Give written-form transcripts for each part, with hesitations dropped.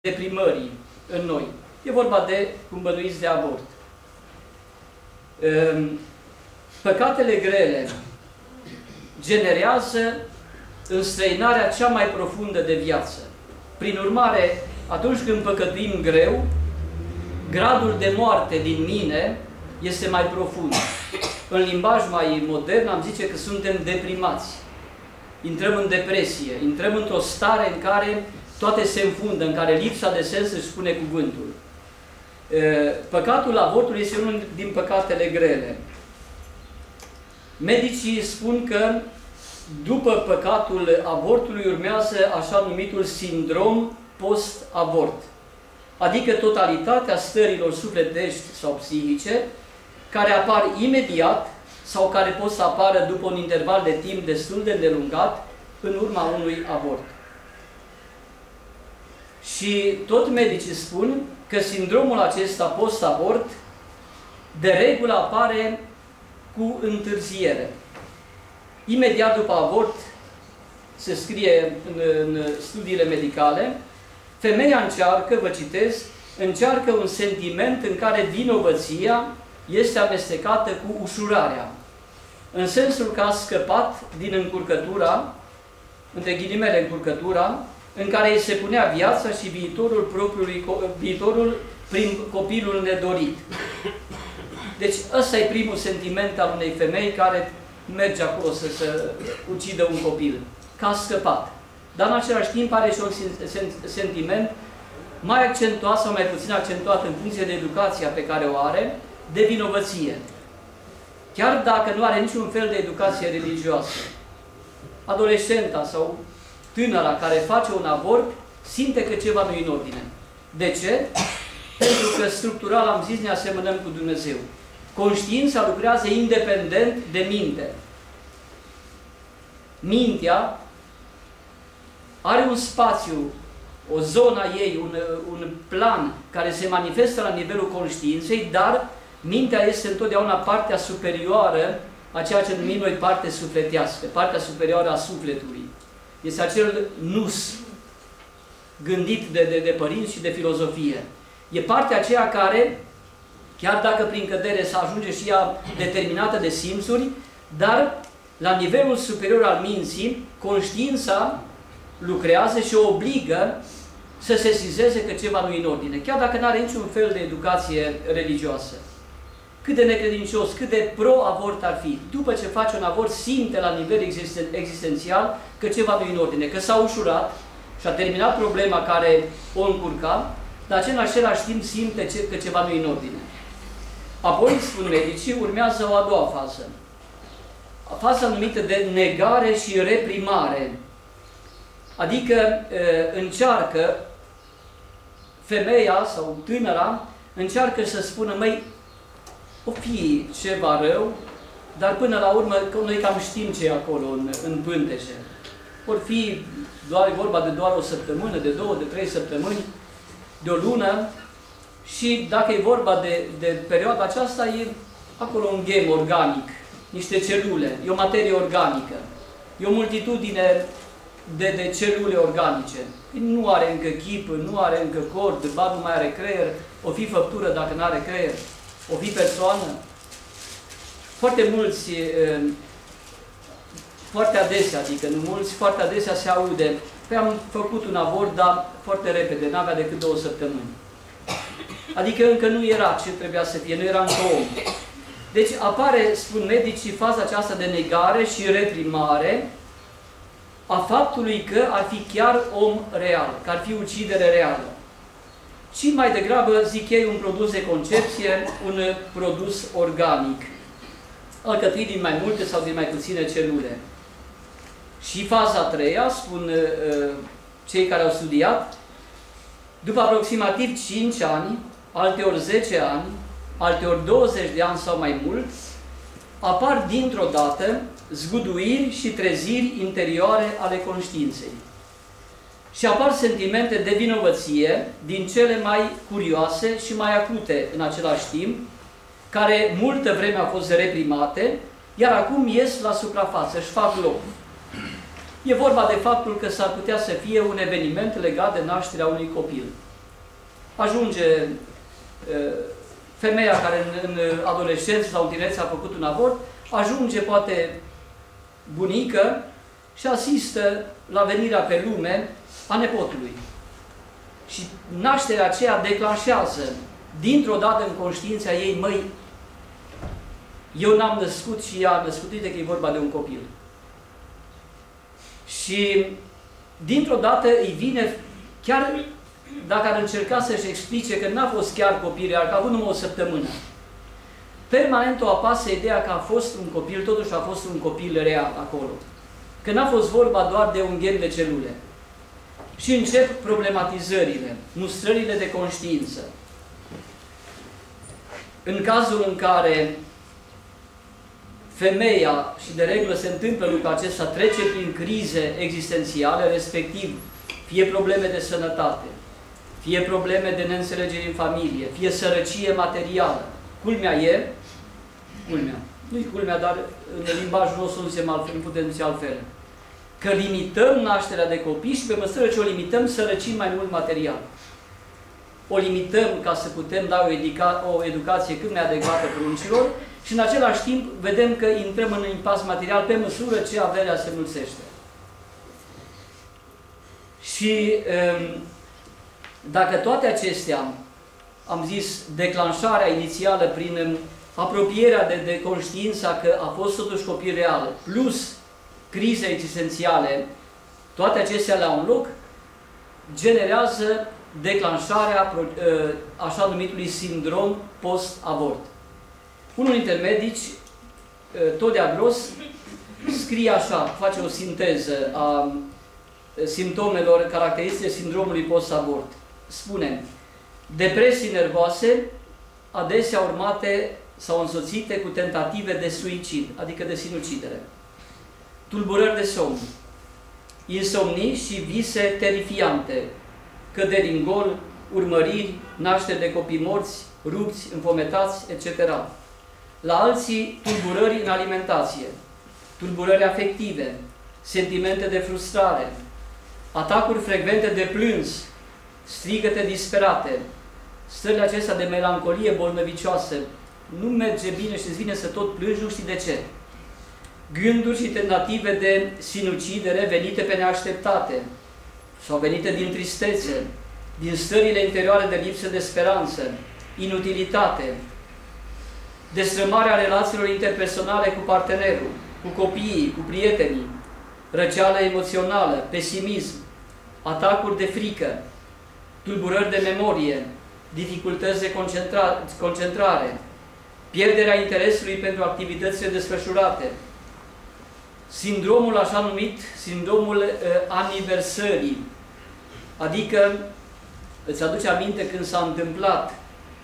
deprimării în noi. E vorba de, cum bănuiți, de avort. Păcatele grele generează înstrăinarea cea mai profundă de viață. Prin urmare, atunci când păcătuim greu, gradul de moarte din mine este mai profund. În limbaj mai modern am zice că suntem deprimați. Intrăm în depresie, intrăm într-o stare în care toate se înfundă, în care lipsa de sens își spune cuvântul. Păcatul avortului este unul din păcatele grele. Medicii spun că după păcatul avortului urmează așa numitul sindrom post-avort, adică totalitatea stărilor sufletești sau psihice care apar imediat sau care pot să apară după un interval de timp destul de îndelungat în urma unui avort. Și tot medicii spun că sindromul acesta post-avort de regulă apare cu întârziere. Imediat după avort, se scrie în studiile medicale, femeia încearcă, vă citez, încearcă un sentiment în care vinovăția este amestecată cu ușurarea, în sensul că a scăpat din încurcătura, între ghilimele încurcătura, în care îi se punea viața și viitorul prin copilul nedorit. Deci ăsta e primul sentiment al unei femei care merge acolo să ucidă un copil, că a scăpat. Dar în același timp are și un sentiment mai accentuat sau mai puțin accentuat în funcție de educația pe care o are, de vinovăție. Chiar dacă nu are niciun fel de educație religioasă, adolescenta sau tânăra care face un avort simte că ceva nu e în ordine. De ce? Pentru că structural, am zis, ne asemănăm cu Dumnezeu. Conștiința lucrează independent de minte. Mintea are un spațiu, o zonă a ei, un plan care se manifestă la nivelul conștiinței, dar mintea este întotdeauna partea superioară a ceea ce numim noi parte sufletească, partea superioară a sufletului. Este acel nus gândit de părinți și de filozofie. E partea aceea care, chiar dacă prin cădere să ajunge și ea determinată de simțuri, dar la nivelul superior al minții, conștiința lucrează și o obligă să se sesizeze că ceva nu e în ordine, chiar dacă nu are niciun fel de educație religioasă. Cât de necredincios, cât de pro-avort ar fi, după ce face un avort, simte la nivel existențial că ceva nu e în ordine, că s-a ușurat și a terminat problema care o încurca, dar în același timp simte că ceva nu e în ordine. Apoi, spun medicii, urmează o a doua fază. Faza numită de negare și reprimare. Adică încearcă femeia sau tânăra, încearcă să spună, măi, o fi ceva rău, dar până la urmă noi cam știm ce e acolo în pânteșe. Or fi vorba de doar o săptămână, de 2, de 3 săptămâni, de o lună, și dacă e vorba de perioada aceasta, e acolo un game organic, niște celule, e o materie organică, e o multitudine de celule organice. Nu are încă chip, nu are încă cord, ba nu mai are creier, o fi făptură dacă nu are creier, o fi persoană. Foarte mulți, foarte adesea, adică nu mulți, foarte adesea se aude, păi am făcut un avort, dar foarte repede, n-avea decât 2 săptămâni. Adică încă nu era ce trebuia să fie, nu era încă om. Deci apare, spun medicii, faza aceasta de negare și reprimare a faptului că ar fi chiar om real, că ar fi ucidere reală. Și mai degrabă, zic ei, un produs de concepție, un produs organic, alcătuit din mai multe sau din mai puține celule. Și faza a treia, spun cei care au studiat, după aproximativ 5 ani, alteori 10 ani, alteori 20 de ani sau mai mult, apar dintr-o dată zguduiri și treziri interioare ale conștiinței. Și apar sentimente de vinovăție din cele mai curioase și mai acute în același timp, care multă vreme au fost reprimate, iar acum ies la suprafață, își fac loc. E vorba de faptul că s-ar putea să fie un eveniment legat de nașterea unui copil. ajunge femeia care în adolescență sau în tinerețe a făcut un avort, ajunge poate bunică și asistă la venirea pe lume a nepotului. Și nașterea aceea declanșează dintr-o dată în conștiința ei, măi, eu n-am născut și ea a născut, uite că e vorba de un copil. Și dintr-o dată îi vine, chiar dacă ar încerca să-și explice că n-a fost chiar copil, că a avut numai o săptămână, permanent o apasă ideea că a fost un copil, totuși a fost un copil real acolo. Că n-a fost vorba doar de un gen de celule. Și încep problematizările, mustrările de conștiință. În cazul în care femeia, și de regulă se întâmplă lucrul acesta, trece prin crize existențiale, respectiv fie probleme de sănătate, fie probleme de neînțelegere în familie, fie sărăcie materială. Nu-i culmea, dar în limbajul nostru nu putem zice altfel. Că limităm nașterea de copii și pe măsură ce o limităm, sărăcim mai mult material. O limităm ca să putem da o educație cât mai adecvată pruncilor și în același timp vedem că intrăm în impas material pe măsură ce averea se înmulțește. Și dacă toate acestea, am zis, declanșarea inițială prin apropierea de conștiința că a fost totuși copil real, plus crize existențiale, toate acestea la un loc, generează declanșarea așa numitului sindrom post-avort. Unul dintre medici, tot de-a gros, scrie așa, face o sinteză a simptomelor caracteristice sindromului post-avort. Spune, depresii nervoase, adesea urmate sau însoțite cu tentative de suicid, adică de sinucidere. Tulburări de somn, insomnii și vise terifiante, căderi în gol, urmăriri, nașteri de copii morți, rupți, înfometați, etc. La alții, tulburări în alimentație, tulburări afective, sentimente de frustrare, atacuri frecvente de plâns, strigăte disperate, stările acestea de melancolie bolnăvicioasă, nu merge bine și îți vine să tot plângi, nu știi de ce. Gânduri și tentative de sinucidere venite pe neașteptate sau venite din tristețe, din stările interioare de lipsă de speranță, inutilitate, destrămarea relațiilor interpersonale cu partenerul, cu copiii, cu prietenii, răceală emoțională, pesimism, atacuri de frică, tulburări de memorie, dificultăți de concentrare, pierderea interesului pentru activitățile desfășurate, sindromul așa numit, sindromul aniversării, adică îți aduce aminte când s-a întâmplat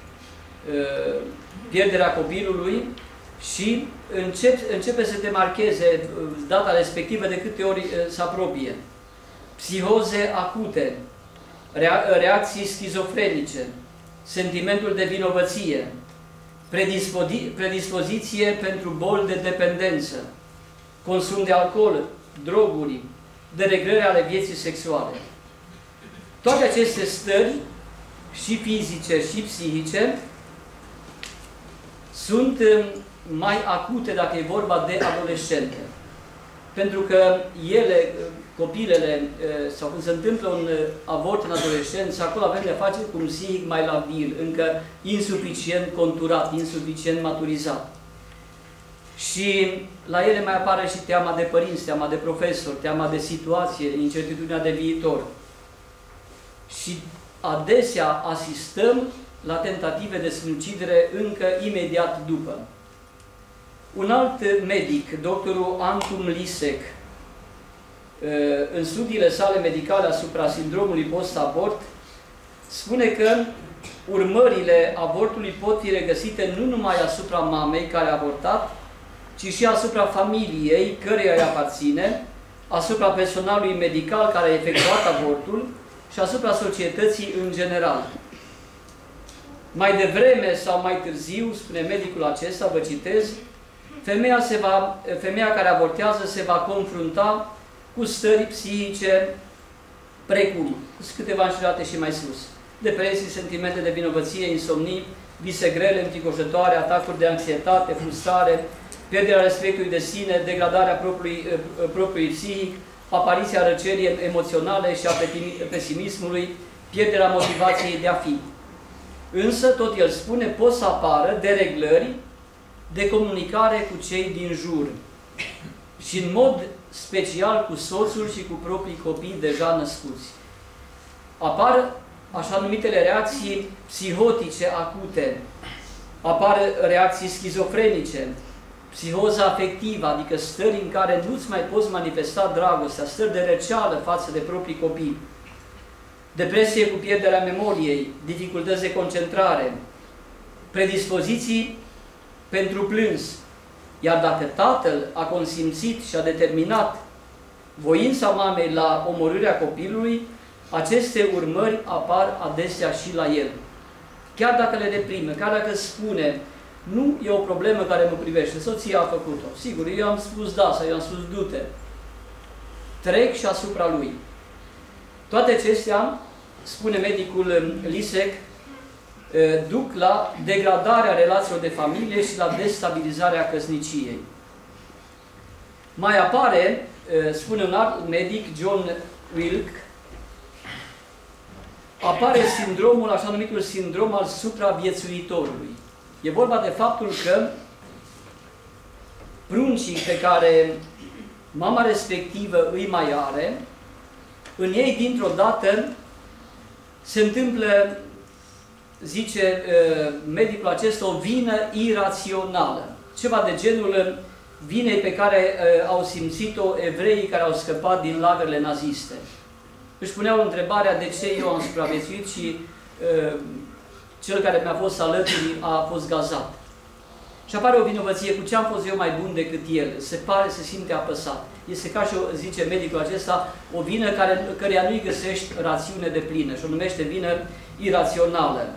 pierderea copilului și începe să te marcheze data respectivă de câte ori se apropie. Psihoze acute, reacții schizofrenice, sentimentul de vinovăție, predispoziție pentru boli de dependență, consum de alcool, droguri, dereglări ale vieții sexuale. Toate aceste stări, și fizice și psihice, sunt mai acute dacă e vorba de adolescente. Pentru că ele, copilele, sau când se întâmplă un avort în adolescență, acolo avem de face cu un psihic mai labil, încă insuficient conturat, insuficient maturizat. Și la ele mai apare și teama de părinți, teama de profesori, teama de situație, incertitudinea de viitor. Și adesea asistăm la tentative de sinucidere încă imediat după. Un alt medic, doctorul Anton Lisek, în studiile sale medicale asupra sindromului post-abort, spune că urmările avortului pot fi regăsite nu numai asupra mamei care a avortat, ci și asupra familiei căreia îi aparține, asupra personalului medical care a efectuat avortul și asupra societății în general. Mai devreme sau mai târziu, spune medicul acesta, vă citez, femeia care avortează se va confrunta cu stări psihice precum, câteva înșirate și mai sus, depresii, sentimente de vinovăție, insomnii, vise grele, înfricoșătoare, atacuri de anxietate, frustrare, pierderea respectului de sine, degradarea propriului psihic, apariția răcerii emoționale și a pesimismului, pierderea motivației de a fi. Însă, tot el spune, pot să apară dereglări de comunicare cu cei din jur și în mod special cu soțul și cu proprii copii deja născuți. Apar așa numitele reacții psihotice acute, apar reacții schizofrenice, psihoza afectivă, adică stări în care nu-ți mai poți manifesta dragostea, stări de răceală față de proprii copii, depresie cu pierderea memoriei, dificultăți de concentrare, predispoziții pentru plâns. Iar dacă tatăl a consimțit și a determinat voința mamei la omorârea copilului, aceste urmări apar adesea și la el. Chiar dacă le reprime, chiar dacă spune, nu e o problemă care mă privește, soția a făcut-o. Sigur, eu i-am spus da sau i-am spus du-te. Trec și asupra lui. Toate acestea, spune medicul Lisek, duc la degradarea relațiilor de familie și la destabilizarea căsniciei. Mai apare, spune un alt medic, John Wilk, apare sindromul, așa numitul sindrom al supraviețuitorului. E vorba de faptul că pruncii pe care mama respectivă îi mai are, în ei dintr-o dată se întâmplă, zice medicul acesta, o vină irațională. Ceva de genul vinei pe care au simțit-o evreii care au scăpat din lagările naziste. Își puneau întrebarea de ce eu am supraviețuit și cel care mi-a fost alături a fost gazat. Și apare o vinovăție, cu ce am fost eu mai bun decât el? Se simte apăsat. Este ca și, zice medicul acesta, o vină căreia nu-i găsești rațiune de plină și o numește vină irațională.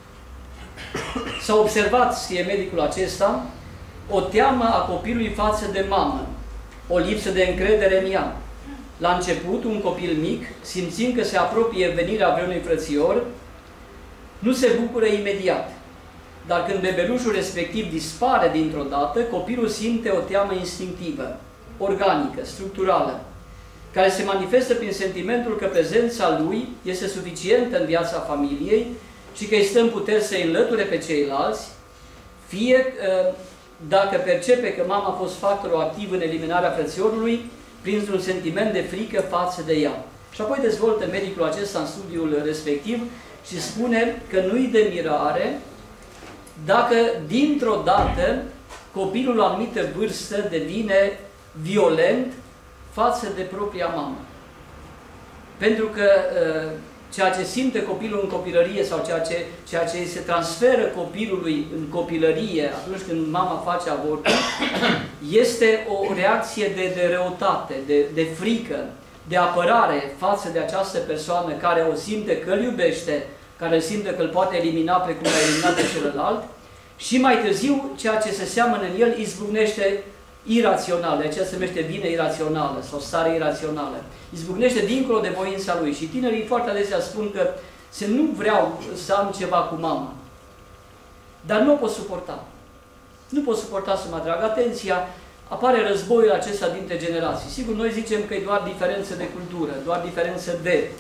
S-a observat, scrie medicul acesta, o teamă a copilului față de mamă, o lipsă de încredere în ea. La început, un copil mic, simțind că se apropie venirea vreunui frățior, nu se bucură imediat. Dar când bebelușul respectiv dispare dintr-o dată, copilul simte o teamă instinctivă, organică, structurală, care se manifestă prin sentimentul că prezența lui este suficientă în viața familiei și că îi stă în puteri să îi înlăture pe ceilalți, fie dacă percepe că mama a fost factorul activ în eliminarea frățiorului, printr-un sentiment de frică față de ea. Și apoi dezvoltă medicul acesta în studiul respectiv și spune că nu-i de mirare dacă dintr-o dată copilul la o anumită vârstă devine violent față de propria mamă. Pentru că ceea ce simte copilul în copilărie sau ceea ce se transferă copilului în copilărie atunci când mama face avortul, este o reacție de răutate, de frică, de apărare față de această persoană care o simte că îl iubește, care simte că îl poate elimina precum l-a eliminat pe celălalt, și mai târziu ceea ce se seamănă în el izbucnește irațional, de aceea se numește vină irațională sau stare irațională. Izbucnește dincolo de voința lui și tinerii foarte adesea spun că nu vreau să am ceva cu mama, dar nu o pot suporta. Nu pot suporta să mă atrag atenția, apare războiul acesta dintre generații. Sigur, noi zicem că e doar diferență de cultură, doar diferență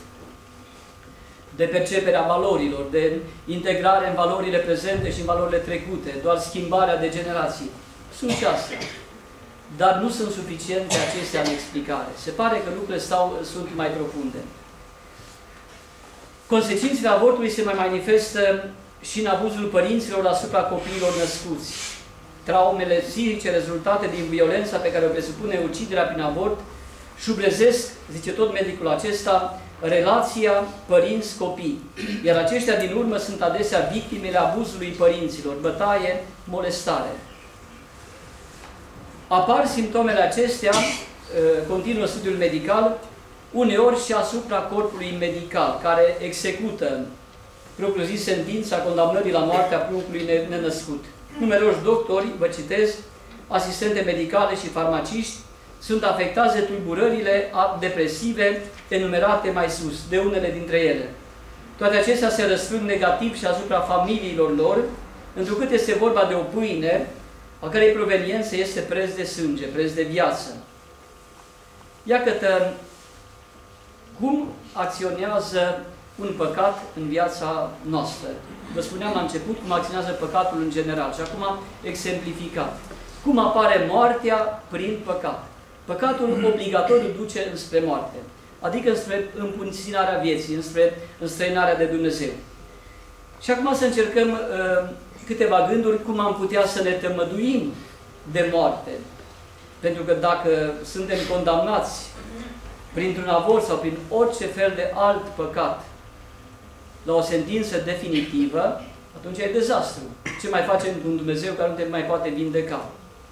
de perceperea valorilor, de integrare în valorile prezente și în valorile trecute, doar schimbarea de generații. Sunt și astea. Dar nu sunt suficiente acestea în explicare. Se pare că lucrurile sunt mai profunde. Consecințele avortului se mai manifestă și în abuzul părinților asupra copiilor născuți. Traumele psihice rezultate din violența pe care o presupune uciderea prin avort șubrezesc, zice tot medicul acesta, relația părinți-copii. Iar aceștia din urmă sunt adesea victimele abuzului părinților, bătaie, molestare. Apar simptomele acestea, continuă studiul medical, uneori și asupra corpului medical, care execută, propriu-zis, sentința condamnării la moartea pruncului nenăscut. Numeroși doctori, vă citez, asistente medicale și farmaciști sunt afectați de tulburările depresive enumerate mai sus, de unele dintre ele. Toate acestea se răsfrâng negativ și asupra familiilor lor, întrucât este vorba de o pâine a cărei proveniență este preț de sânge, preț de viață. Iată cum acționează un păcat în viața noastră. Vă spuneam la început cum acționează păcatul în general și acum exemplificat. Cum apare moartea prin păcat. Păcatul obligatoriu duce înspre moarte, adică înspre împuținarea vieții, înspre înstrăinarea de Dumnezeu. Și acum să încercăm câteva gânduri cum am putea să ne tămăduim de moarte. Pentru că dacă suntem condamnați printr-un avort sau prin orice fel de alt păcat la o sentință definitivă, atunci e dezastru. Ce mai facem cu un Dumnezeu care nu te mai poate vindeca?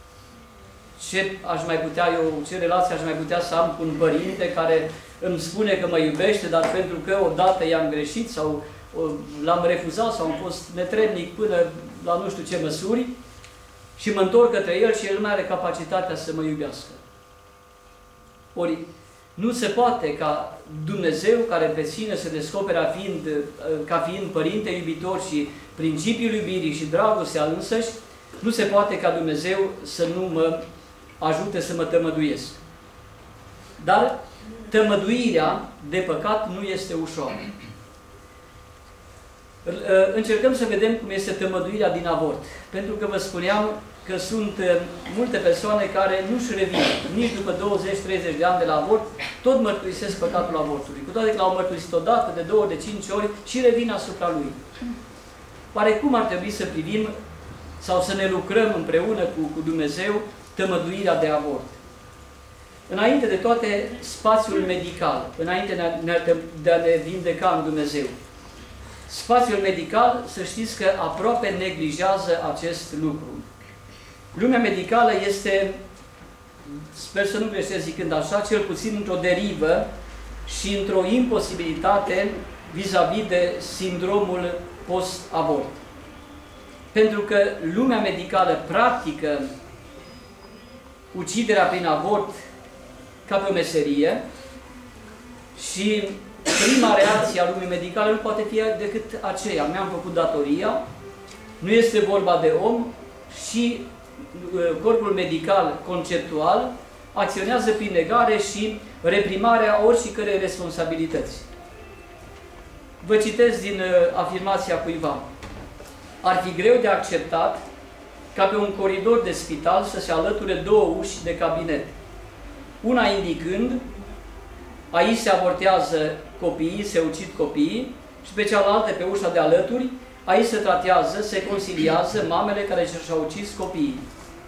Ce relație aș mai putea să am cu un părinte care îmi spune că mă iubește, dar pentru că odată i-am greșit sau l-am refuzat sau am fost netrebnic până la nu știu ce măsuri și mă întorc către el și el nu mai are capacitatea să mă iubească. Ori nu se poate ca Dumnezeu, care pe sine se descoperă ca fiind Părinte iubitor și principiul iubirii și dragostea însăși, nu se poate ca Dumnezeu să nu mă ajute să mă tămăduiesc. Dar tămăduirea de păcat nu este ușoară. Încercăm să vedem cum este tămăduirea din avort. Pentru că vă spuneam că sunt multe persoane care nu-și revin, nici după 20-30 de ani de la avort, tot mărturisesc păcatul avortului. Cu toate că l-au mărturisit odată, de 2 ori, de 5 ori și revin asupra lui. Oare cum ar trebui să privim sau să ne lucrăm împreună cu Dumnezeu tămăduirea de avort? Înainte de toate, spațiul medical, înainte de a ne vindeca în Dumnezeu. Spațiul medical, să știți că aproape neglijează acest lucru. Lumea medicală este, sper să nu greșesc zicând așa, cel puțin într-o derivă și într-o imposibilitate vis-a-vis de sindromul post-avort. Pentru că lumea medicală practică uciderea prin avort ca pe o meserie și prima reacție a lumii medicale nu poate fi decât aceea: mi-am făcut datoria, nu este vorba de om și corpul medical conceptual acționează prin negare și reprimarea oricărei responsabilități. Vă citesc din afirmația cuiva. Ar fi greu de acceptat ca pe un coridor de spital să se alăture 2 uși de cabinet. Una indicând: aici se avortează copiii, se ucid copiii, și pe cealaltă, pe ușa de alături, aici se tratează, se conciliază mamele care și-au ucis copiii.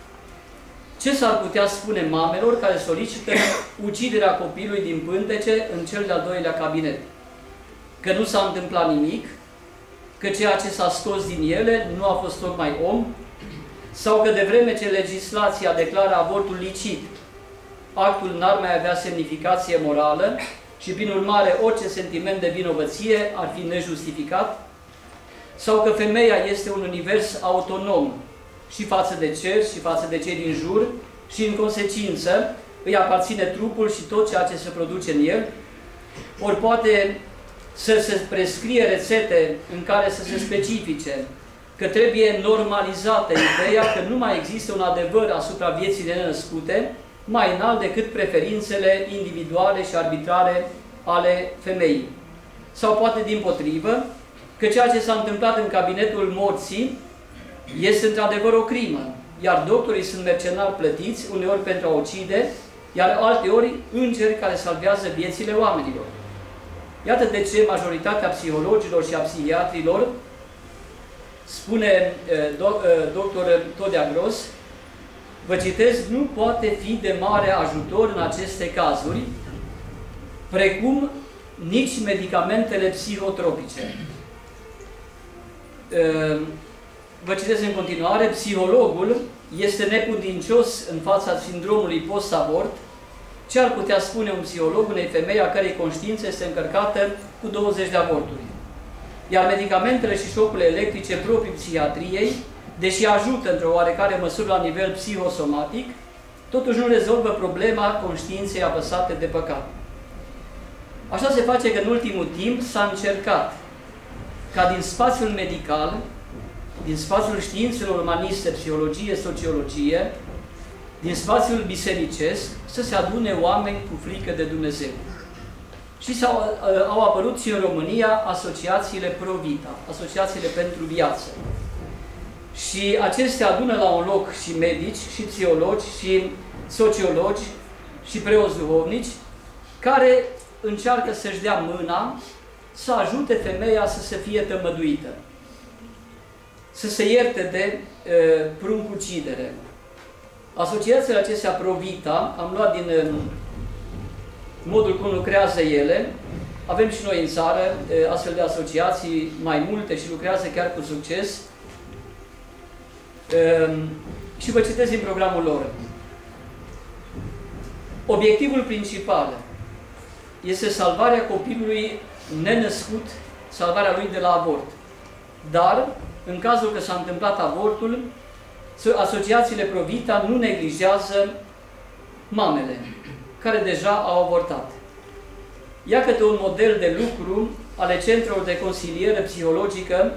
Ce s-ar putea spune mamelor care solicită uciderea copilului din pântece în cel de-al 2-lea cabinet? Că nu s-a întâmplat nimic? Că ceea ce s-a scos din ele nu a fost tocmai om? Sau că de vreme ce legislația declară avortul licit, actul n-ar mai avea semnificație morală și, prin urmare, orice sentiment de vinovăție ar fi nejustificat? Sau că femeia este un univers autonom și față de cer și față de cei din jur și, în consecință, îi aparține trupul și tot ceea ce se produce în el? Ori poate să se prescrie rețete în care să se specifice că trebuie normalizată ideea că nu mai există un adevăr asupra vieții nenăscute mai înalt decât preferințele individuale și arbitrare ale femeii. Sau poate dimpotrivă că ceea ce s-a întâmplat în cabinetul morții este într-adevăr o crimă, iar doctorii sunt mercenari plătiți, uneori pentru a ucide, iar alteori îngeri care salvează viețile oamenilor. Iată de ce majoritatea psihologilor și a psihiatrilor, spune doctor Todea Gros, vă citesc, nu poate fi de mare ajutor în aceste cazuri, precum nici medicamentele psihotropice. Vă citesc în continuare, psihologul este neputincios în fața sindromului post-avort. Ce ar putea spune un psiholog unei femei a cărei conștiință este încărcată cu 20 de avorturi? Iar medicamentele și șocurile electrice proprii psihiatriei, deși ajută într-o oarecare măsură la nivel psihosomatic, totuși nu rezolvă problema conștiinței apăsate de păcat. Așa se face că în ultimul timp s-a încercat ca din spațiul medical, din spațiul științelor umaniste, psihologie, sociologie, din spațiul bisericesc, să se adune oameni cu frică de Dumnezeu. Și au apărut și în România asociațiile Pro-Vita, asociațiile pentru viață. Și acestea adună la un loc și medici, și psihologi, și sociologi, și preoți duhovnici, care încearcă să-și dea mâna să ajute femeia să se fie tămăduită, să se ierte de pruncucidere. Asociațiile acestea Pro-Vita, am luat din modul cum lucrează ele, avem și noi în țară astfel de asociații mai multe și lucrează chiar cu succes. Și vă citesc din programul lor. Obiectivul principal este salvarea copilului nenăscut, salvarea lui de la avort. Dar, în cazul că s-a întâmplat avortul, asociațiile Pro-Vita nu neglijează mamele care deja au avortat. Iată un model de lucru ale centrelor de consiliere psihologică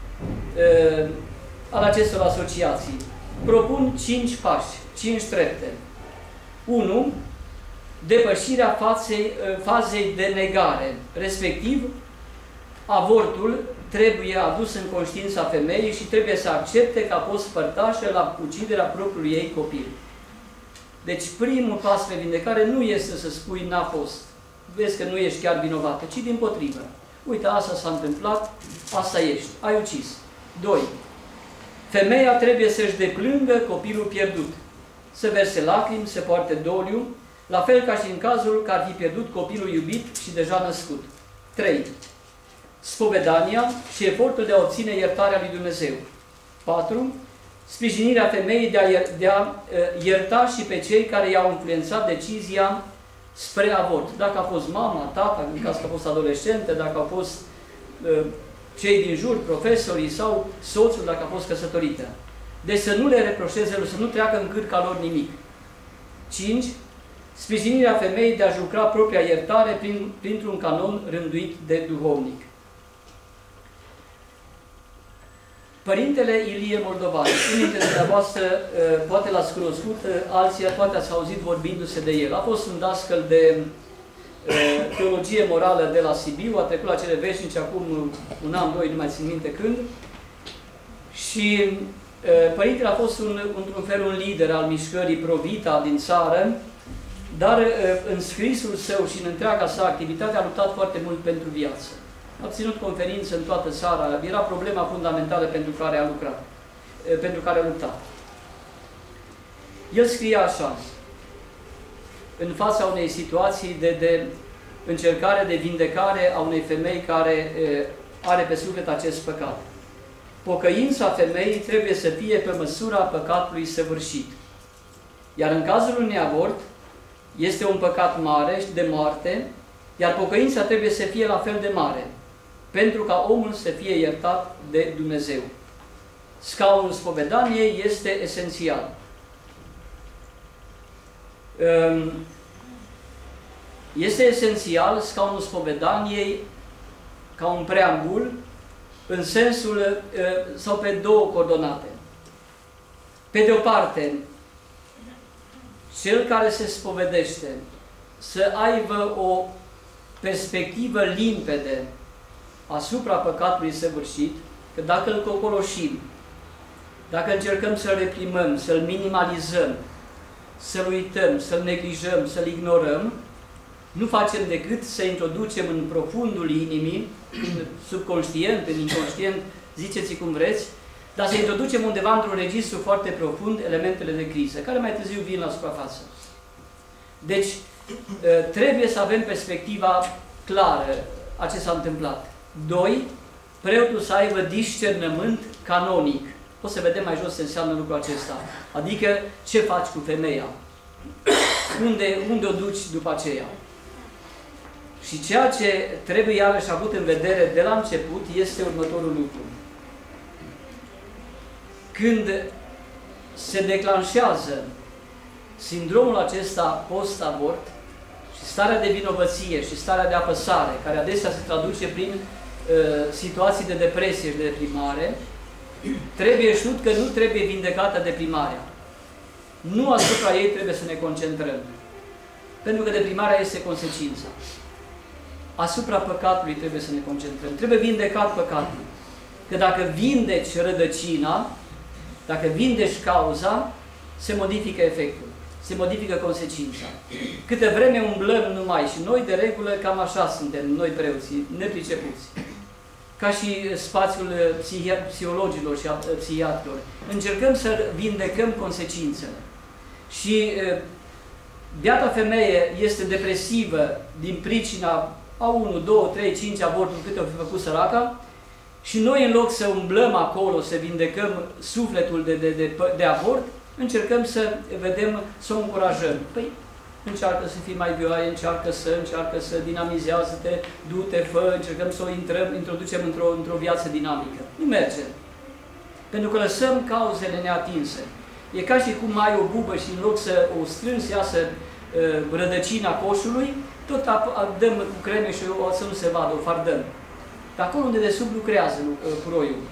al acestor asociații. Propun 5 pași, 5 trepte. 1. Depășirea fazei de negare, respectiv avortul trebuie adus în conștiința femeii și trebuie să accepte că a fost părtașă la uciderea propriului ei copil. Deci primul pas pe vindecare nu este să spui n-a fost, vezi că nu ești chiar vinovată, ci dimpotrivă. Uite, asta s-a întâmplat, asta ești, ai ucis. 2. Femeia trebuie să-și deplângă copilul pierdut, să verse lacrimi, să poarte doliu, la fel ca și în cazul că ar fi pierdut copilul iubit și deja născut. 3. Spovedania și efortul de a obține iertarea lui Dumnezeu. 4. Sprijinirea femeii de a ierta și pe cei care i-au influențat decizia spre avort. Dacă a fost mama, tata, în caz că a fost adolescentă, dacă au fost cei din jur, profesorii sau soțul, dacă a fost căsătorită. Deci să nu le reproșeze, să nu treacă în cârca lor nimic. 5. Sprijinirea femeii de a juca propria iertare printr-un canon rânduit de duhovnic. Părintele Ilie Moldovan, unii dintre dumneavoastră poate l-ați cunoscut, alții poate ați auzit vorbindu-se de el. A fost un dascăl de teologie morală de la Sibiu, a trecut la cele veșnice acum un an, doi, nu mai țin minte când. Și părintele a fost într-un fel un lider al mișcării Pro-Vita din țară, dar în scrisul său și în întreaga sa activitate a luptat foarte mult pentru viață. A ținut conferințe în toată țara, era problema fundamentală pentru care a lucrat, pentru care a luptat. El scria așa, în fața unei situații de încercare de vindecare a unei femei care are pe suflet acest păcat. Pocăința femeii trebuie să fie pe măsura păcatului săvârșit. Iar în cazul unui avort, este un păcat mare de moarte, iar pocăința trebuie să fie la fel de mare, pentru ca omul să fie iertat de Dumnezeu. Scaunul spovedaniei este esențial. Este esențial scaunul spovedaniei ca un preambul în sensul, sau pe două coordonate. Pe de o parte, cel care se spovedește să aibă o perspectivă limpede asupra păcatului săvârșit, că dacă îl cocoloșim, dacă încercăm să-l reprimăm, să-l minimalizăm, să-l uităm, să-l neglijăm, să-l ignorăm, nu facem decât să introducem în profundul inimii, în subconștient, în inconștient, ziceți cum vreți, dar să introducem undeva într-un registru foarte profund elementele de criză, care mai târziu vin la suprafață. Deci, trebuie să avem perspectiva clară a ce s-a întâmplat. 2. Preotul să aibă discernământ canonic. O să vedem mai jos ce înseamnă lucrul acesta. Adică, ce faci cu femeia? Unde o duci după aceea? Și ceea ce trebuie iarăși avut în vedere de la început este următorul lucru. Când se declanșează sindromul acesta post-avort și starea de vinovăție și starea de apăsare, care adesea se traduce prin situații de depresie și de deprimare, trebuie știut că nu trebuie vindecată deprimarea. Nu asupra ei trebuie să ne concentrăm. Pentru că deprimarea este consecința. Asupra păcatului trebuie să ne concentrăm. Trebuie vindecat păcatul. Că dacă vindeci rădăcina, dacă vindeci cauza, se modifică efectul. Se modifică consecința. Câte vreme umblăm numai, și noi de regulă cam așa suntem, noi preoții, nepricepuți. Ca și spațiul psihologilor și psihiatrilor. Încercăm să vindecăm consecințele. Și biata femeie este depresivă din pricina a 1, 2, 3, 5 avorturi câte au fi făcut săraca și noi în loc să umblăm acolo, să vindecăm sufletul de avort, încercăm să vedem, să o încurajăm. Păi, încearcă să fii mai vioaie, încearcă să dinamizează-te, du-te, fă, încercăm să o introducem într-o viață dinamică. Nu merge. Pentru că lăsăm cauzele neatinse. E ca și cum ai o bubă și în loc să o strângi, iasă rădăcina coșului, tot dăm cu creme și o să nu se vadă, o fardăm. Dar acolo unde de sub lucrează puroiul.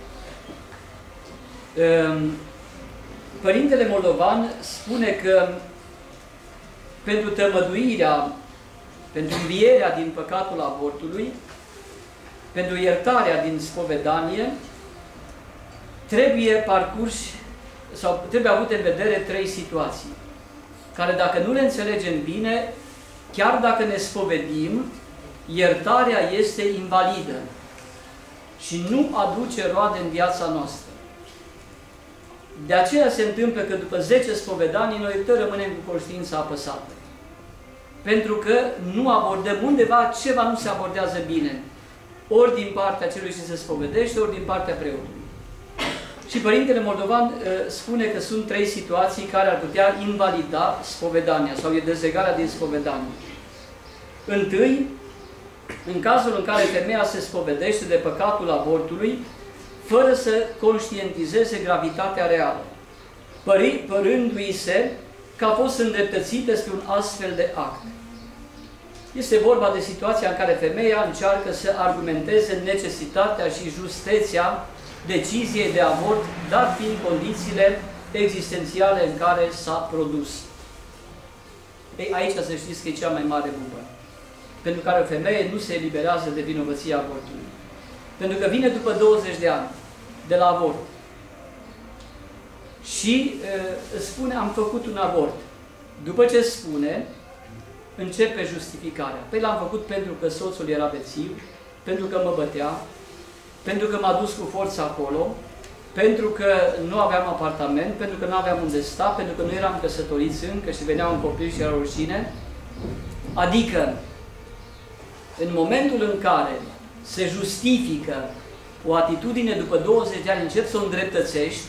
Părintele Moldovan spune că pentru tămăduirea, pentru învierea din păcatul avortului, pentru iertarea din spovedanie, trebuie parcurși sau trebuie avute în vedere 3 situații, care dacă nu le înțelegem bine, chiar dacă ne spovedim, iertarea este invalidă și nu aduce roade în viața noastră. De aceea se întâmplă că după 10 spovedanii noi tot rămânem cu conștiința apăsată. Pentru că nu abordăm undeva, ceva nu se abordează bine. Ori din partea celui ce se spovedește, ori din partea preotului. Și Părintele Moldovan spune că sunt 3 situații care ar putea invalida spovedania sau dezlegarea din spovedanie. Întâi, în cazul în care femeia se spovedește de păcatul avortului, fără să conștientizeze gravitatea reală, părându-i se că a fost îndreptățită spre un astfel de act. Este vorba de situația în care femeia încearcă să argumenteze necesitatea și justeția deciziei de avort, dat fiind condițiile existențiale în care s-a produs. Ei, aici să știți că e cea mai mare bubă, pentru care o femeie nu se eliberează de vinovăția avortului. Pentru că vine după 20 de ani de la avort și spune, am făcut un avort. După ce spune, începe justificarea. Păi l-am făcut pentru că soțul era bețiv, pentru că mă bătea, pentru că m-a dus cu forța acolo, pentru că nu aveam apartament, pentru că nu aveam unde sta, pentru că nu eram căsătoriți încă și venea un copil și era rușine. Adică, în momentul în care se justifică o atitudine după 20 de ani, începi să o îndreptățești,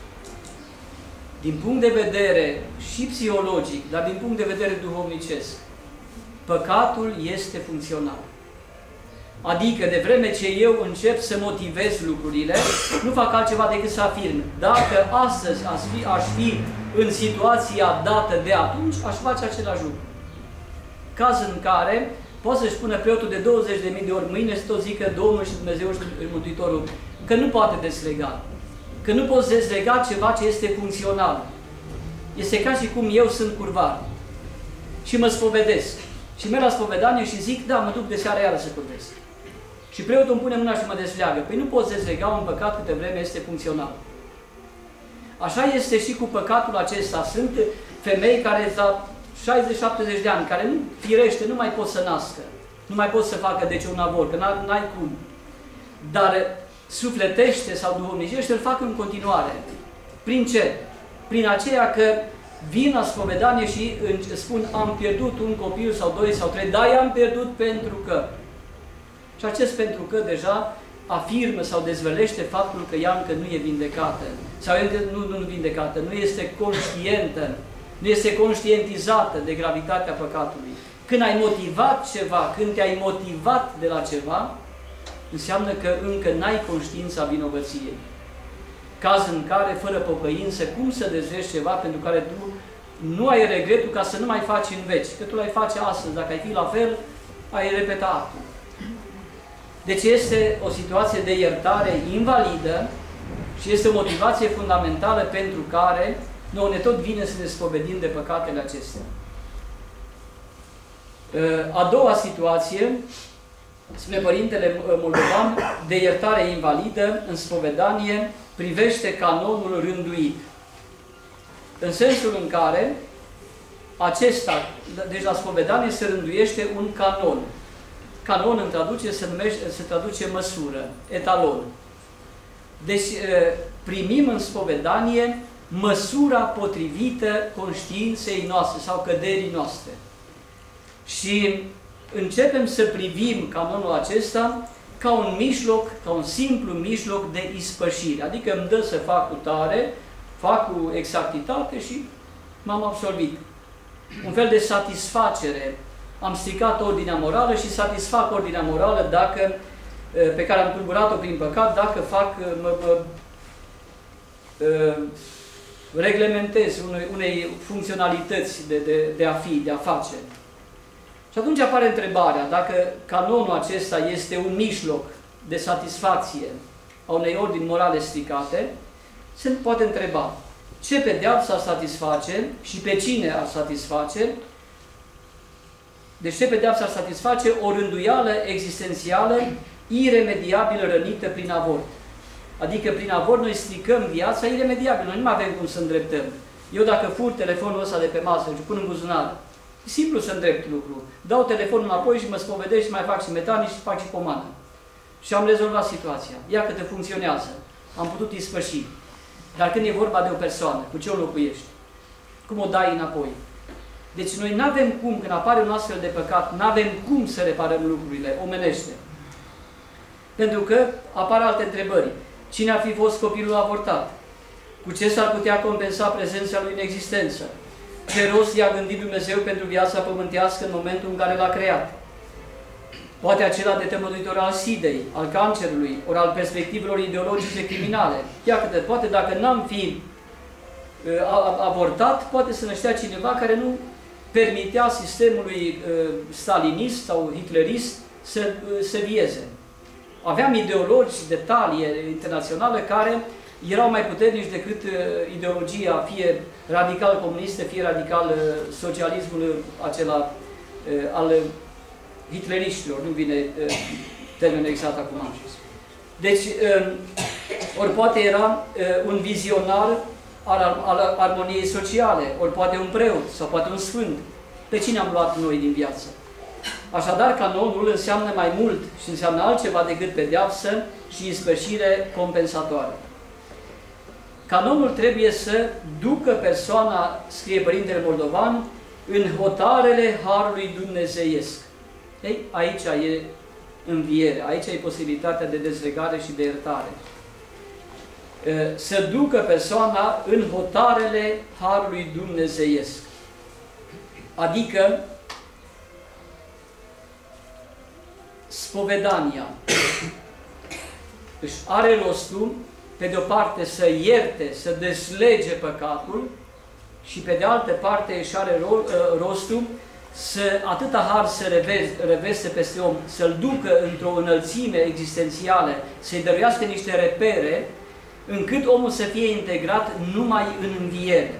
din punct de vedere și psihologic, dar din punct de vedere duhovnicesc, păcatul este funcțional. Adică, de vreme ce eu încep să motivez lucrurile, nu fac altceva decât să afirm. Dacă astăzi aș fi în situația dată de atunci, aș face același lucru. Caz în care poate să-și spună preotul de 20.000 de ori mâine să tot zică Domnul și Dumnezeu și Mântuitorul, că nu poate deslega. Că nu poți deslega ceva ce este funcțional. Este ca și cum eu sunt curvar și mă spovedesc. Și merg la spovedanie și zic, da, mă duc de seară iară să curvesc. Și preotul îmi pune mâna și mă desleagă. Păi nu poți deslega un păcat câte vreme este funcțional. Așa este și cu păcatul acesta. Sunt femei care la 60-70 de ani, care nu firește, nu mai pot să nască. Nu mai pot să facă deci un avort, că n-ai cum. Dar sufletește sau duhovnicește îl fac în continuare. Prin ce? Prin aceea că vin la spovedanie și spun, am pierdut un copil sau 2 sau 3, da, i-am pierdut pentru că. Și acest pentru că deja afirmă sau dezvălește faptul că ea încă nu e vindecată. Sau nu vindecată, nu este conștientă, nu este conștientizată de gravitatea păcatului. Când ai motivat ceva, când te-ai motivat de la ceva, înseamnă că încă n-ai conștiința vinovăției. Caz în care, fără pocăință, cum să dezlești ceva pentru care tu nu ai regretul ca să nu mai faci în veci. Că tu l-ai face astăzi, dacă ai fi la fel, ai repeta actul. Deci este o situație de iertare invalidă și este o motivație fundamentală pentru care nouă ne tot vine să ne spovedim de păcatele acestea. A doua situație, spune Părintele Moldovan, de iertare invalidă în spovedanie, privește canonul rânduit. În sensul în care acesta, deci la spovedanie se rânduiește un canon. Canon în traducere se traduce măsură, etalon. Deci primim în spovedanie măsura potrivită conștiinței noastre sau căderii noastre. Și începem să privim canonul acesta ca un mijloc, ca un simplu mijloc de ispășire. Adică îmi dă să fac cu tare, fac cu exactitate și m-am absolvit. Un fel de satisfacere. Am stricat ordinea morală și satisfac ordinea morală dacă, pe care am tulburat-o prin păcat, dacă fac, reglementez unei funcționalități de a fi, de a face. Și atunci apare întrebarea, dacă canonul acesta este un mijloc de satisfacție a unei ordini morale stricate, se poate întreba ce pedeapsă ar satisface și pe cine ar satisface. Deci ce pedeapsă ar satisface? O rânduială existențială iremediabil rănită prin avort. Adică prin avort noi stricăm viața iremediabil, noi nu mai avem cum să îndreptăm. Eu dacă fur telefonul ăsta de pe masă și pun în buzunar, e simplu să îndrept lucru. Dau telefonul înapoi și mă spovedesc și mai fac și metanii și fac și pomană. Și am rezolvat situația. Ia câte funcționează. Am putut ispăși. Dar când e vorba de o persoană, cu ce o locuiești? Cum o dai înapoi? Deci noi nu avem cum, când apare un astfel de păcat, nu avem cum să reparăm lucrurile omenește. Pentru că apar alte întrebări. Cine ar fi fost copilul avortat? Cu ce s-ar putea compensa prezența lui în existență? Ce rost i-a gândit Dumnezeu pentru viața pământească în momentul în care l-a creat? Poate acela de tămăduitor al sidei, al cancerului, ori al perspectivelor ideologice criminale. Iată, poate dacă n-am fi avortat, poate să năștea cineva care nu permitea sistemului stalinist sau hitlerist să vieze. Aveam ideologi de talie internațională care erau mai puternici decât ideologia fie radical comunistă, fie radical socialismul acela al hitleriștilor, nu vine termenul exact acum. Deci, ori poate era un vizionar al armoniei sociale, ori poate un preot, sau poate un sfânt. Pe cine am luat noi din viață? Așadar, canonul înseamnă mai mult și înseamnă altceva decât pedeapsă și ispășire compensatoare. Canonul trebuie să ducă persoana, scrie Părintele Moldovan, în hotarele Harului Dumnezeiesc. Ei, aici e înviere, aici e posibilitatea de dezlegare și de iertare. Să ducă persoana în hotarele Harului Dumnezeiesc. Adică spovedania își are rostul, pe de o parte, să ierte, să deslege păcatul și pe de altă parte își are rostul să atâta har să reveste peste om, să-l ducă într-o înălțime existențială, să-i dăruiască niște repere, încât omul să fie integrat numai în înviere.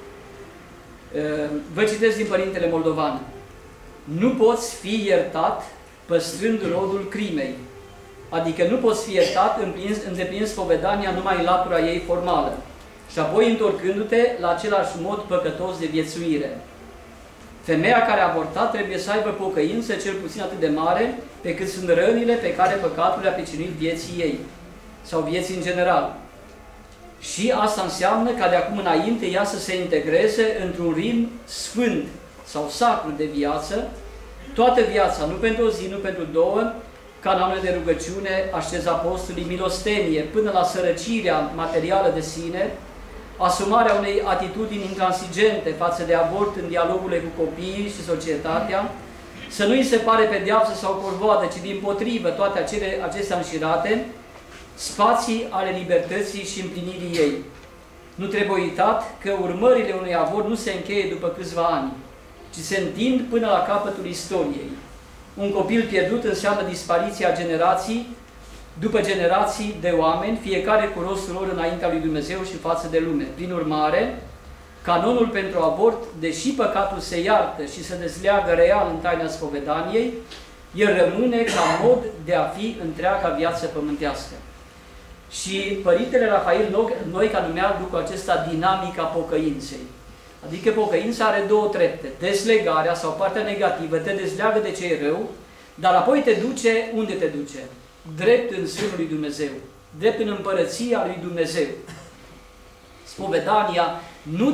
Vă citesc din Părintele Moldovan. Nu poți fi iertat păstrând rodul crimei. Adică nu poți fi iertat îndeplinind spovedania numai în latura ei formală și apoi întorcându-te la același mod păcătos de viețuire. Femeia care a avortat trebuie să aibă pocăință cel puțin atât de mare pe cât sunt rănile pe care păcatul le-a pricinuit vieții ei sau vieții în general. Și asta înseamnă ca de acum înainte ea să se integreze într-un ritm sfânt sau sacru de viață, toată viața, nu pentru o zi, nu pentru două, canonul de rugăciune, aștez apostolii, milostenie, până la sărăcirea materială de sine, asumarea unei atitudini intransigente față de avort în dialogurile cu copiii și societatea, să nu îi se pare pedeapsă sau corvoadă, ci dimpotrivă toate acestea înșirate, spații ale libertății și împlinirii ei. Nu trebuie uitat că urmările unui avort nu se încheie după câțiva ani, ci se întind până la capătul istoriei. Un copil pierdut înseamnă dispariția generații după generații de oameni, fiecare cu rostul lor înaintea lui Dumnezeu și față de lume. Prin urmare, canonul pentru avort, deși păcatul se iartă și se dezleagă real în taina spovedaniei, el rămâne ca mod de a fi întreaga viață pământească. Și Părintele Rafael Noica numea lucrul acesta dinamica pocăinței. Adică pocăința are două trepte. Deslegarea sau partea negativă te dezleagă de ce e rău, dar apoi te duce, unde te duce? Drept în sânul lui Dumnezeu, drept în împărăția lui Dumnezeu. Spovedania nu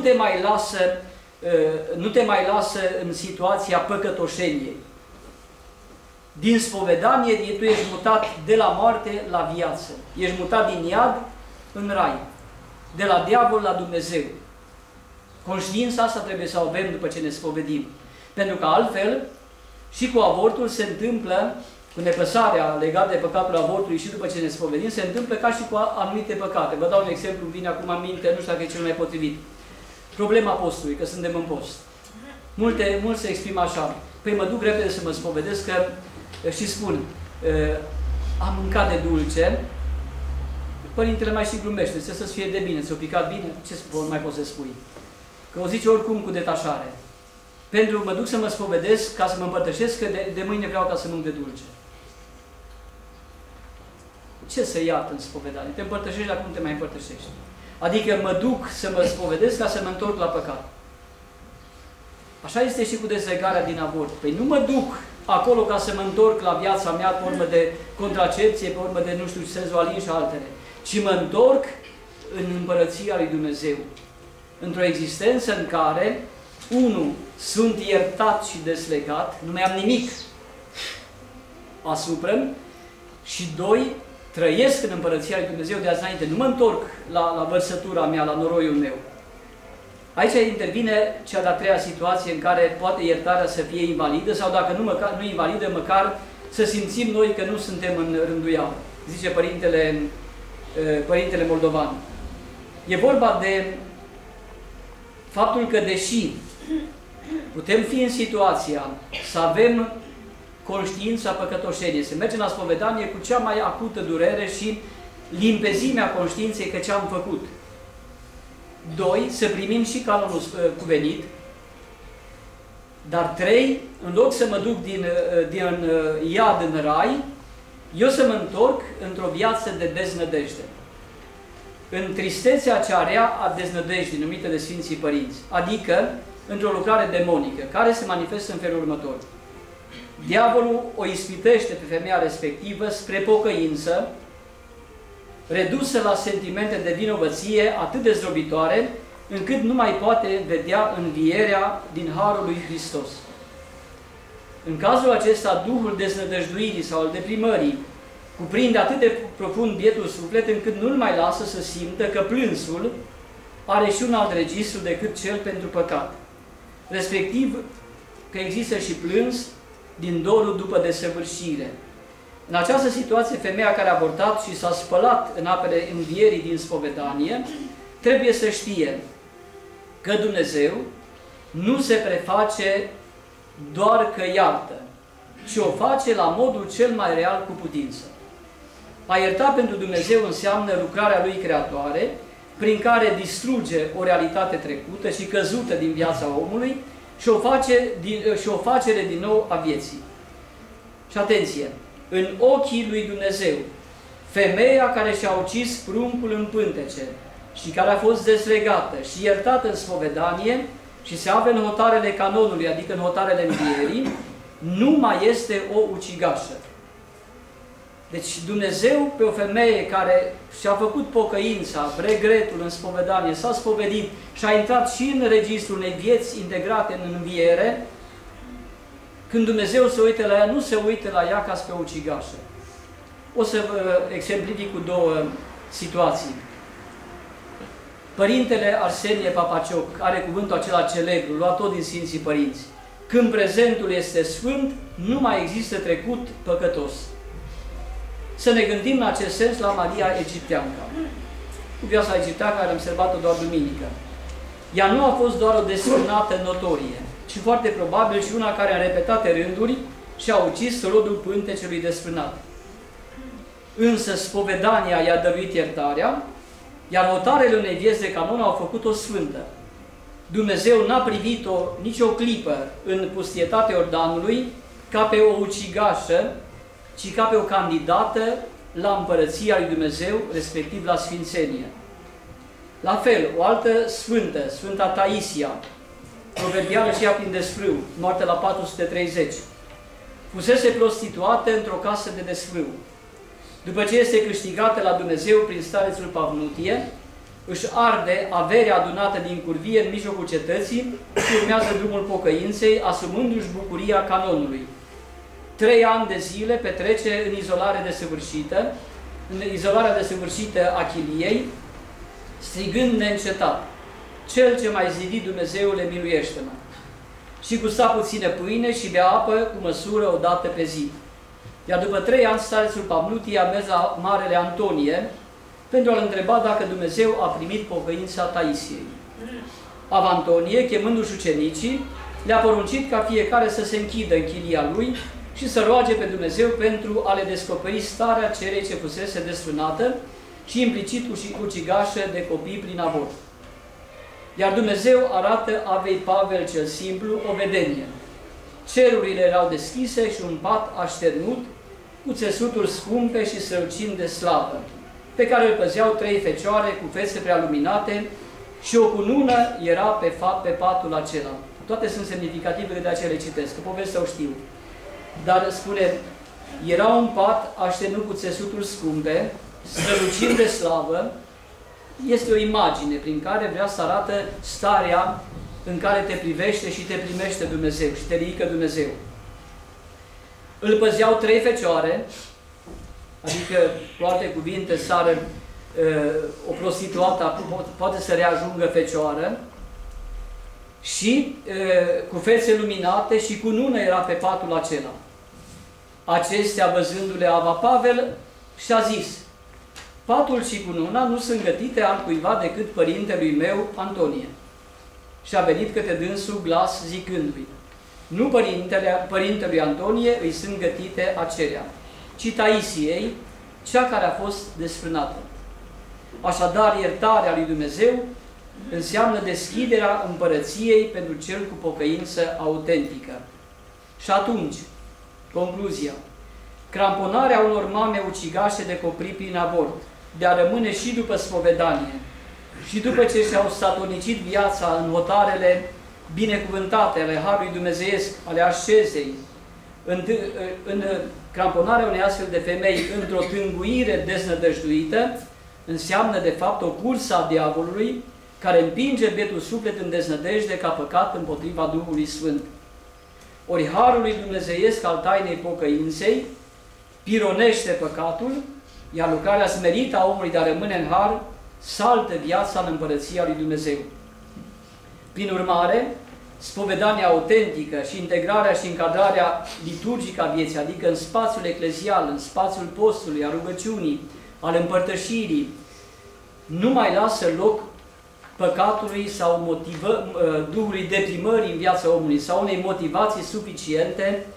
te mai lasă în situația păcătoșeniei. Din spovedanie tu ești mutat de la moarte la viață. Ești mutat din iad în rai, de la diavol la Dumnezeu. Conștiința asta trebuie să o avem după ce ne spovedim. Pentru că altfel și cu avortul se întâmplă, cu nepăsarea legată de păcatul avortului și după ce ne spovedim, se întâmplă ca și cu anumite păcate. Vă dau un exemplu, îmi vine acum în minte, nu știu dacă e cel mai potrivit. Problema postului, că suntem în post. Mulți se exprimă așa, păi mă duc repede să mă spovedesc că, și spun, am mâncat de dulce, Părintele mai și glumește, să-ți fie de bine, ți-o picat bine, ce mai poți să spui? Că o zice oricum cu detașare. Pentru mă duc să mă spovedesc ca să mă împărtășesc, că de mâine vreau ca să mănânc de dulce. Ce să iartă în spovedanie? Te împărtășești la cum te mai împărtășești. Adică mă duc să mă spovedesc ca să mă întorc la păcat. Așa este și cu dezlegarea din avort. Păi nu mă duc acolo ca să mă întorc la viața mea pe urmă de contracepție, pe urmă de, nu știu, senzualin și altele, ci mă întorc în împărăția lui Dumnezeu. Într-o existență în care, unu, sunt iertat și deslegat, nu mai am nimic asupra, și doi, trăiesc în împărăția lui Dumnezeu de azi înainte. Nu mă întorc la vărsătura mea, la noroiul meu. Aici intervine cea de-a treia situație în care poate iertarea să fie invalidă sau dacă nu invalidă, măcar să simțim noi că nu suntem în rânduială, zice Părintele Moldovan. E vorba de faptul că deși putem fi în situația să avem conștiința păcătoșeniei, să mergem la spovedanie cu cea mai acută durere și limpezimea conștiinței că ce am făcut. Doi, să primim și canonul cuvenit, dar trei, în loc să mă duc din iad în rai, eu să mă întorc într-o viață de deznădejde. În tristețea cea rea a deznădejdii, numită de Sfinții Părinți, adică într-o lucrare demonică, care se manifestă în felul următor. Diavolul o ispitește pe femeia respectivă spre pocăință, redusă la sentimente de vinovăție atât de zdrobitoare, încât nu mai poate vedea învierea din Harul lui Hristos. În cazul acesta, duhul deznădăjduirii sau al deprimării cuprinde atât de profund bietul suflet, încât nu-l mai lasă să simtă că plânsul are și un alt registru decât cel pentru păcat. Respectiv, că există și plâns din dorul după desăvârșire. În această situație, femeia care a avortat și s-a spălat în apele învierii din spovedanie, trebuie să știe că Dumnezeu nu se preface doar că iartă, ci o face la modul cel mai real cu putință. A ierta pentru Dumnezeu înseamnă lucrarea Lui creatoare, prin care distruge o realitate trecută și căzută din viața omului și o facere din nou a vieții. Și atenție! În ochii lui Dumnezeu, femeia care și-a ucis pruncul în pântece și care a fost deslegată și iertată în spovedanie și se află în hotarele canonului, adică în hotarele învierii, nu mai este o ucigașă. Deci Dumnezeu pe o femeie care și-a făcut pocăința, regretul în spovedanie, s-a spovedit și a intrat și în registrul unei vieți integrate în înviere, când Dumnezeu se uită la ea, nu se uită la ea ca pe o ucigașă. O să vă exemplific cu două situații. Părintele Arsenie Papacioc are cuvântul acela celebru, luat tot din Sfinții Părinți. Când prezentul este sfânt, nu mai există trecut păcătos. Să ne gândim în acest sens la Maria Egipteanca. Cu viața egipteancă am observat-o doar duminică. Ea nu a fost doar o desfrânată notorie, ci foarte probabil și una care în repetate rânduri și a ucis rodul pântecelui desfrânat. Însă spovedania i-a dăruit iertarea, iar notarele unei vieți de canon au făcut-o sfântă. Dumnezeu n-a privit-o nicio clipă în pustietatea Iordanului ca pe o ucigașă, ci ca pe o candidată la împărăția lui Dumnezeu, respectiv la sfințenie. La fel, o altă sfântă, Sfânta Taisia, proverbială și ea prin desfrâu, moartă la 430, fusese prostituată într-o casă de desfrâu. După ce este câștigată la Dumnezeu prin starețul Pavnutie, își arde averea adunată din curvie în mijlocul cetății și urmează drumul pocăinței, asumându-și bucuria canonului. 3 ani de zile petrece în izolarea desăvârșită a chiliei, strigând neîncetat: Cel ce m-ai zidit, Dumnezeule, miluiește-mă! Și gusta puțină pâine și bea apă cu măsură o dată pe zi. Iar după 3 ani, starețul Pavnutie a mers la Marele Antonie pentru a-l întreba dacă Dumnezeu a primit pocăința Taisiei. Ava Antonie, chemându-și ucenicii, le-a poruncit ca fiecare să se închidă în chilia lui și să roage pe Dumnezeu pentru a le descoperi starea celei ce fusese desfrânată și implicit ucigașă de copii prin avort. Iar Dumnezeu arată Avei Pavel cel simplu o vedenie. Cerurile erau deschise și un pat așternut cu țesuturi scumpe și strălucind de slavă, pe care îl păzeau 3 fecioare cu fețe prealuminate și o cunună era pe patul acela. Toate sunt semnificative, de aceea le citesc, că povestea o știu. Dar spune, era un pat așternut cu țesuturi scumpe, strălucind de slavă. Este o imagine prin care vrea să arată starea în care te privește și te primește Dumnezeu și te ridică Dumnezeu. Îl păzeau 3 fecioare, adică, cu alte cuvinte, sară o prostituată poate să reajungă fecioară, și cu fețe luminate și cu nună era pe patul acela. Acestea, văzându-le Ava Pavel, și-a zis: patul și cununa nu sunt gătite altcuiva decât părintelui meu, Antonie. Și a venit către dânsul glas zicându-i: nu părintelui Antonie îi sunt gătite acelea, ci Taisiei, cea care a fost desfrânată. Așadar, iertarea lui Dumnezeu înseamnă deschiderea împărăției pentru cel cu pocăință autentică. Și atunci, concluzia: cramponarea unor mame ucigașe de copii prin avort, de a rămâne și după spovedanie, și după ce și-au satonicit viața în hotarele binecuvântate ale Harului Dumnezeiesc, ale ascezei, în cramponarea unei astfel de femei într-o tânguire deznădăjduită, înseamnă de fapt o cursă a diavolului care împinge bietul suflet în deznădejde ca păcat împotriva Duhului Sfânt. Ori Harul lui Dumnezeiesc al tainei pocăinței pironește păcatul, iar lucrarea smerită a omului de a rămâne în Har saltă viața în împărăția lui Dumnezeu. Prin urmare, spovedania autentică și integrarea și încadrarea liturgică a vieții, adică în spațiul eclezial, în spațiul postului, a rugăciunii, al împărtășirii, nu mai lasă loc păcatului sau duhului deprimării în viața omului sau unei motivații suficiente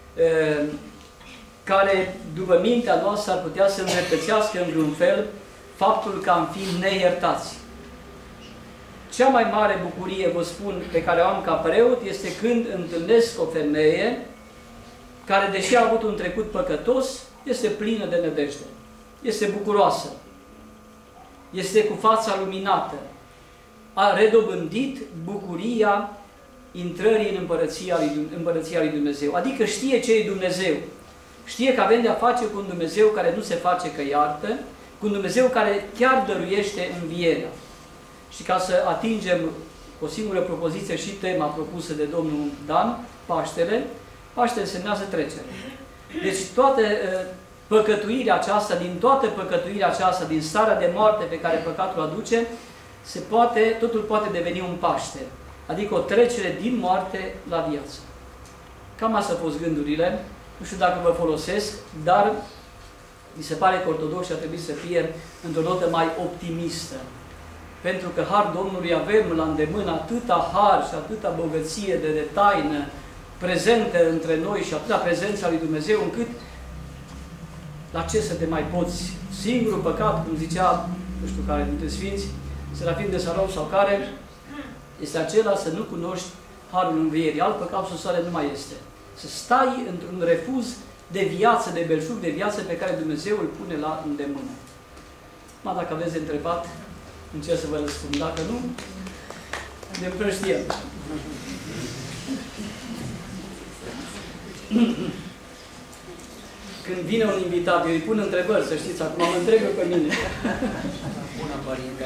care, după mintea noastră, ar putea să îndreptățească în vreun fel faptul că am fi neiertați. Cea mai mare bucurie, vă spun, pe care o am ca preot, este când întâlnesc o femeie care, deși a avut un trecut păcătos, este plină de nădejde. Este bucuroasă. Este cu fața luminată. A redobândit bucuria intrării în împărăția lui Dumnezeu. Adică știe ce e Dumnezeu. Știe că avem de-a face cu un Dumnezeu care nu se face că iartă, cu un Dumnezeu care chiar dăruiește învierea. Și ca să atingem o singură propoziție și tema propusă de domnul Dan, Paștele, Paștele însemnează trecere. Deci toată păcătuirea aceasta, din starea de moarte pe care păcatul aduce, totul poate deveni un Paște, adică o trecere din moarte la viață. Cam astea au fost gândurile, nu știu dacă vă folosesc, dar mi se pare că ortodoxii ar trebui să fie într-o notă mai optimistă. Pentru că Har Domnului avem la îndemână atâta har și atâta bogăție de taină, prezentă între noi și atâta prezența lui Dumnezeu, încât la ce să te mai poți? Singurul păcat, cum zicea, nu știu care dintre Sfinți, Serafim de Sarov sau care, este acela să nu cunoști harul învierii. Alt păcat sau soare nu mai este. Să stai într-un refuz de viață, de belșug de viață pe care Dumnezeu îl pune la îndemână. Dacă aveți de întrebat, încerc să vă răspund. Dacă nu, ne împrăștiem. Când vine un invitat, eu îi pun întrebări, să știți, acum mă întreb eu pe mine. Bună, Părinte!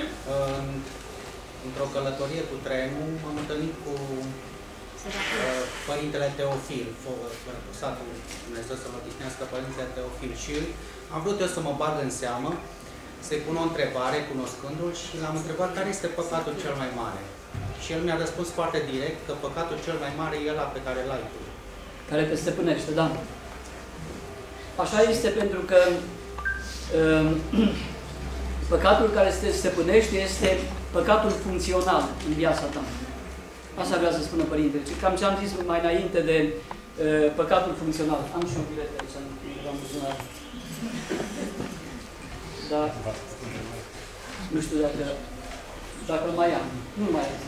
Într-o călătorie cu trenul m-am întâlnit cu Părintele Teofil, satul Dumnezeu să-l odihnească, Părintele Teofil, și am vrut eu să mă bag în seamă, să-i pun o întrebare, cunoscându-l, și l-am întrebat care este păcatul cel mai mare. Și el mi-a răspuns foarte direct că păcatul cel mai mare e ăla pe care l-ai tu. Care te stăpânește, da. Așa este, pentru că păcatul care te stăpânește este păcatul funcțional în viața ta. Asta vrea să spună Părintele. Cam ce am zis mai înainte de păcatul funcțional. Am și un bilet aici, am buzunar. Dar nu știu dacă îl mai am. Nu mai am.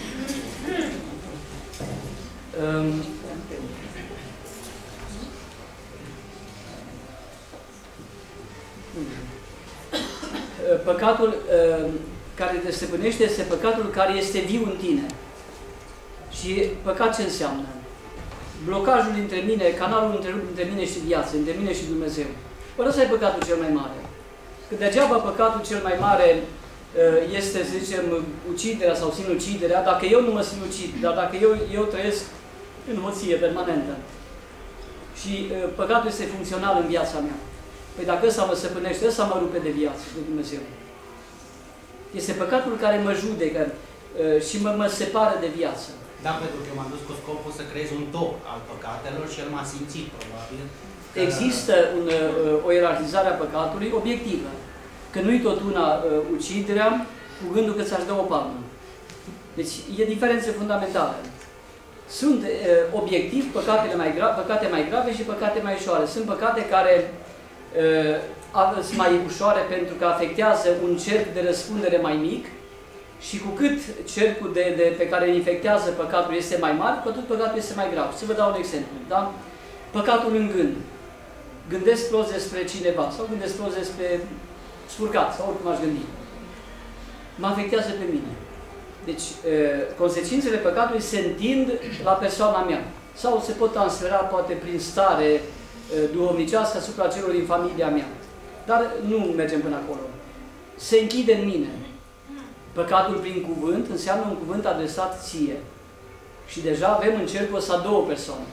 Păcatul care te stăpânește este păcatul care este viu în tine. Și păcat ce înseamnă? Blocajul între mine, canalul între mine și viață, între mine și Dumnezeu. Ăsta e păcatul cel mai mare. Că degeaba păcatul cel mai mare este, să zicem, uciderea sau sinuciderea, dacă eu nu mă sinucid, dar dacă eu trăiesc în hoție permanentă. Și păcatul este funcțional în viața mea. Păi dacă ăsta mă stăpânește, ăsta mă rupe de viață, de Dumnezeu. Este păcatul care mă judecă și mă separă de viață. Da, pentru că eu m-am dus cu scopul să creez un top al păcatelor și el m-a simțit, probabil. Că... Există o ierarhizare a păcatului obiectivă. Că nu-i tot una uciderea cu gândul că ți-aș dă o palmă. Deci e diferență fundamentală. Sunt obiectiv păcate mai grave și păcate mai ușoare. Sunt păcate care sunt mai ușoare pentru că afectează un cerc de răspundere mai mic și cu cât cercul pe care îl infectează păcatul este mai mare, cu atât păcatul este mai grav. Să vă dau un exemplu. Da? Păcatul în gând. Gândesc prost despre cineva sau gândesc prost despre spurcat sau oricum aș gândi. Mă afectează pe mine. Deci, consecințele păcatului se întind la persoana mea. Sau se pot transfera, poate, prin stare duhovnicească asupra celor din familia mea. Dar nu mergem până acolo. Se închide în mine. Păcatul prin cuvânt înseamnă un cuvânt adresat ție. Și deja avem în cercul ăsta două persoane.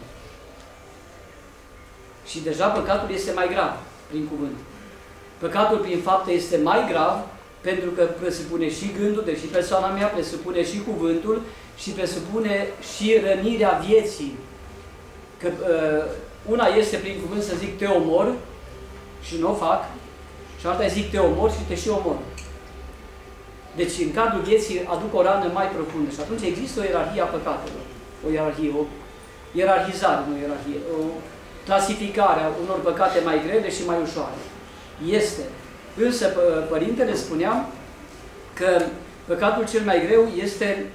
Și deja păcatul este mai grav prin cuvânt. Păcatul prin fapte este mai grav pentru că presupune și gândul, deși persoana mea presupune și cuvântul și presupune și rănirea vieții. Că una este prin cuvânt să zic te omor și nu o fac, și alta zic te omor și te și omor. Deci în cadrul vieții aduc o rană mai profundă și atunci există o ierarhie a păcatelor. O ierarhizare, nu ierarhie, o clasificare a unor păcate mai grele și mai ușoare. Este. Însă Părintele spunea că păcatul cel mai greu este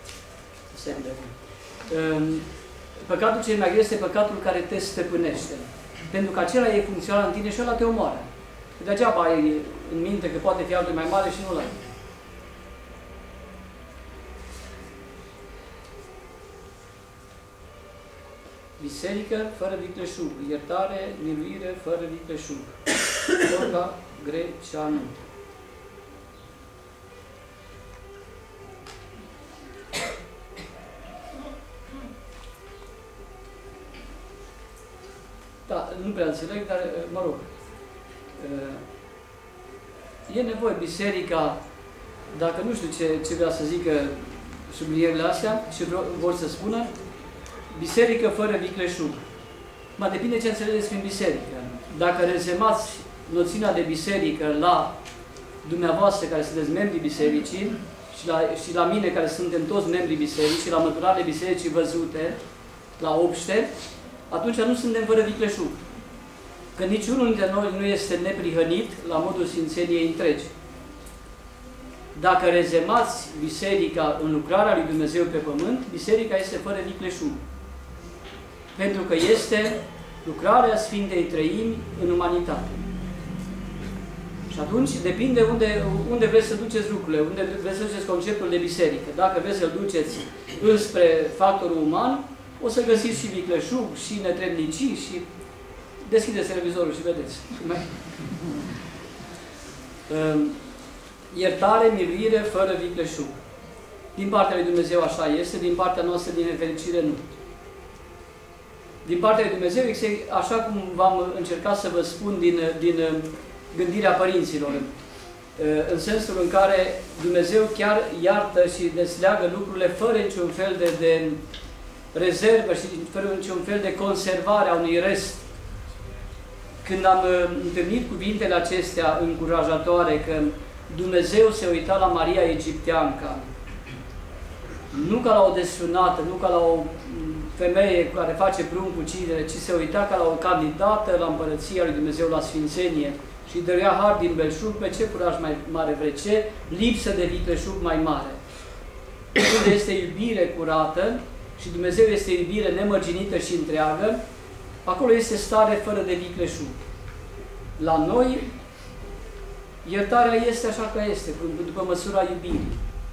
păcatul cel mai greu este păcatul care te stăpânește. Pentru că acela e funcțional în tine și ăla te omoară. Degeaba ai în minte că poate fi altul mai mare și nu l-ai. Biserică fără vicleșug, iertare, miluire fără vicleșug. Orca Greceanu. Da, nu prea înțeleg, dar mă rog. E nevoie biserica, dacă nu știu ce vrea să zică sublinierele astea, ce vor să spună, biserică fără vicleșug. Mă depinde ce înțelegeți prin biserică. Dacă rezemați noțiunea de biserică la dumneavoastră care sunteți membrii bisericii și la mine care suntem toți membrii bisericii, la măturare bisericii văzute, la obște, atunci nu suntem fără vicleșug. Că niciunul dintre noi nu este neprihănit la modul sfințeniei întregi. Dacă rezemați biserica în lucrarea lui Dumnezeu pe pământ, biserica este fără vicleșug. Pentru că este lucrarea Sfintei Treimi în umanitate. Și atunci depinde unde vreți să duceți lucrurile, unde vreți să duceți conceptul de biserică. Dacă vreți să-l duceți înspre factorul uman, o să găsiți și vicleșug, și netrebnicii, și deschideți televizorul și vedeți. Iertare, miluire, fără vicleșug. Din partea lui Dumnezeu așa este, din partea noastră, din nefericire, nu. Din partea lui Dumnezeu, așa cum v-am încercat să vă spun din gândirea părinților, în sensul în care Dumnezeu chiar iartă și desleagă lucrurile fără niciun fel de rezervă și fără niciun fel de conservare a unui rest. Când am întâlnit cuvintele acestea încurajatoare, că Dumnezeu se uita la Maria Egipteanca, nu ca la o desfrânată, nu ca la o femeie care face pruncucidere, ci se uita ca la o candidată la împărăția lui Dumnezeu, la sfințenie, și dăruia har din belșug, pe ce curaj mai mare vrei, ce lipsă de vicleșug mai mare. Unde este iubire curată și Dumnezeu este iubire nemărginită și întreagă, acolo este stare fără de vicleșug. La noi, iertarea este așa ca este, după măsura iubirii.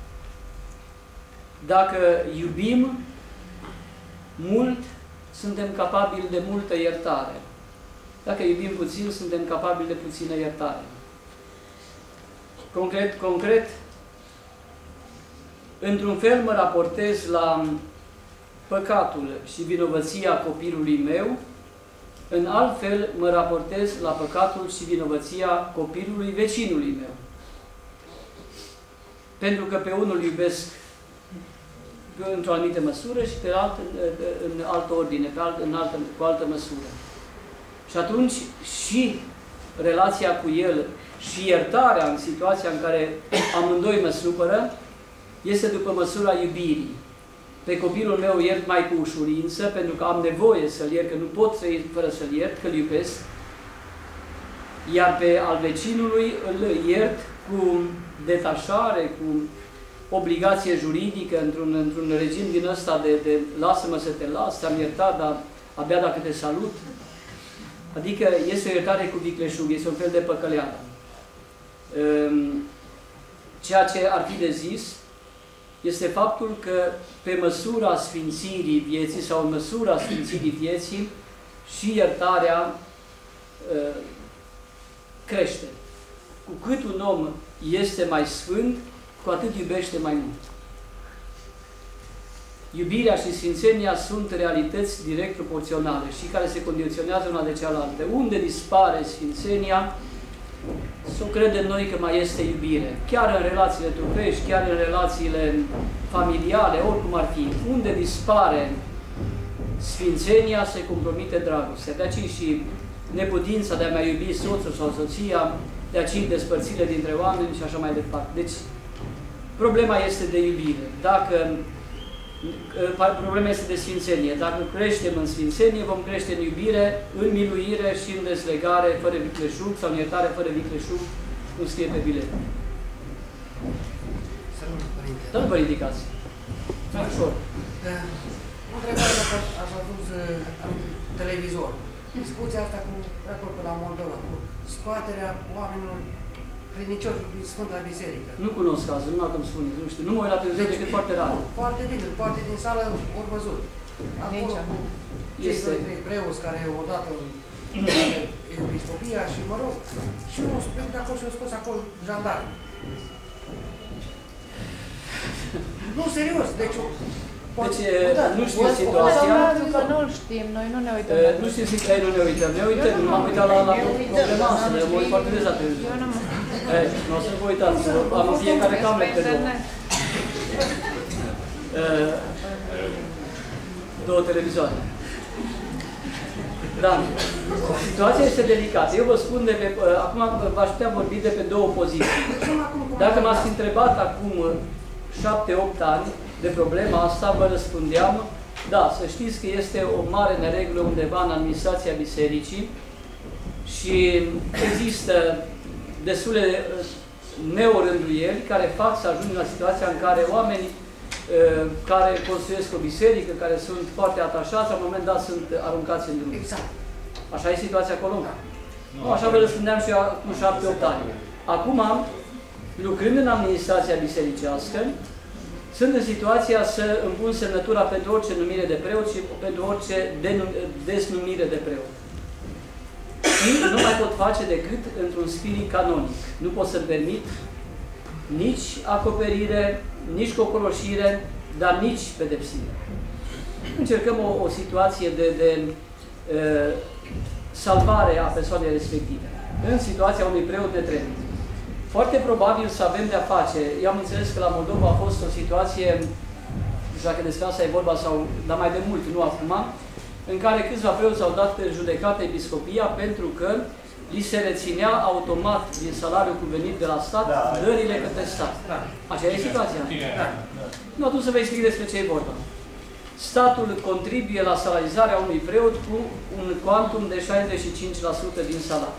Dacă iubim mult, suntem capabili de multă iertare. Dacă iubim puțin, suntem capabili de puțină iertare. Concret, într-un fel mă raportez la păcatul și vinovăția copilului meu, în alt fel mă raportez la păcatul și vinovăția copilului vecinului meu. Pentru că pe unul iubesc într-o anumită măsură și pe altul în altă ordine, cu altă măsură. Și atunci și relația cu el și iertarea în situația în care amândoi mă supără este după măsura iubirii. Pe copilul meu iert mai cu ușurință, pentru că am nevoie să-l iert, că nu pot să iert fără să-l iert, că-l iubesc. Iar pe al vecinului îl iert cu detașare, cu obligație juridică, într-un regim din ăsta de lasă-mă să te las, te-am iertat, dar abia dacă te salut. Adică este o iertare cu vicleșug, este un fel de păcăleală. Ceea ce ar fi de zis este faptul că pe măsura sfințirii vieții sau în măsura sfințirii vieții și iertarea crește. Cu cât un om este mai sfânt, cu atât iubește mai mult. Iubirea și sfințenia sunt realități direct proporționale și care se condiționează una de cealaltă. Unde dispare sfințenia, să o credem noi că mai este iubire. Chiar în relațiile trupești, chiar în relațiile familiale, oricum ar fi. Unde dispare sfințenia, se compromite dragostea. De aceea și neputința de a mai iubi soțul sau soția, de aceea despărțile dintre oameni și așa mai departe. Deci, problema este de iubire. Problema este de sfințenie. Dacă creștem în sfințenie, vom crește în iubire, în miluire și în deslegare fără vicleșug sau în iertare fără vicleșug, cum scrie pe bilet. Să nu vă ridicați. Mai ușor. O întrebare dacă ați văzut televizor. Discuția asta cu raportul la Moldova, cu scoaterea oamenilor credincioși din Sfânta Biserică. Nu cunosc cazul, nu că îmi spune, nu știu. Nu mă uit la televizor decât foarte rar. Foarte bine, foarte din sală ori văzut. Acolo cu cei doi preoți care odată episcopia și, mă rog, și unul spune de acolo și-au scos acolo jandarmi. Nu, serios, deci... Deci, nu știu situația. Că nu-l știm, noi nu ne uităm. Nu știu că noi nu ne uităm. Ne uităm, nu m-am uitat la problema asta, mă uit foarte des la televizor. Nu o să vă uitați, am în fiecare cameră pe două televizoare. Da. Situația este delicată. Eu vă spun acum v-aș putea vorbi de pe două poziții. Dacă m-ați întrebat acum 7-8 ani de problema asta, vă răspundeam Da, să știți că este o mare neregulă undeva în administrația bisericii și există destule neorânduieli care fac să ajungă la situația în care oameni care construiesc o biserică, care sunt foarte atașați, la un moment dat sunt aruncați în drum. Exact. Așa e situația acolo? Nu, așa vă răspundeam și eu acum 7-8 ani. Acum, lucrând în administrația bisericească, sunt în situația să împun semnătura pentru orice numire de preot și pentru orice desnumire de preot. Și nu mai pot face decât într-un spirit canonic. Nu pot să-mi permit nici acoperire, nici cocoloșire, dar nici pedepsire. Încercăm o situație de salvare a persoanei respective, în situația unui preot netrebnic. Foarte probabil să avem de-a face, eu am înțeles că la Moldova a fost o situație, nu știu dacă despre asta e vorba sau, dar mai de mult, nu acum, în care câțiva preoți au dat judecată episcopia pentru că li se reținea automat din salariul cuvenit de la stat dările către stat. Așa e situația? Nu, atunci să vă explic despre ce e vorba. Statul contribuie la salarizarea unui preot cu un quantum de 65% din salariu.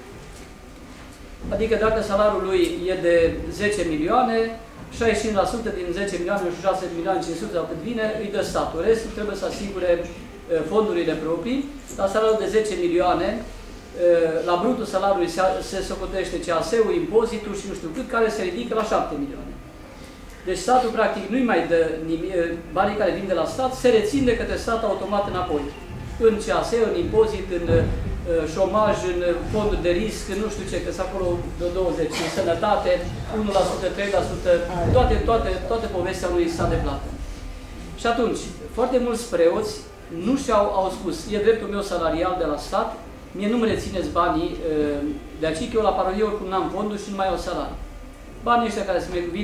Adică dacă salariul lui e de 10 milioane, 65% din 10 milioane și 6 milioane 500 sau cât vine, îi dă statul. Restul trebuie să asigure fondurile proprii. La salariul de 10 milioane, la brutul salariului se socotește CAS-ul, impozitul și nu știu cât, care se ridică la 7 milioane. Deci statul practic nu-i mai dă nimic, banii care vin de la stat se rețin de către stat automat înapoi. În CAS, în impozit, în șomaj, în fonduri de risc, în nu știu ce, că sunt acolo de 20, în sănătate, 1%, 3%, toate povestea unui stat de plată. Și atunci, foarte mulți preoți nu și-au spus, e dreptul meu salarial de la stat, mie nu-mi rețineți banii de aici, că eu la parohie oricum n-am fonduri și nu mai au salariu. Banii ăștia care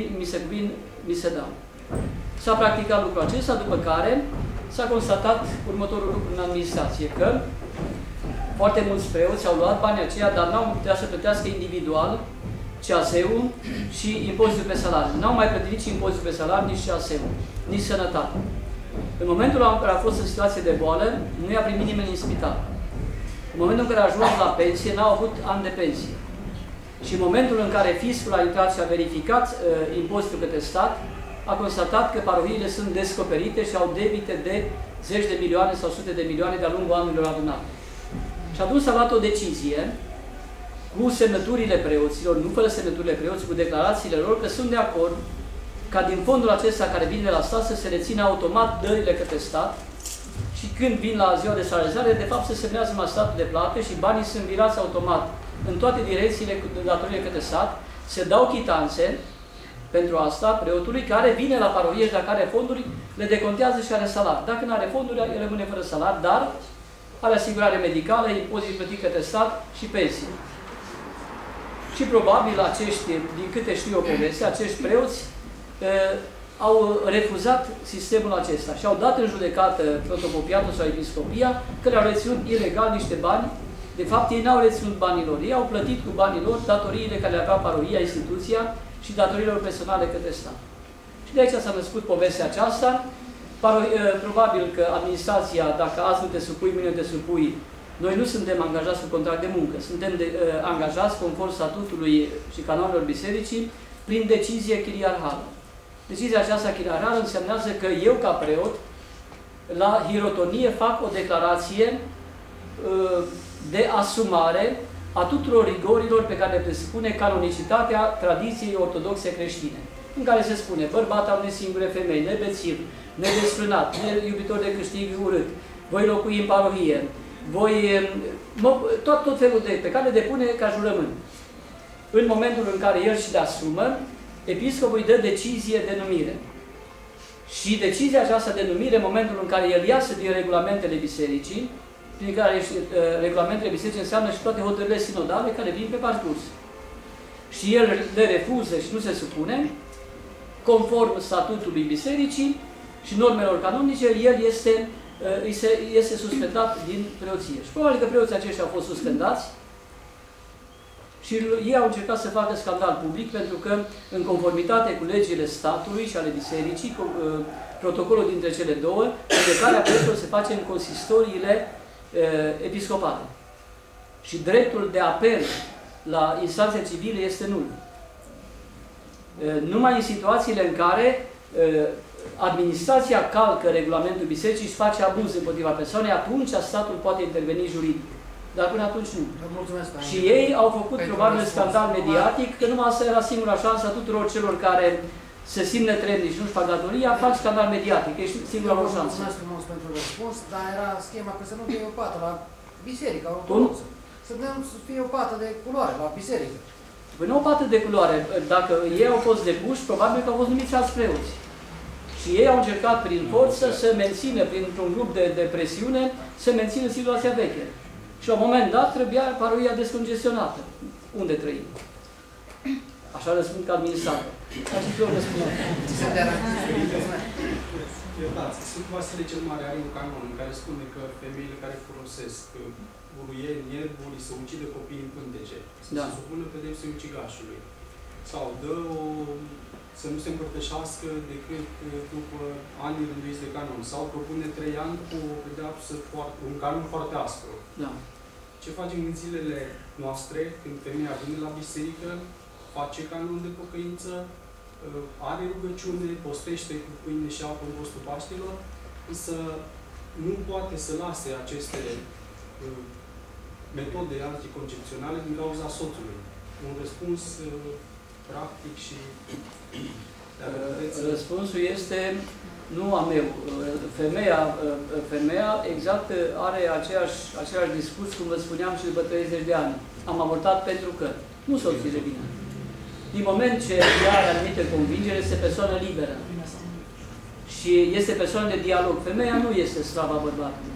mi se dau. S-a practicat lucrul acesta, după care s-a constatat următorul lucru în administrație, că foarte mulți preoți au luat banii aceia, dar n-au putea să plătească individual CAS-ul și impozitul pe salariu. N-au mai plătit nici impozitul pe salariu, nici CAS-ul, nici sănătate. În momentul în care a fost în situație de boală, nu i-a primit nimeni în spital. În momentul în care a ajuns la pensie, n-au avut an de pensie. Și în momentul în care fiscul a intrat și a verificat impozitul către stat, a constatat că parohiile sunt descoperite și au debite de zeci de milioane sau sute de milioane de-a lungul anilor adunate. Și atunci s-a luat o decizie cu semnăturile preoților, nu fără semnăturile preoților, cu declarațiile lor, că sunt de acord ca din fondul acesta care vine de la stat să se rețină automat dările către stat și când vin la ziua de salarizare, de fapt se semnează la statul de plată și banii sunt virați automat în toate direcțiile cu datorile către stat, se dau chitanțe pentru asta preotului care vine la parohie și dacă are fonduri, le decontează și are salariu. Dacă nu are fonduri, el rămâne fără salariu, dar are asigurare medicală, impozit plătit către stat și pensii. Și probabil acești, din câte știu eu poveste, acești preoți au refuzat sistemul acesta și au dat în judecată protocopiatul sau episcopia că le-au reținut ilegal niște bani. De fapt, ei n-au reținut banii lor. Ei au plătit cu banii lor datoriile care le avea parohia, instituția și datoriile lor personale către stat. Și de aici s-a născut povestea aceasta. Probabil că administrația, dacă azi nu te supui, mâine te supui, noi nu suntem angajați cu contract de muncă, suntem angajați conform statutului și canonelor bisericii prin decizie chiriarhală. Decizia aceasta chiriarhală însemnează că eu, ca preot, la hirotonie fac o declarație de asumare a tuturor rigorilor pe care le presupune canonicitatea tradiției ortodoxe creștine, în care se spune bărbat al unei singure femei, nebețiv, nedesfrânat, neiubitor de câștig urât, voi locui în parohie, tot felul de pe care le depune ca jurământ. În momentul în care el și le asumă, episcopul îi dă decizie de numire. Și decizia aceasta de numire, în momentul în care el iasă din regulamentele bisericii, prin care regulamentele bisericii înseamnă și toate hotărârile sinodale care vin pe parcurs. Și el le refuză și nu se supune, conform statutului bisericii și normelor canonice, el este suspendat din preoție. Și probabil că preoții aceștia au fost suspendați Și ei au încercat să facă scandal public pentru că, în conformitate cu legile statului și ale bisericii, protocolul dintre cele două, judecarea preoților se face în consistoriile episcopale. Și dreptul de apel la instanțe civile este nul. Numai în situațiile în care administrația calcă regulamentul bisericii și face abuz împotriva persoanei, atunci statul poate interveni juridic. Dar până atunci nu. Și ei au făcut probabil scandal mediatic, că numai asta era singura șansă a tuturor celor care se simt netrebnici și nu-și fac datoria, fac scandal mediatic. E singura lor șansă. Mulțumesc frumos pentru răspuns, dar era schema că să nu fie o pată la biserică. Să nu fie o pată de culoare la biserică. Păi nu o pată de culoare. Dacă ei au fost depuși, probabil că au fost numiți alți preoți. Și ei au încercat prin forță să mențină, printr-un grup de presiune, să mențină situația veche. Și la un moment dat trebuia parohia descongestionată. Unde trăim? Așa răspund ca administrator. Așa și eu răspund. Sunt Vasile cel Mare are un canon în care spune că femeile care folosesc uruieni, ierburi, să ucidă copiii în pântece, să se supună pedepsei ucigașului. Sau dă să nu se împărtășească decât după ani rânduiți de canon. Sau propune 3 ani cu o pedeapsă un canon foarte aspru. Da. Ce facem în zilele noastre, când femeia vine la biserică, face canon de pocăință, are rugăciune, postește cu pâine și apă în postul Paștilor, însă nu poate să lase aceste metode anticoncepționale din cauza soțului. Un răspuns practic și... Răspunsul este nu a meu. Femeia exact are același discurs, cum vă spuneam, și după 30 de ani. Am avortat pentru că nu soțul de bine. Din moment ce ea are anumite convingere, este persoană liberă. Și este persoană de dialog. Femeia nu este slava bărbatului.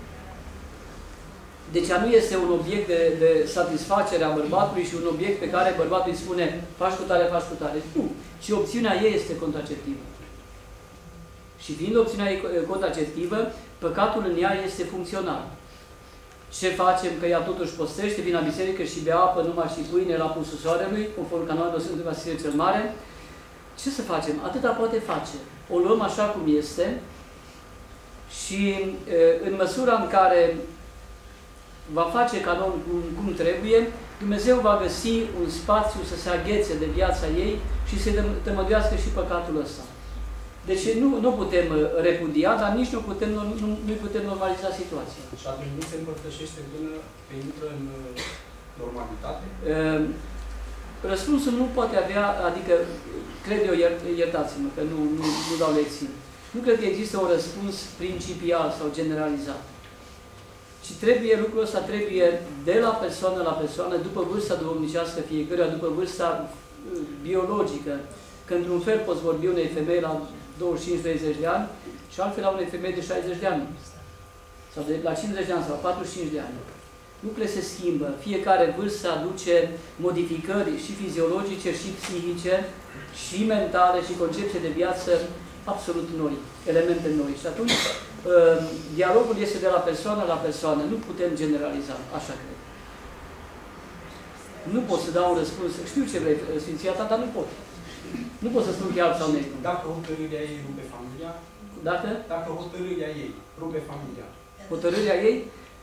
Deci ea nu este un obiect de satisfacere a bărbatului și un obiect pe care bărbatul îi spune faci cu tare, faci cu tare. Nu. Și opțiunea ei este contraceptivă. Și fiind opțiunea ei contraceptivă, păcatul în ea este funcțional. Ce facem? Că ea totuși postește, vine la biserică și bea apă numai și pâine la pulsul soarelui, conform canonului Sfântului Vasile cel Mare. Ce să facem? Atâta poate face. O luăm așa cum este și în măsura în care va face canon cum trebuie, Dumnezeu va găsi un spațiu să se aghețe de viața ei și să tămăduiască și păcatul ăsta. Deci nu putem repudia, dar nici nu putem normaliza situația. Și atunci nu se împărtășește până intră în normalitate? Răspunsul nu poate avea, adică, cred eu, iertați-mă, că nu dau lecții. Nu cred că există un răspuns principial sau generalizat. Ci lucrul ăsta trebuie de la persoană la persoană, după vârsta duhovnicească fiecăruia, după vârsta biologică, că într-un fel poți vorbi unei femei la 25-30 de ani și altfel la unei femei de 60 de ani. Sau la 50 de ani sau 45 de ani. Lucrurile se schimbă. Fiecare vârstă aduce modificări și fiziologice, și psihice, și mentale, și concepții de viață absolut noi, elemente noi. Și atunci, dialogul este de la persoană la persoană. Nu putem generaliza, așa cred. Nu pot să dau un răspuns. Știu ce vrei, Sfinția ta, dar nu pot. Nu pot să spun că e alb sau negru. Dacă hotărârea ei rupe familia? Dacă hotărârea ei rupe familia? Hotărârea ei?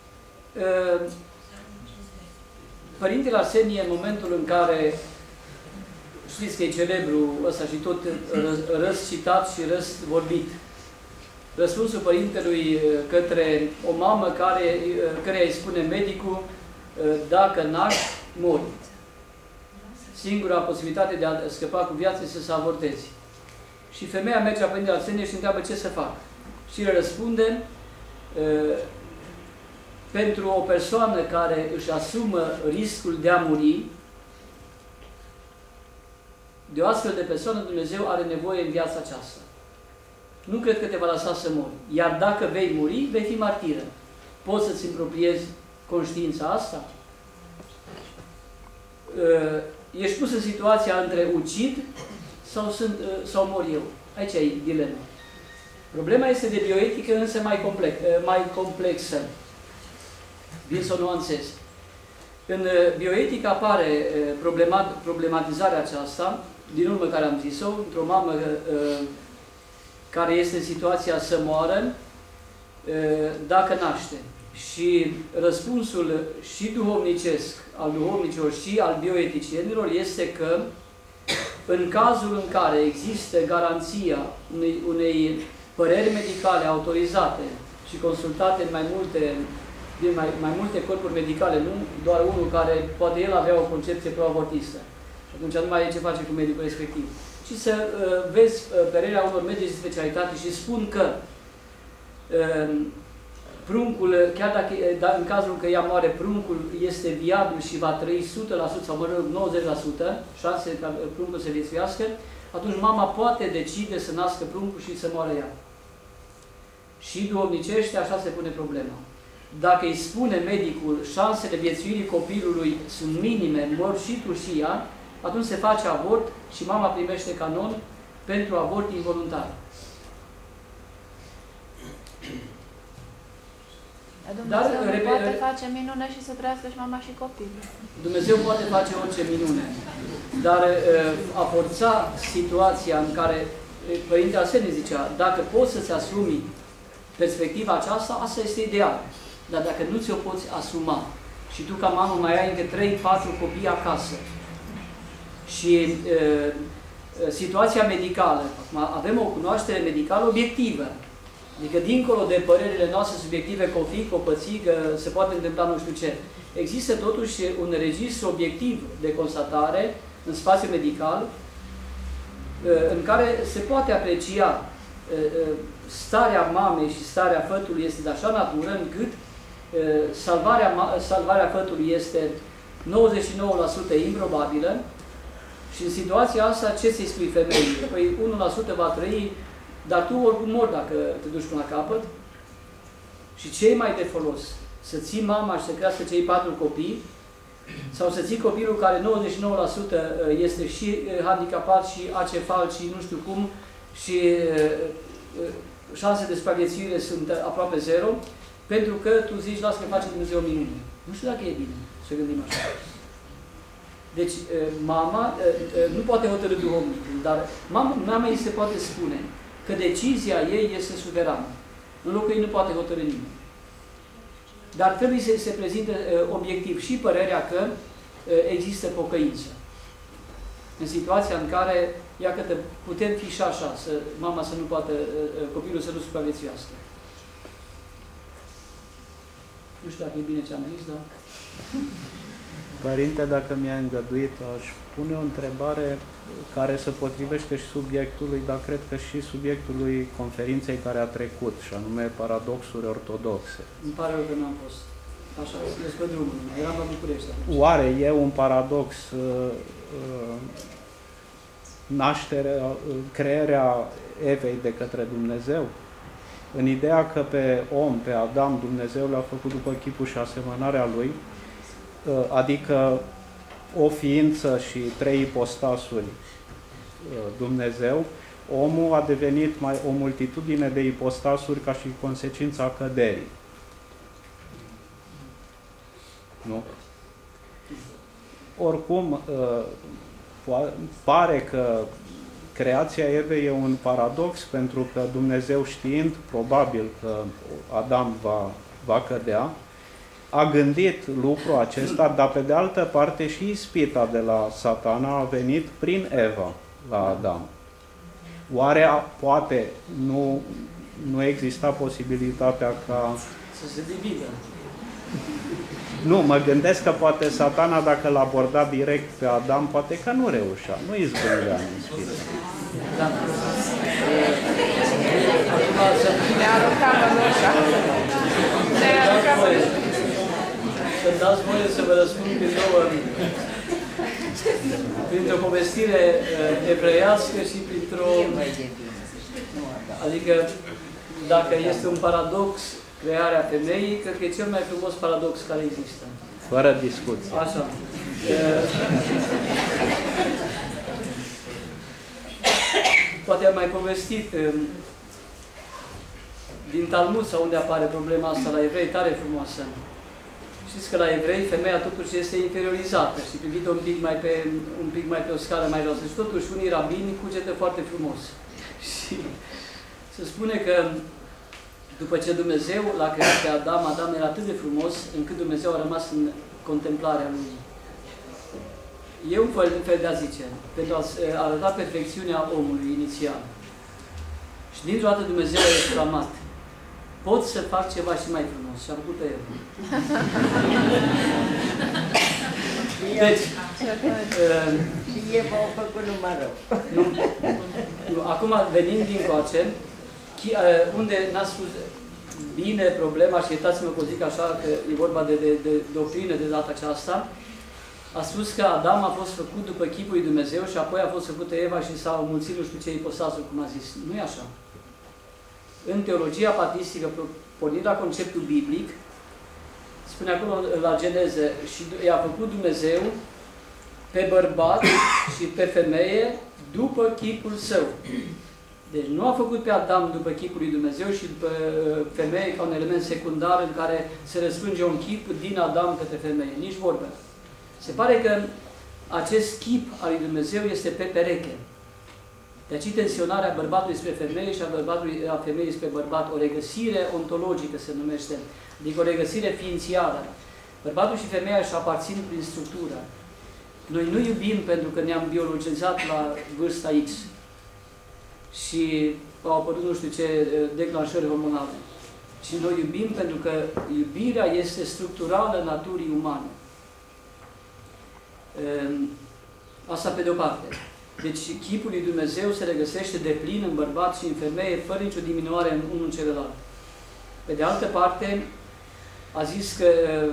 Părintele Arsenie, în momentul în care, știți că e celebru ăsta și tot răs citat și răs vorbit, răspunsul părintelui către o mamă care îi spune medicul, dacă naști, mori. Singura posibilitate de a scăpa cu viață este să avortezi. Și femeia merge la părintele Arsenie și întreabă ce să fac. Și el răspunde, pentru o persoană care își asumă riscul de a muri, de o astfel de persoană Dumnezeu are nevoie în viața aceasta. Nu cred că te va lăsa să mori. Iar dacă vei muri, vei fi martiră. Poți să-ți împropriezi conștiința asta? Ești pus în situația între ucid sau mor eu. Aici e dilema. Problema este de bioetică, însă mai complexă. Vin să o nuanțez. În bioetică apare problematizarea aceasta, din urmă care am zis-o, într-o mamă care este în situația să moară dacă naște. Și răspunsul și duhovnicesc, al duhovnicilor și al bioeticienilor este că în cazul în care există garanția unei păreri medicale autorizate și consultate în din mai multe corpuri medicale, nu doar unul care poate el avea o concepție pro-avortistă. Și atunci nu mai e ce face cu medicul respectiv. Și să vezi părerea unor medici de specialitate și spun că pruncul, chiar dacă în cazul că ea moare, pruncul este viabil și va trăi 100% sau mă rog 90% șanse ca pruncul să viețuiască, atunci mama poate decide să nască pruncul și să moară ea. Și duhovnicește așa se pune problema. Dacă îi spune medicul șansele viețuirii copilului sunt minime, mor și tu și ea, atunci se face avort și mama primește canon pentru avort involuntar. Dumnezeu nu poate face minune și să trăiască și mama și copilul. Dumnezeu poate face orice minune, dar a forța situația în care Părintele Arsenie zicea, dacă poți să-ți asumi perspectiva aceasta, asta este ideal. Dar dacă nu ți-o poți asuma și tu ca mamă mai ai încă 3-4 copii acasă și situația medicală, avem o cunoaștere medicală obiectivă, adică dincolo de părerile noastre subiective că o fi, că o păți, că se poate întâmpla nu știu ce, există totuși un registru obiectiv de constatare în spațiu medical în care se poate aprecia starea mamei și starea fătului este de așa natură încât salvarea fătului este 99% improbabilă și în situația asta ce să-i spui femeii? Păi 1% va trăi, dar tu oricum mori dacă te duci până la capăt. Și ce e mai de folos? Să ții mama și să crească cei 4 copii sau să ții copilul care 99% este și handicapat și acefal și nu știu cum și șanse de supraviețuire sunt aproape zero, pentru că tu zici, lasă că face Dumnezeu minune. Nu știu dacă e bine să gândim așa. Deci, mama nu poate hotărî duhovnicul, dar mama îi se poate spune că decizia ei este suverană. În locul ei nu poate hotărî nimeni. Dar trebuie să se prezinte obiectiv și părerea că există pocăință. În situația în care, iată, putem fi și așa, mama să nu poată, copilul să nu supraviețuiască. Nu știu dacă e bine ce am zis, dar... Părinte, dacă mi-a îngăduit, aș pune o întrebare care se potrivește și subiectului, dar cred că și subiectului conferinței care a trecut, și anume paradoxuri ortodoxe. Îmi pare rău că nu am fost. Așa, sunt pe drumul, eram la București. Oare e un paradox crearea Evei de către Dumnezeu? În ideea că pe om, pe Adam, Dumnezeu l-a făcut după chipul și asemănarea lui, adică o ființă și 3 ipostasuri Dumnezeu, omul a devenit o multitudine de ipostasuri ca și consecința căderii. Nu? Oricum, pare că creația Evei e un paradox, pentru că Dumnezeu, știind probabil că Adam va cădea, a gândit lucrul acesta, dar pe de altă parte și ispita de la Satana a venit prin Eva la Adam. Oare poate nu exista posibilitatea ca... Să se dividă. Nu, mă gândesc că poate Satana, dacă l-a abordat direct pe Adam, poate că nu reușea, nu izbândea în ispită. Da. Ne aruncam în ușa. Ne aruncam în ușa. Să-mi dați voie să vă răspund din nou printr-o povestire evreiască și printr-o... Adică, dacă este un paradox crearea femeii, cred că e cel mai frumos paradox care există. Fără discuție. Așa. Poate am mai povestit din Talmud sau unde apare problema asta la evrei, tare frumoasă. Și Știți că la evrei femeia totuși este inferiorizată și privită un pic mai pe o scară mai jos. Deci totuși unii rabini cugetă foarte frumos. Și se spune că după ce Dumnezeu l-a creat pe Adam, Adam era atât de frumos încât Dumnezeu a rămas în contemplarea lui. E un fel de a zice, pentru a arăta perfecțiunea omului inițial. Și dintr-o dată Dumnezeu a exclamat: pot să fac ceva și mai frumos. Și a făcut pe el. Deci, și Eva a făcut numai rău. Nu, acum venind din coace, unde n-a spus bine problema, și iertați-mă că o zic așa, că e vorba de doctrină de data aceasta, a spus că Adam a fost făcut după chipul lui Dumnezeu și apoi a fost făcută Eva și s-au mulțit nu știu ce ipostasuri, cum a zis. Nu e așa. În teologia patistică, pornind la conceptul biblic, spune acolo la Geneze, și i-a făcut Dumnezeu pe bărbat și pe femeie după chipul său. Deci nu a făcut pe Adam după chipul lui Dumnezeu și după femeie ca un element secundar în care se răsfrânge un chip din Adam către femeie. Nici vorbă. Se pare că acest chip al lui Dumnezeu este pe pereche. De aici tensionarea bărbatului spre femeie și a femeii spre bărbat. O regăsire ontologică se numește. Adică o regăsire ființială. Bărbatul și femeia își aparțin prin structură. Noi nu iubim pentru că ne-am biologizat la vârsta X. Și au apărut nu știu ce declanșări hormonale. Și noi iubim pentru că iubirea este structurală naturii umane. Asta pe de o parte. Deci chipul lui Dumnezeu se regăsește de plin în bărbat și în femeie, fără nicio diminuare în unul în celălalt. Pe de altă parte, a zis că,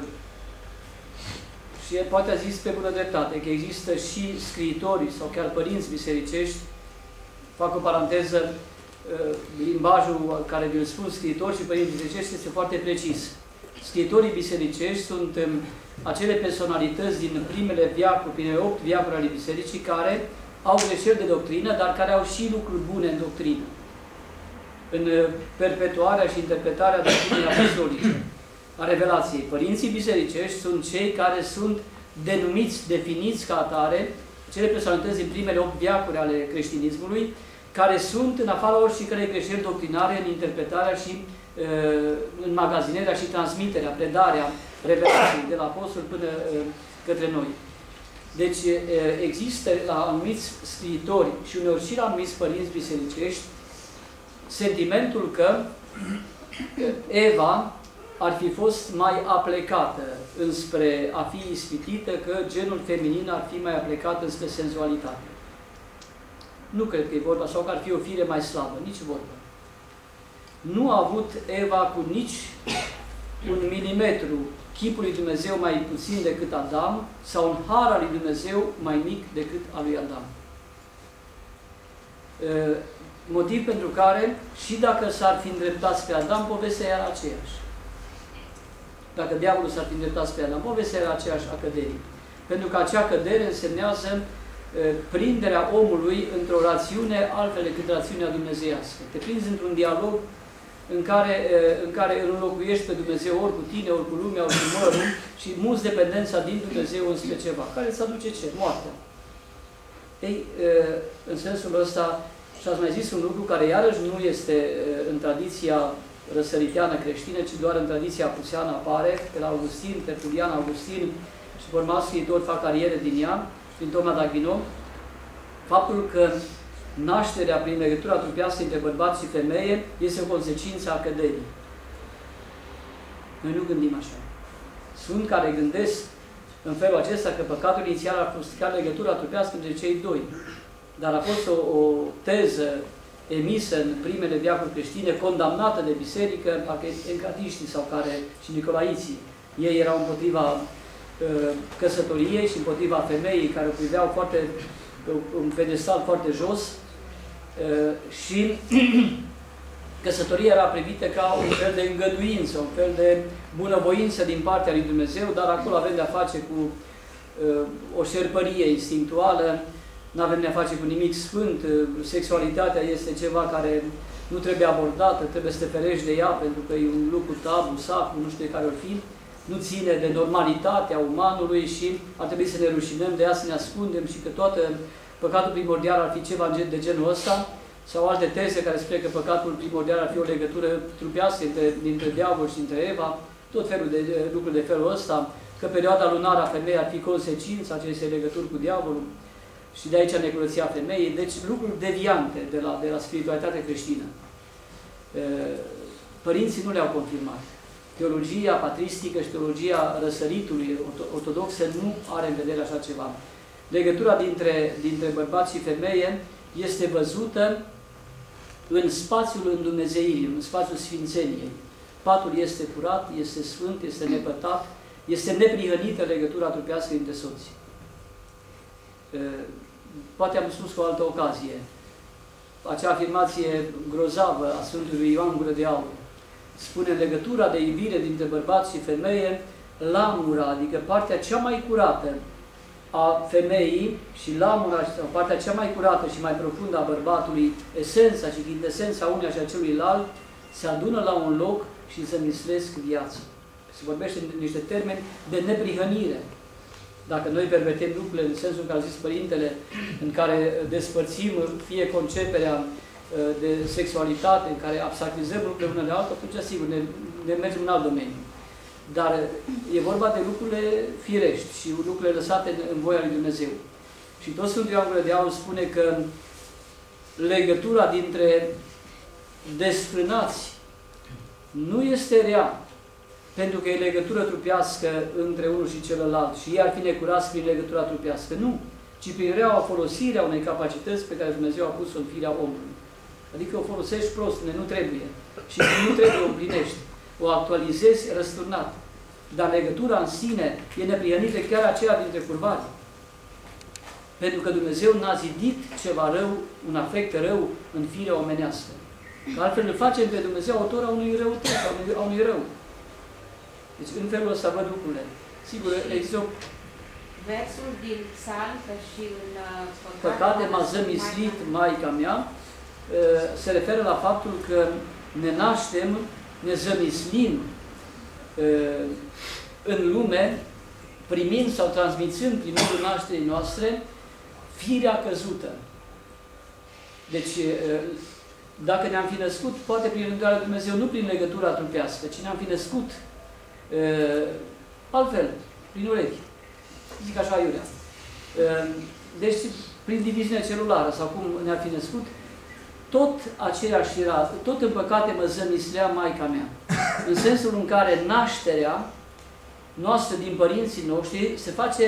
și poate a zis pe bună dreptate, că există și scriitori sau chiar părinți bisericești, fac o paranteză, limbajul care vi-l spun scriitori și părinți bisericești este foarte precis. Scriitorii bisericești sunt acele personalități din primele viacuri, primele 8 viacuri ale bisericii, care au greșeli de doctrină, dar care au și lucruri bune în doctrină. În perpetuarea și interpretarea doctrinei apostolice, a revelației. Părinții bisericești sunt cei care sunt denumiți, definiți ca atare, cele personalități din primele 8 viacuri ale creștinismului, care sunt în afara oricărei greșeli doctrinare în interpretarea și înmagazinerea și transmiterea, predarea revelației de la apostol până către noi. Deci există la anumiți scriitori și uneori și la anumiți părinți bisericești sentimentul că Eva ar fi fost mai aplecată înspre a fi ispitită, că genul feminin ar fi mai aplecat înspre senzualitate. Nu cred că e vorba, sau că ar fi o fire mai slabă, nici vorba. Nu a avut Eva cu nici un milimetru chipul lui Dumnezeu mai puțin decât Adam, sau un har al lui Dumnezeu mai mic decât al lui Adam. Motiv pentru care, și dacă s-ar fi îndreptat spre Adam, povestea era aceeași. Dacă diavolul s-ar fi îndreptat spre Adam, povestea era aceeași a căderii. Pentru că acea cădere însemnează prinderea omului într-o rațiune altfel decât rațiunea dumnezeiască. Te prinzi într-un dialog în care îl înlocuiești pe Dumnezeu ori cu tine, ori cu lumea, ori cu mărul și muți dependența din Dumnezeu înspre ceva, care îți aduce ce? Moartea. Ei, în sensul ăsta, și ați mai zis un lucru care iarăși nu este în tradiția răsăriteană creștină, ci doar în tradiția apuseană apare, pe la Augustin, Tertulian, Augustin și urmați scriitori fac cariere din ea, prin Toma d'Aquino, faptul că nașterea prin legătura trupească între bărbat și femeie este o consecință a căderii. Noi nu gândim așa. Sunt care gândesc în felul acesta că păcatul inițial a fost chiar legătura trupească între cei doi. Dar a fost o teză emisă în primele veacuri creștine, condamnată de biserică, parcă encatiștii sau care și nicolaiții. Ei erau împotriva căsătoriei și împotriva femeii, care o priveau foarte, un pedestal foarte jos, și căsătoria era privită ca un fel de îngăduință, un fel de bunăvoință din partea lui Dumnezeu, dar acolo avem de-a face cu o șerpărie instinctuală, nu avem de-a face cu nimic sfânt, sexualitatea este ceva care nu trebuie abordată, trebuie să te ferești de ea, pentru că e un lucru tabu, sacru, nu știu care or fi. nu ține de normalitatea umanului și ar trebui să ne rușinăm de ea, să ne ascundem și că toată păcatul primordial ar fi ceva de genul ăsta, sau alte teze care spune că păcatul primordial ar fi o legătură trupească dintre diavol și dintre Eva, tot felul de lucruri de felul ăsta, că perioada lunară a femeii ar fi consecința acestei legături cu diavolul și de aici necurăția femeii. Deci lucruri deviante de la spiritualitatea creștină. Părinții nu le-au confirmat. Teologia patristică și teologia răsăritului ortodoxă nu are în vedere așa ceva. Legătura dintre bărbat și femeie este văzută în spațiul îndumnezeirii, în spațiul sfințeniei. Patul este curat, este sfânt, este nepătat, este neprihănită legătura trupească dintre soți. Poate am spus cu o altă ocazie, acea afirmație grozavă a Sfântului Ioan Gură de Aur spune legătura de iubire dintre bărbat și femeie, lamura, adică partea cea mai curată a femeii și lamura, sau partea cea mai curată și mai profundă a bărbatului, esența și chintesența unei și a celuilalt, se adună la un loc și zămislesc viața. Se vorbește în niște termeni de neprihănire. Dacă noi pervertem lucrurile în sensul în care a zis Părintele, în care despărțim fie conceperea de sexualitate, în care abstractizăm lucrurile una de alta, atunci, sigur, ne mergem în alt domeniu. Dar e vorba de lucrurile firești și lucrurile lăsate în voia lui Dumnezeu. Și tot Sfântul Ioan Gură de Aur spune că legătura dintre desfrânați nu este rea, pentru că e legătură trupească între unul și celălalt și ei ar fi necurați prin legătura trupească. Nu, ci prin reaua folosire a unei capacități pe care Dumnezeu a pus-o în firea omului. Adică o folosești prost, nu trebuie. Și nu trebuie o împlinești. O actualizezi răsturnat. Dar legătura în sine e neprihănită, chiar aceea dintre curvari. Pentru că Dumnezeu n-a zidit ceva rău, un afect rău în firea omenească. Că altfel îl facem pe Dumnezeu autor a unui răutăți, a unui rău. Deci în felul ăsta văd lucrurile. Sigur, există o... Versul din Psalm, că și în Păcate m-a zămislit Maica mea, se referă la faptul că ne naștem, ne zămislim în lume, primind sau transmițând prin modul nașterii noastre firea căzută. Deci, dacă ne-am fi născut, poate prin rânduiala lui Dumnezeu, nu prin legătura trupească, ci ne-am fi născut altfel, prin urechi. Zic așa iurea. Deci, prin diviziune celulară, sau cum ne-ar fi născut, tot aceeași era, tot în păcate mă zămislea Maica mea. În sensul în care nașterea noastră din părinții noștri se face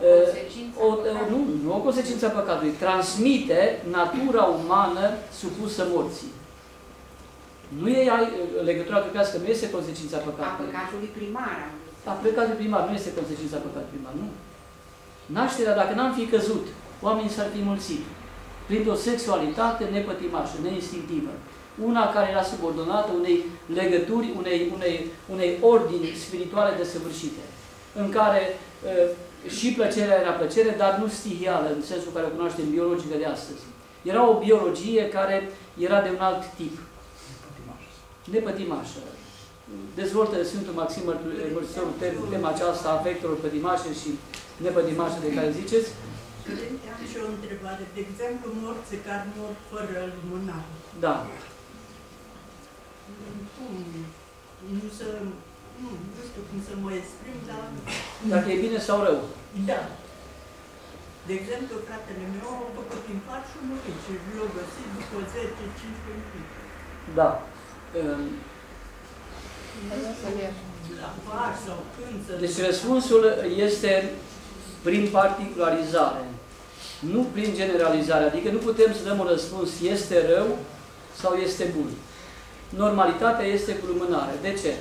nu o consecință a păcatului, transmite natura umană supusă morții. Nu e legătura trupească, nu este consecința păcatului. A păcatului primar. A păcatului primar, nu este consecința păcatului primar, nu. Nașterea, dacă n-am fi căzut, oamenii s-ar fi mulțit printr-o sexualitate nepătimașă, neinstinctivă. Una care era subordonată unei legături, unei ordini spirituale desăvârșite, în care și plăcerea era plăcere, dar nu stihială, în sensul care o cunoaștem biologică de astăzi. Era o biologie care era de un alt tip. Nepătimașă. Dezvoltă Sfântul Maxim Mărturisitorul tema aceasta a afectelor pătimașe și nepătimașe de care ziceți. Am și o întrebare. De exemplu, morții care mor fără lumânare. Da. Nu știu cum să mă exprim, dar... Dacă e bine sau rău. Da. De exemplu, fratele meu a făcut infart și a murit și l-a găsit după 10-15 minute. Da. Deci răspunsul este prin particularizare, nu prin generalizare. Adică nu putem să dăm un răspuns este rău sau este bun. Normalitatea este cu lumânare. De ce?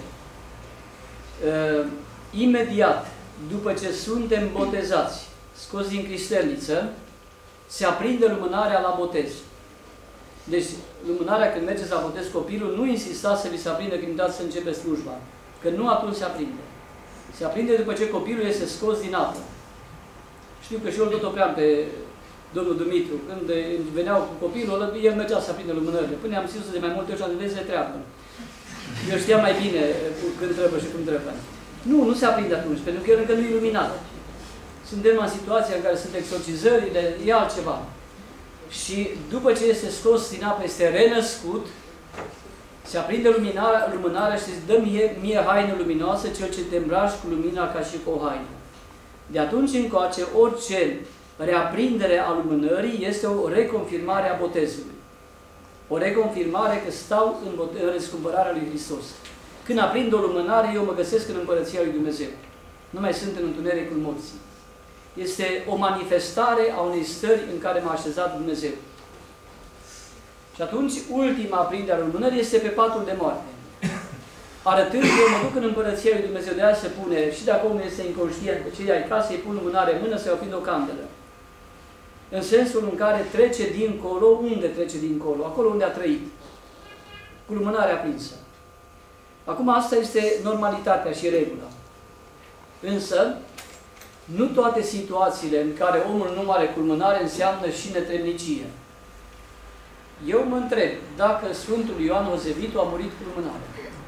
Imediat după ce suntem botezați, scoți din cristelniță, se aprinde lumânarea la botez. Deci, lumânarea când mergeți la botez copilul, nu insistați să vi se aprinde când dați să începe slujba. Că nu atunci se aprinde. Se aprinde după ce copilul este scos din apă. Știu că și eu îl tot opream pe domnul Dumitru. Când veneau cu copilul, el mergea să aprinde lumânările. Până am zis de mai multe ori și am zis de treabă. Eu știam mai bine când trebuie și cum trebuie. Nu se aprinde atunci, pentru că el încă nu e iluminat. Suntem în situația în care sunt exorcizările, e altceva. Și după ce este scos din apă, este renăscut, se aprinde lumânarea și îți dă mie haină luminoasă, cel ce te îmbraci cu lumina ca și cu o haină. De atunci încoace, orice reaprindere a lumânării este o reconfirmare a botezului. O reconfirmare că stau în răscumpărarea lui Hristos. Când aprind o lumânare, eu mă găsesc în Împărăția lui Dumnezeu. Nu mai sunt în întunericul morții. Este o manifestare a unei stări în care m-a așezat Dumnezeu. Și atunci, ultima aprindere a lumânării este pe patul de moarte. Arătând că eu mă duc în Împărăția lui Dumnezeu, de aia se pune, și dacă omul este inconștient, cei ai casă îi pun lumânare în mână să-i aprind o candelă. În sensul în care trece dincolo, unde trece dincolo? Acolo unde a trăit. Cu lumânarea aprinsă. Acum asta este normalitatea și regula. Însă, nu toate situațiile în care omul nu are culmânare înseamnă și netrebnicie. Eu mă întreb dacă Sfântul Ioan Ozevitu a murit cu lumânare.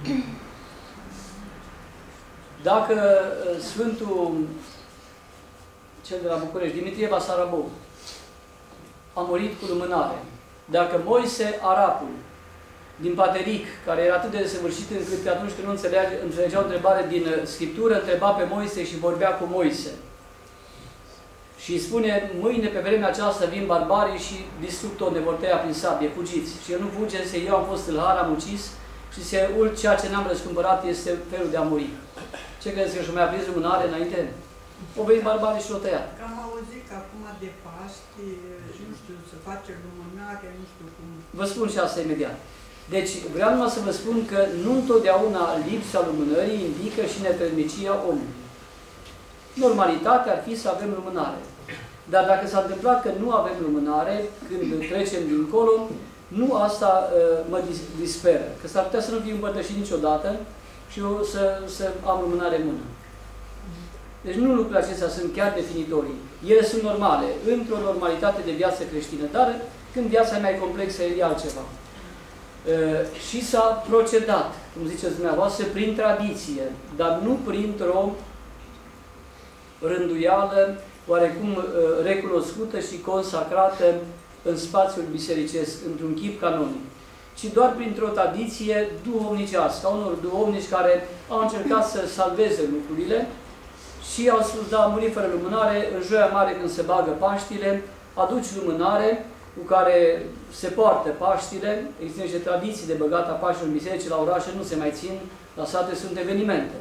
Dacă Sfântul cel de la București, Dimitrie Basarabou, a murit cu lumânare. Dacă Moise Arapul, din Pateric, care era atât de desăvârșit încât atunci când nu înțelegea o întrebare din Scriptură, întreba pe Moise și vorbea cu Moise. Și îi spune, mâine pe vremea aceasta vin barbarii și distrug tot, ne vor tăia prin sabie, fugiți. Și el nu fuge, eu am fost tâlhar, am ucis și ceea ce n-am răscumpărat este felul de a muri. Ce credeți că și-o mai aprins lumânare înainte? O venit barbarii și l-o tăiat. Că am auzit că acum de Paști, nu știu, să face lumânare, nu știu cum. Vă spun și asta imediat. Deci vreau numai să vă spun că nu întotdeauna lipsa lumânării indică și netrebnicia omului. Normalitatea ar fi să avem lumânare. Dar dacă s-a întâmplat că nu avem lumânare, când trecem dincolo, nu asta mă disperă. Că s-ar putea să nu fiu împărtășit niciodată și eu să am lumânare în mână. Deci nu lucrurile acestea sunt chiar definitorii. Ele sunt normale, într-o normalitate de viață creștină, dar când viața e mai complexă, e altceva. Și s-a procedat, cum ziceți dumneavoastră, prin tradiție, dar nu printr-o rânduială oarecum recunoscută și consacrată în spațiul bisericesc, într-un chip canonic, ci doar printr-o tradiție duhovnicească, a unor duhovnici care au încercat să salveze lucrurile și au spus, da, a murit fără lumânare, în Joia Mare când se bagă Paștile, aduci lumânare cu care se poartă Paștile, există niște tradiții de băgat a Paștilor în biserici, la orașe nu se mai țin, la sate sunt evenimente.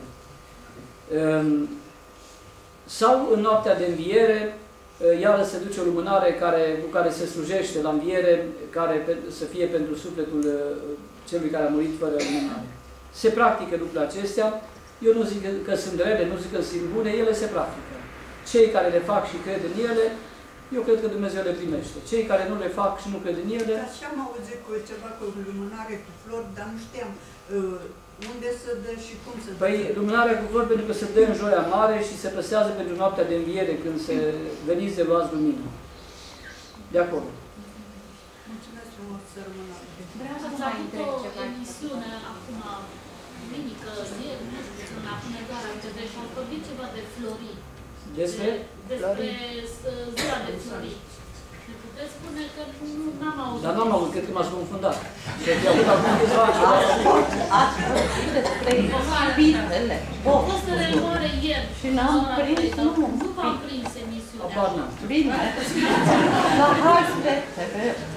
Sau în noaptea de înviere, iară se duce o lumânare cu care se slujește la înviere, care să fie pentru sufletul celui care a murit fără lumânare. Se practică lucrurile acestea. Eu nu zic că sunt rele, nu zic că sunt bune, ele se practică. Cei care le fac și cred în ele, eu cred că Dumnezeu le primește. Cei care nu le fac și nu cred în ele... Așa am auzit cu ceva cu lumânare cu flori, dar nu știam unde să dă și cum să dă. Păi lumânarea cu flori pentru că se dă în Joia Mare și se păstrează pentru noaptea de înviere, când se veniți de luați lumină. De acolo. Mulțumesc frumos, să rămână. Vreau să mai întreb ceva. O emisiune acum, duminică, ieri, nu știu, la Hunedoara TV și au vorbit ceva de flori. Despre? Despre ziua de flori. Ne puteți spune că n-am auzit. Dar n-am auzit, cred că m-ați confundat. Și au avut acum câțiva ani. Ați vorbit despre spitele. A fost în reluare ieri. Și n-am prins, nu. Nu v-am prins emisiunea. Apar n-am. Bine. La HSTV.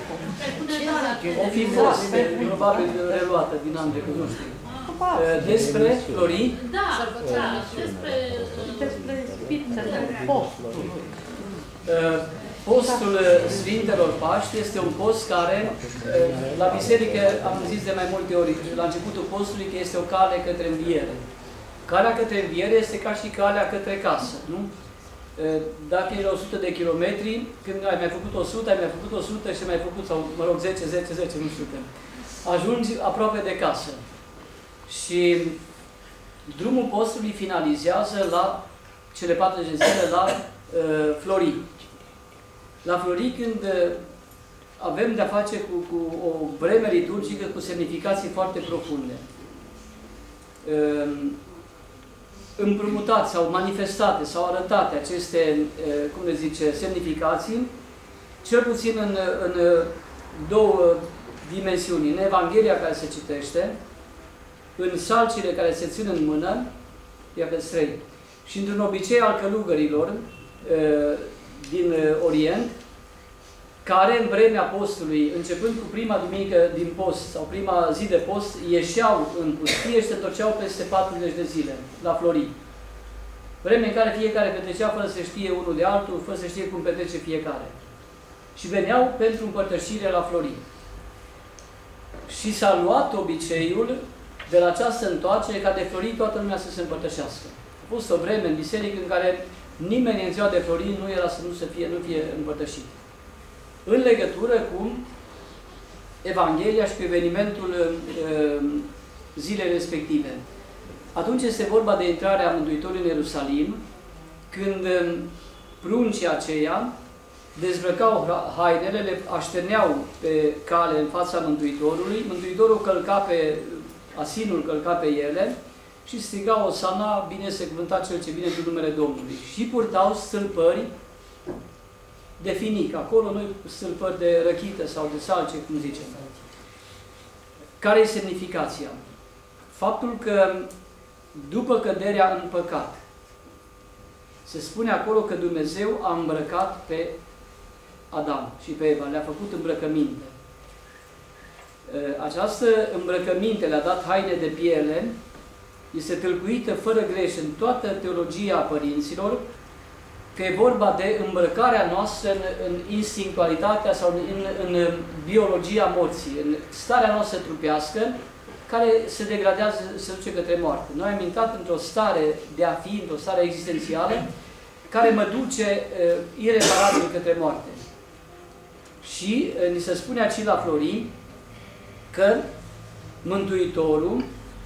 O fi fost, probabil reluată din an trecut, nu știu. Despre flori? Da, despre spitele postului. Postul Sfintelor Paști este un post care, la biserică am zis de mai multe ori, la începutul postului, că este o cale către înviere. Calea către înviere este ca și calea către casă, nu? Dacă e la 100 de kilometri, când ai mai făcut 100, ai mai făcut 100 și ai mai făcut, sau mă rog, 10, 10, 10, nu știu când, ajungi aproape de casă. Și drumul postului finalizează la cele 40 de zile la Florii. La Florii, când avem de-a face cu o vreme liturgică cu semnificații foarte profunde. împrumutate sau manifestate sau arătate aceste, cum le zice, semnificații, cel puțin în două dimensiuni. În Evanghelia care se citește, în salcile care se țin în mână, i aveți 3, și într-un obicei al călugărilor din Orient, care în vremea postului, începând cu prima duminică din post sau prima zi de post, ieșeau în pustie și se întorceau peste 40 de zile la Flori. Vreme în care fiecare petrecea fără să știe unul de altul, fără să știe cum petrece fiecare. Și veneau pentru împărtășire la Flori. Și s-a luat obiceiul de la această întoarcere ca de Flori toată lumea să se împărtășească. A fost o vreme în biserică în care nimeni în ziua de Flori nu era să nu fie împărtășit. În legătură cu Evanghelia și cu evenimentul zilei respective. Atunci este vorba de intrarea Mântuitorului în Ierusalim, când pruncii aceia dezbrăcau hainele, le așterneau pe cale în fața Mântuitorului, Mântuitorul călca pe, asinul călca pe ele și striga Osana, binecuvântat cel ce vine în numele Domnului. Și purtau stâlpări de finic, acolo noi stâlpări de răchită sau de salce, cum zicem. Care e semnificația? Faptul că după căderea în păcat, se spune acolo că Dumnezeu a îmbrăcat pe Adam și pe Eva, le-a făcut îmbrăcăminte. Această îmbrăcăminte le-a dat haine de piele, este tâlcuită fără greș în toată teologia părinților, că e vorba de îmbrăcarea noastră în instinctualitatea sau în biologia morții, în starea noastră trupească, care se degradează, se duce către moarte. Noi am intrat într-o stare de a fi, într-o stare existențială, care mă duce ireparabil către moarte. Și ni se spune aici la Flori că Mântuitorul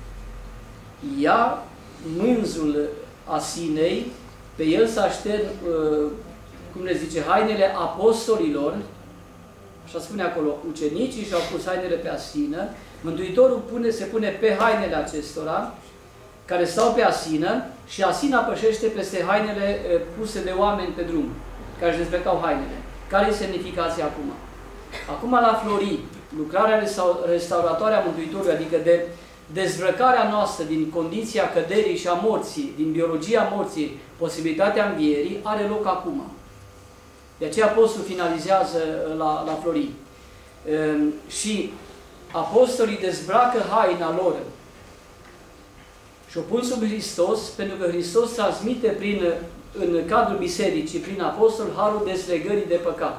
ia mânzul asinei, pe el să aștern, cum le zice, hainele apostolilor, așa spune acolo, ucenicii și-au pus hainele pe asină, Mântuitorul se pune pe hainele acestora, care stau pe asină, și asina pășește peste hainele puse de oameni pe drum, care își dezbrăcau hainele. Care e semnificația acum? Acum la Flori, lucrarea restauratoare a Mântuitorului, adică de dezbrăcarea noastră din condiția căderii și a morții, din biologia morții, posibilitatea învierii, are loc acum. De aceea apostolul finalizează la Flori. Și apostolii dezbracă haina lor și o pun sub Hristos, pentru că Hristos transmite în cadrul bisericii, prin apostol, harul dezlegării de păcat.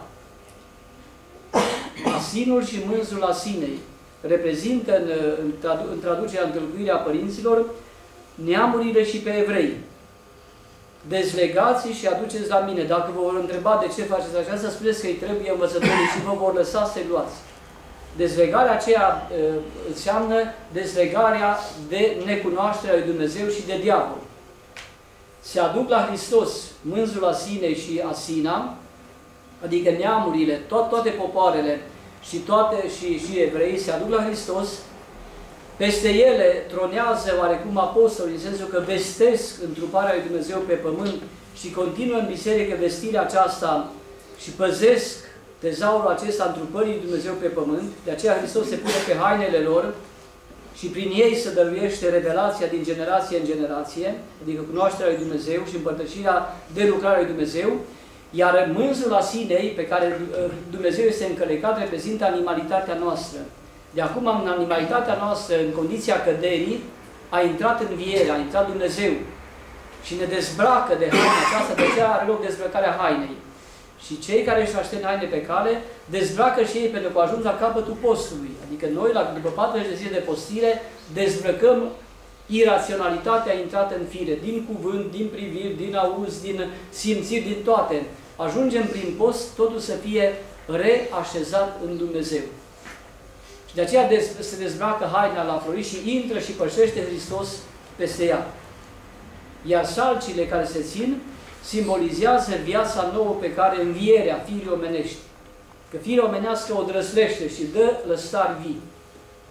Asinul și mânzul asinei reprezintă în traducerea, în tâlcuirea părinților, neamurile și pe evrei. Dezlegați și aduceți la mine. Dacă vă vor întreba de ce faceți așa, să spuneți că îi trebuie învățătorii și vă vor lăsa să-i luați. Dezlegarea aceea înseamnă dezlegarea de necunoașterea lui Dumnezeu și de diavol. Se aduc la Hristos mânzul asinei și asina, adică neamurile, toate popoarele și evrei se aduc la Hristos. Peste ele tronează oarecum apostolii, în sensul că vestesc întruparea lui Dumnezeu pe pământ și continuă în biserică vestirea aceasta și păzesc tezaurul acesta întrupării lui Dumnezeu pe pământ. De aceea Hristos se pune pe hainele lor și prin ei se dăruiește revelația din generație în generație, adică cunoașterea lui Dumnezeu și împărtășirea de lucrarea lui Dumnezeu, iar mânzul asinei pe care Dumnezeu este încălecat reprezintă animalitatea noastră. De acum, în animalitatea noastră, în condiția căderii, a intrat învierea, a intrat Dumnezeu și ne dezbracă de haina aceasta, de aceea are loc dezbrăcarea hainei. Și cei care își aștept haine pe cale, dezbracă și ei pentru că au ajuns la capătul postului. Adică noi, după 40 de zile de postire, dezbrăcăm iraționalitatea intrată în fire, din cuvânt, din priviri, din auz, din simțiri, din toate. Ajungem prin post, totul să fie reașezat în Dumnezeu. Și de aceea se dezbracă haina la Flori și intră și pășește Hristos peste ea. Iar salcile care se țin simbolizează viața nouă pe care învierea firii omenești. Că firea omenească o drăslește și dă lăstari vii.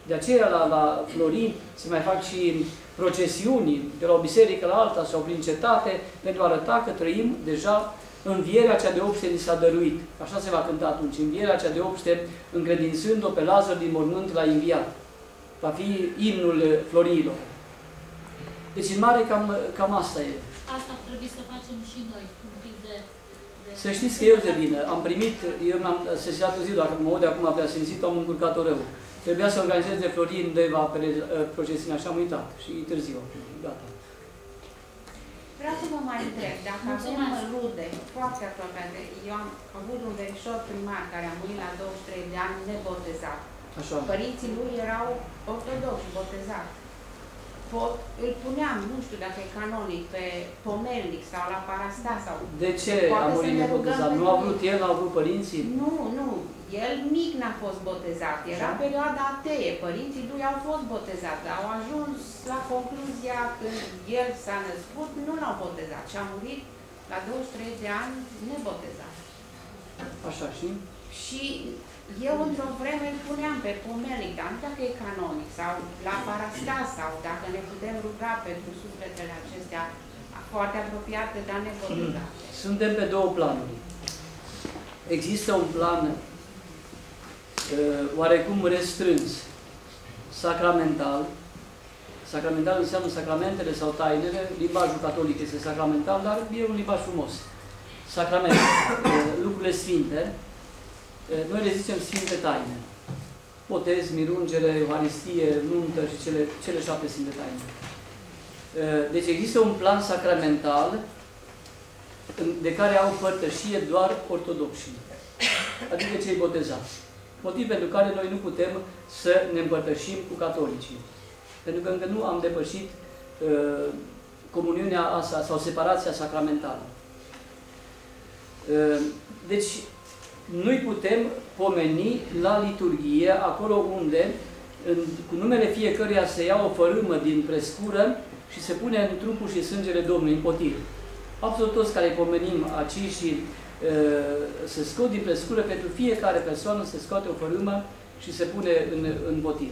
De aceea la Florin se mai fac și procesiuni de la o biserică la alta sau prin cetate pentru a arăta că trăim deja învierea cea de obște ni s-a dăruit. Așa se va cânta atunci, învierea cea de obște, încredințând-o pe Lazar din mormânt la înviat. Va fi imnul Florilor. Deci în mare cam asta e. Asta ar trebui să facem și noi, un pic de... Să știți că eu de bine, am primit, eu m-am sesizat o zi, dacă mă aud de acum prea simțit, am încurcat-o rău. Trebuia să organizez de Florin Deva pe procesiunea și am uitat. Și târziu, gata. Vreau să vă mai întreb, dacă avem rude foarte apropiate, eu am avut un verișor primar care a murit la 23 de ani nebotezat. Așa. Părinții lui erau ortodoxi, botezați. Îl puneam, nu știu dacă e canonic, pe pomelnic sau la parastas sau... De ce a murit nebotezat? Nu a vrut el, nu au vrut părinții? Nu, nu. El mic n-a fost botezat. Era perioada atee. Părinții lui au fost botezați. Au ajuns la concluzia când el s-a născut, nu l-au botezat. Și a murit la 23 de ani nebotezat. Așa și? Și eu într-o vreme îl puneam pe pomelnic, dar nu dacă e canonic, sau la parastas, sau dacă ne putem ruga pentru sufletele acestea foarte apropiate, dar nebotezate. Suntem pe două planuri. Există un plan oarecum restrâns, sacramental. Sacramental înseamnă sacramentele sau tainele, limbajul catolic este sacramental, dar e un limbaj frumos. Sacramente, lucrurile sfinte, noi le zicem sfinte taine. Botez, mirungere, euharistie, nuntă și cele 7 sfinte taine. Deci există un plan sacramental de care au părtășie doar ortodoxii, adică cei botezați. Motiv pentru care noi nu putem să ne împărtășim cu catolicii. Pentru că încă nu am depășit comuniunea asta sau separația sacramentală. Deci, nu-i putem pomeni la liturghie, acolo unde, cu numele fiecăruia se ia o fărâmă din prescură și se pune în trupul și sângele Domnului, în potir. Absolut toți care pomenim aici și se scot din prescură, pentru fiecare persoană se scoate o fărâmă și se pune în potir.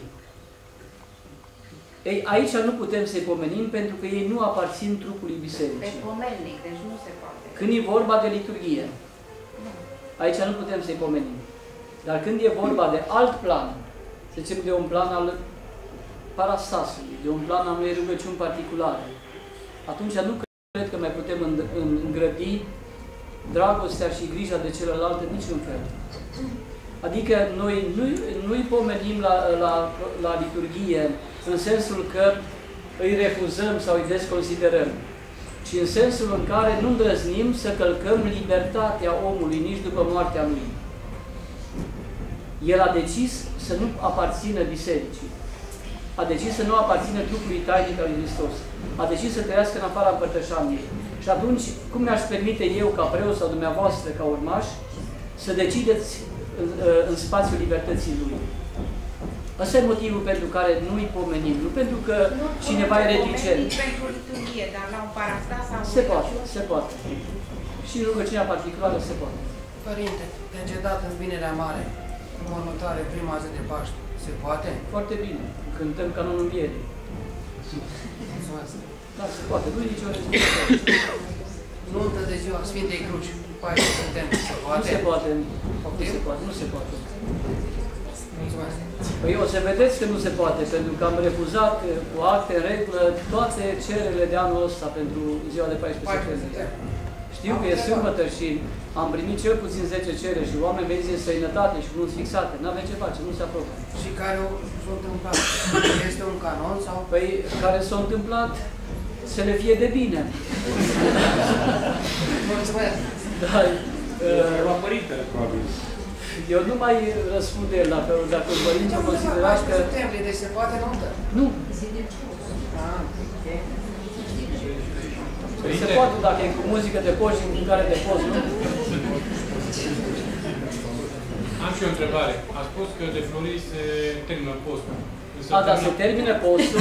Ei, aici nu putem să-i pomenim pentru că ei nu aparțin trupului bisericii. Pe pomelnic, deci nu se poate. Când e vorba de liturghie, aici nu putem să-i pomenim. Dar când e vorba de alt plan, să zicem de un plan al parastasului, de un plan al unei rugăciuni particulare, atunci nu cred că mai putem îngrădi dragostea și grija de celălalt în niciun fel. Adică noi nu-i pomenim la liturghie în sensul că îi refuzăm sau îi desconsiderăm, ci în sensul în care nu îndrăznim să călcăm libertatea omului nici după moartea lui. El a decis să nu aparțină bisericii. A decis să nu aparțină trupului tainic al lui Hristos. A decis să trăiască în afara împărtășaniei. Și atunci, cum mi-aș permite eu, ca preot sau dumneavoastră, ca urmaș, să decideți în spațiul libertății lui? Ăsta e motivul pentru care nu-i pomenim. Nu pentru că cineva e reticent. Pentru liturghie, dar la un parastas sau se poate, se poate. Și rugăciunea particulară se poate. Părinte, te încetat în Vinerea Mare, în mormântare, prima zi de Paște. Se poate? Foarte bine. Cântăm canonul învierii. Mulțumesc. Da, se poate. Nu e nicio rezultă. Nuntă de ziua Sfintei Cruci, 14 septembrie. Se poate? Nu se poate. Nu se poate. Nu se poate. Mulțumesc. Păi o să vedeți că nu se poate, pentru că am refuzat cu acte în regulă toate cererile de anul ăsta pentru ziua de 14 septembrie. Știu că e sâmbătă și am primit cel puțin 10 cereri și oameni veniți din străinătate și cu nunți fixate. N-avem ce face, nu se aprobă. Și care s-au întâmplat? Este un canon sau? Păi, care s-au întâmplat, să le fie de bine. Mulțumesc. Da, la părintele, probabil. Eu nu mai răspund de el dacă părinții considerați că... Deci se poate nuntă? Nu. Se poate dacă e cu muzică de post și cu mâncare de post, nu? Am și o întrebare. A spus că de Florii se termină postul. A, dar se termină postul?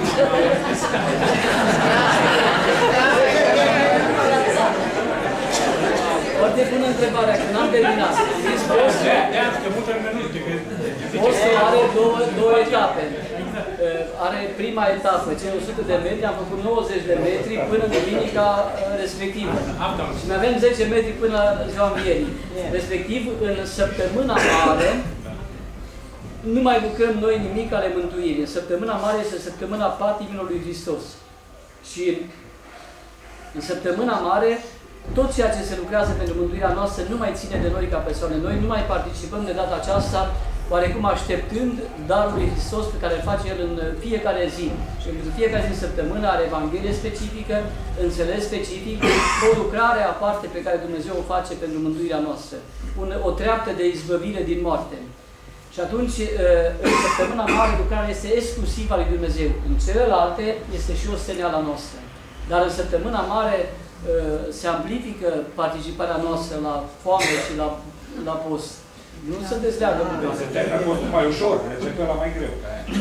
Foarte bună întrebarea, că n-am terminat. Postul are două etape. Are prima etapă, cei 100 de metri, am făcut 90 de metri până în duminica respectivă. Și mai avem 10 metri până la ziua învierii. Respectiv, în săptămâna mare, nu mai lucrăm noi nimic ale mântuirii. Săptămâna mare este săptămâna patimilor lui Hristos. Și în săptămâna mare, tot ceea ce se lucrează pentru mântuirea noastră nu mai ține de noi ca persoane. Noi nu mai participăm de data aceasta, oarecum așteptând darul lui Hristos pe care îl face El în fiecare zi. Și pentru fiecare zi în săptămână are Evanghelie specifică, înțeles specific, o lucrare aparte pe care Dumnezeu o face pentru mântuirea noastră. O treaptă de izbăvire din moarte. Și atunci, în săptămâna mare, lucrarea este exclusiv a lui Dumnezeu. În celelalte este și o steneală noastră. Dar în săptămâna mare se amplifică participarea noastră la foame și la post. Nu se dezleagă cu se termină postul mai ușor, receptul ăla mai greu.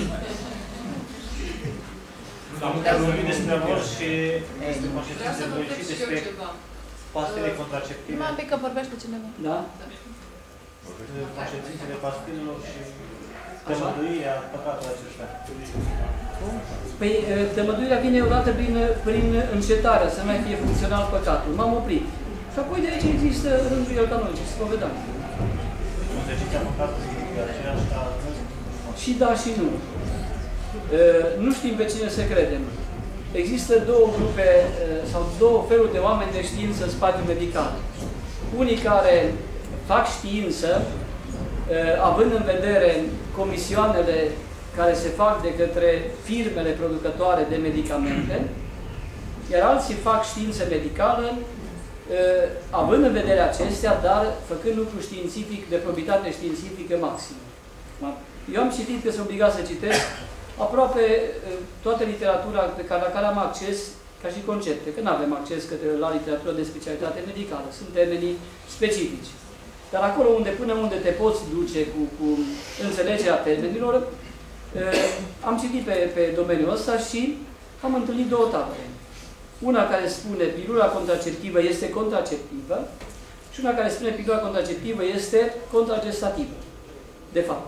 Am vorbit despre avort și despre conștiință și despre pastile contraceptive. Mai un pic că vorbește cineva. Da? Conștiințele pastilelor și tămăduirea, păcatul acesta. Păi, tămăduirea vine odată prin încetare, să nu mai fie funcțional păcatul. M-am oprit. Și apoi de aici există rândurile canonice, spovedanie. Consecința păcatului e aceeași ca... Și da și nu. Nu știm pe cine să credem. Există două grupe sau două feluri de oameni de știință în spațiul medical. Unii care fac știință, având în vedere comisioanele care se fac de către firmele producătoare de medicamente, iar alții fac știință medicală, având în vedere acestea, dar făcând lucru științific, de probitate științifică maximă. Eu am citit că sunt obligat să citesc aproape toată literatura la care am acces, ca și concepte, că nu avem acces la literatură de specialitate medicală, sunt termenii specifici. Dar acolo până unde te poți duce cu înțelegerea termenilor, am citit pe domeniul ăsta și am întâlnit două tabere. Una care spune pilula contraceptivă este contraceptivă și una care spune pilula contraceptivă este contragestativă, de fapt.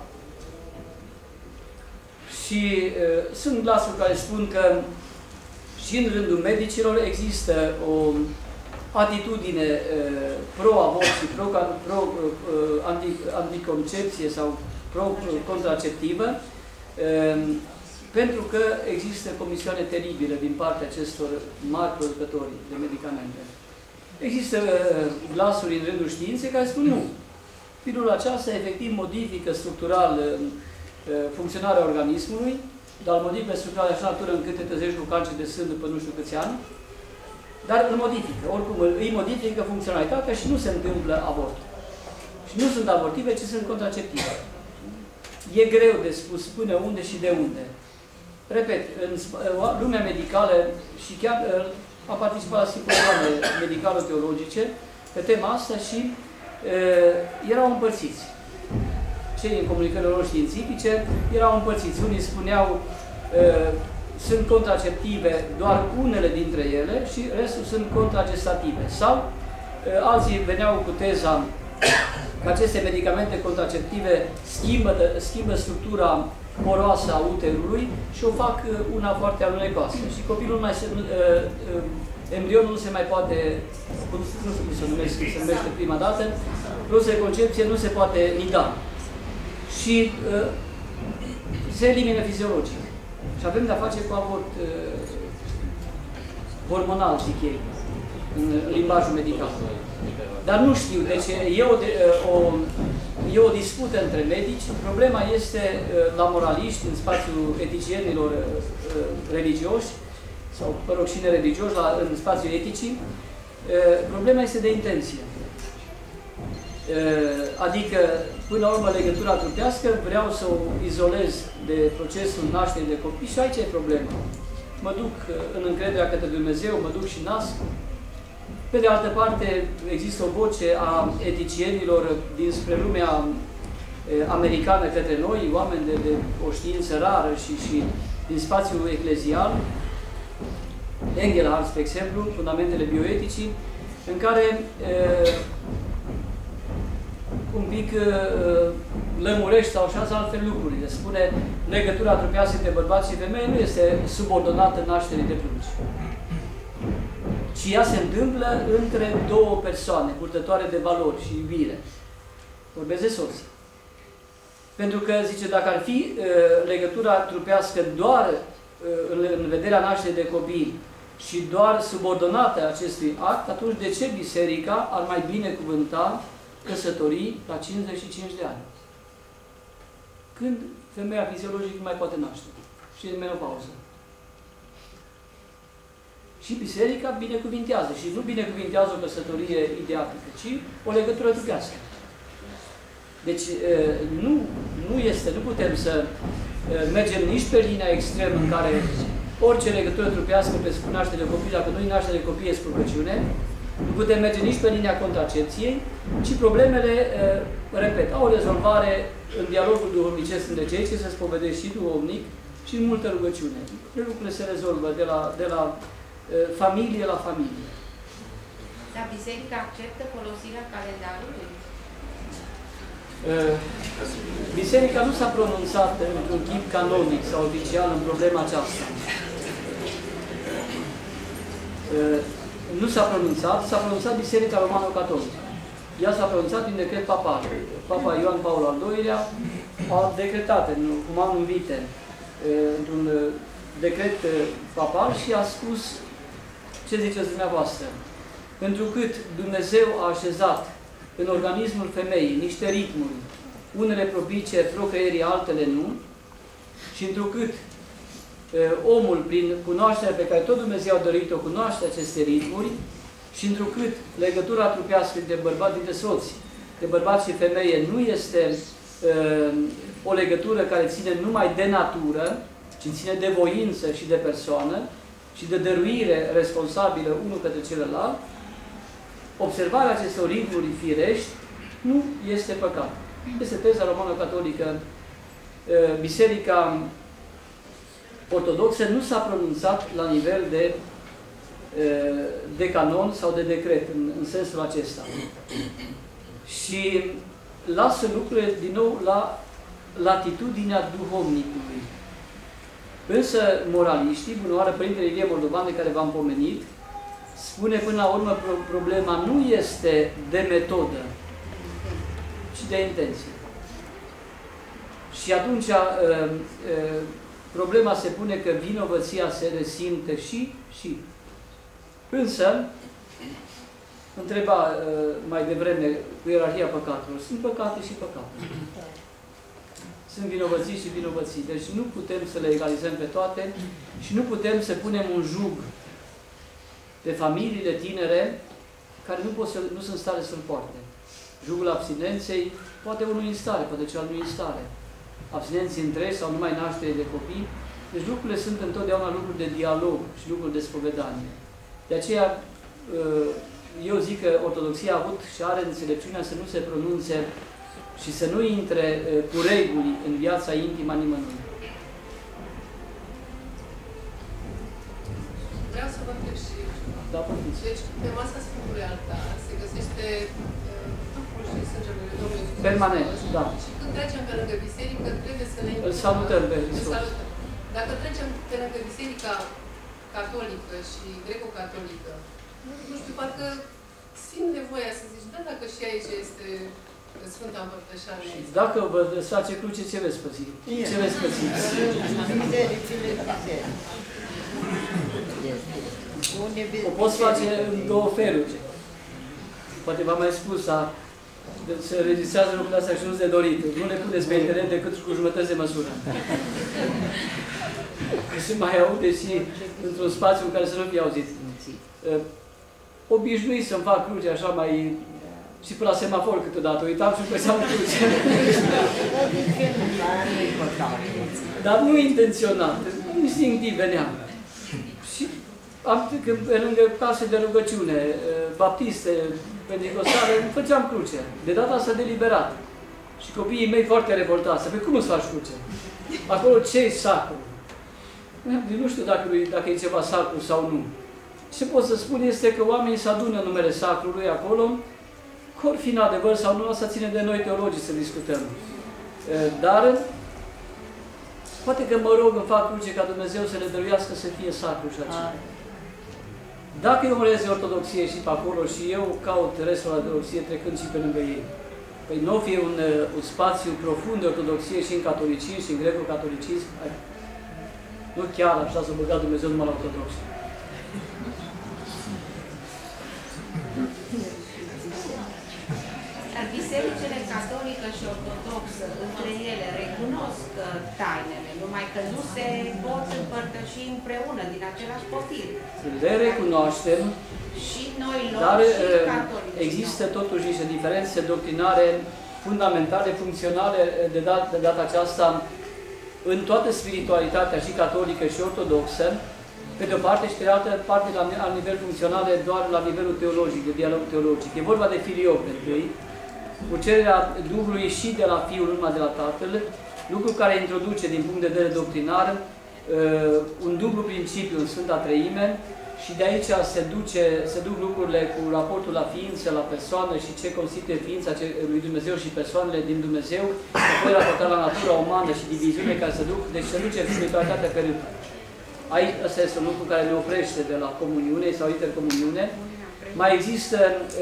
Și sunt glasuri care spun că și în rândul medicilor există o atitudine pro-avort și pro-anticoncepție sau pro-contraceptivă, pentru că există comisioane teribile din partea acestor mari producători de medicamente. Există glasuri în rândul științei care spun nu. Pilula aceasta efectiv modifică structural funcționarea organismului, dar modifică structural de așa natură încât te trezești cu cancer de sân după nu știu câți ani, dar îl modifică. Oricum îi modifică funcționalitatea și nu se întâmplă avort. Și nu sunt abortive, ci sunt contraceptive. E greu de spus până unde și de unde. Repet, în lumea medicală și chiar am participat la simpozione medicalo-teologice pe tema asta și erau împărțiți. Cei în comunicările lor științifice erau împărțiți. Unii spuneau sunt contraceptive doar unele dintre ele și restul sunt contragestative. Sau alții veneau cu teza că aceste medicamente contraceptive schimbă structura poroasă a uterului și o fac una foarte alunecoasă. Și copilul embrionul nu se mai poate, nu știu cum se numește prima dată, plus de concepție nu se poate nida. Și se elimină fiziologic. Și avem de-a face cu avort hormonal, zic ei, în limbajul medical. Dar nu știu, deci e o dispută între medici. Problema este la moraliști, în spațiul eticienilor religioși, sau, mă rog, și nereligioși, în spațiul eticii, problema este de intenție. Adică, până la urmă, legătura trupească, vreau să o izolez de procesul nașterii de copii și aici e problema. Mă duc în încrederea către Dumnezeu, mă duc și nasc. Pe de altă parte, există o voce a eticienilor dinspre lumea americană către noi, oameni de o știință rară și din spațiul eclezial, Engelhardt, spre exemplu, fundamentele bioeticii, în care un pic lămurește sau așează altfel lucrurile. Spune, legătura trupească între bărbați și femei nu este subordonată nașterii de prunci, ci ea se întâmplă între două persoane, purtătoare de valori și iubire. Vorbesc de soții. Pentru că, zice, dacă ar fi legătura trupească doar în vederea nașterii de copii și doar subordonată acestui act, atunci de ce biserica ar mai binecuvânta căsătorii la 55 de ani? Când femeia fiziologică nu mai poate naște și în menopauză. Și biserica binecuvintează și nu binecuvintează o căsătorie ideatică, ci o legătură trupească. Deci nu putem să mergem nici pe linia extremă în care orice legătură trupească presupune nașterea de copii, dacă nu-i nașterea de copii, e spurcăciune. Nu putem merge nici pe linia contracepției, ci problemele, repet, au o rezolvare în dialogul duhovnicesc între cei ce se spovedește și duhovnic și în multă rugăciune. Lucrurile se rezolvă de la familie la familie. Dar biserica acceptă folosirea calendarului? Biserica nu s-a pronunțat într-un chip canonic sau oficial în problema aceasta. Nu s-a pronunțat Biserica Romano-Catolică. Ea s-a pronunțat prin decret papal. Papa Ioan Paul al II-lea a decretat în Humanum Vitae, într-un decret papal și a spus ce ziceți dumneavoastră. Întrucât Dumnezeu a așezat în organismul femeii niște ritmuri, unele propice procreierii, altele nu, și întrucât omul, prin cunoașterea pe care tot Dumnezeu a dorit-o, cunoaște aceste ritmuri, și întrucât legătura trupească dintre bărbați, dintre soți, de bărbați și femeie, nu este o legătură care ține numai de natură, ci ține de voință și de persoană și de dăruire responsabilă unul către celălalt, observarea acestor ritmuri firești nu este păcat. Este teza romano-catolică. Biserica ortodoxă nu s-a pronunțat la nivel de canon sau de decret, în sensul acesta. Și lasă lucrurile din nou la latitudinea duhovnicului. Însă moraliștii, bunoară Părintele Ilie Moldovan, de care v-am pomenit, spune până la urmă problema nu este de metodă, ci de intenție. Și atunci problema se pune că vinovăția se resimte și. Însă, întreba mai devreme cu ierarhia păcatelor, sunt păcate și păcate. Sunt vinovății și vinovății. Deci nu putem să le egalizăm pe toate și nu putem să punem un jug pe familiile tinere care nu sunt în stare să-l poarte. Jugul abstinenței, poate unul în stare, poate celălalt nu în stare. Abstinenții întregi sau numai naștere de copii. Deci lucrurile sunt întotdeauna lucruri de dialog și lucruri de spovedanie. De aceea, eu zic că Ortodoxia a avut și are înțelepciunea să nu se pronunțe și să nu intre cu reguli în viața intimă a nimănui. Vreau să vă întreb și da, păfiți. Deci, pe masa Sfântului Altar se găsește trupul și sângele Domnului Iisus. Permanent, da. Și când trecem pe lângă biserică, trebuie să ne... Îl salutăm pe Hristos. Dacă trecem pe lângă biserica catolică și greco-catolică, nu știu, parcă simt nevoia să zici, da, dacă și aici este Sfânta Împărtășanie. Dacă vă face cruce, ce veți păzi? Ce veți păzi? O poți face în două feluri. Poate v-am mai spus, se înregistrează lucrurile astea și nu de dorit. Nu le puneți pe internet decât cu jumătăți de măsură. Se mai aude și într-un spațiu în care să nu fie auzit. Obișnuit să-mi fac cruce așa mai... și pe la semafor câteodată. Uitam și păseam cruce. Dar nu intenționat. Instinctiv venea. Și pe lângă case de rugăciune, baptiste, pentecostale, făceam cruce. De data asta deliberat. Și copiii mei foarte revoltați. Păi cum îți faci cruce? Acolo ce-i sacru? Nu știu dacă e ceva sacru sau nu. Ce pot să spun este că oamenii se adună în numele sacrului acolo, că ori fi în adevăr sau nu, asta ține de noi teologii să discutăm. Dar poate că mă rog, îmi fac cruce ca Dumnezeu să le dăruiască să fie sacru și aceea. Dacă eu mă de ortodoxie și pe acolo și eu caut restul de ortodoxie trecând și pe lângă ei, păi nu fie un spațiu profund de ortodoxie și în catolicism și în greco-catolicism, nu chiar așa s-a băgat Dumnezeu numai la ortodoxi. Bisericile catolică și ortodoxă, între ele, recunosc tainele, numai că nu se pot împărtăși împreună, din același potir. Le recunoaștem, și noi dar și catolici. Există totuși niște diferențe doctrinare fundamentale, funcționale de data aceasta în toată spiritualitatea și catolică și ortodoxă, pe de o parte și pe de altă parte la nivel funcțional, doar la nivelul teologic, de dialog teologic. E vorba de filioque întâi, cu cererea Duhului și de la Fiul, numai de la Tatăl, lucru care introduce din punct de vedere doctrinar un dublu principiu în Sfânta Treime și de aici se duc lucrurile cu raportul la ființă, la persoană și ce constituie ființa lui Dumnezeu și persoanele din Dumnezeu, apoi raportat la natura umană și diviziune care se duc, deci se duce spiritualitatea pe rând. Aici, ăsta este un lucru care ne oprește de la comuniune sau intercomuniune. Mai există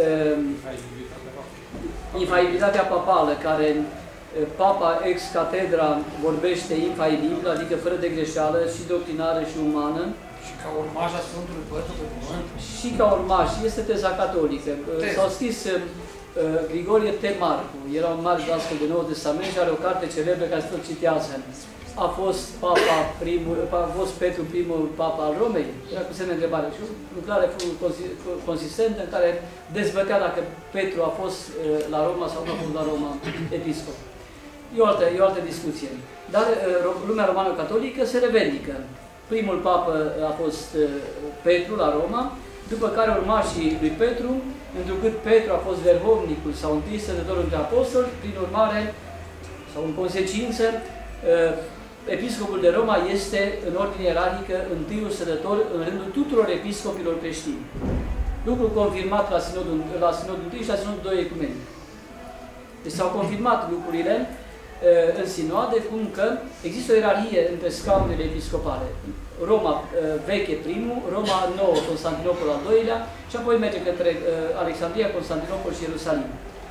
infaibilitatea papală, care Papa ex catedra vorbește infaibil, adică fără de greșeală, și doctrinară și umană. Și ca urmaj a Sfântului Pătru pe Pământ. Și ca urmaj, este teza catolică. S-au scris Grigorie T. Marcu, era un mare dascăl de Noul Testament și are o carte celebră care se tot citează. A fost Papa primul, a fost Petru primul Papa al Romei? Era cu semne de întrebare. Și o lucrare consistentă în care dezbătea dacă Petru a fost la Roma sau nu a fost la Roma episcop. E o altă discuție. Dar lumea romano-catolică se revendică. Primul papă a fost Petru la Roma, după care urmașii lui Petru, întrucât Petru a fost verhovnicul sau întâi stătătorul între apostoli, prin urmare, sau în consecință, episcopul de Roma este, în ordine ierarhică, întâiul stătător în rândul tuturor episcopilor creștini. Lucru confirmat la Sinodul I și la Sinodul II Ecumenic. Deci s-au confirmat lucrurile în sinoade, cum că există o ierarhie între scaunele episcopale. Roma veche primul, Roma nouă, Constantinopol al doilea și apoi merge către Alexandria, Constantinopol și Ierusalim.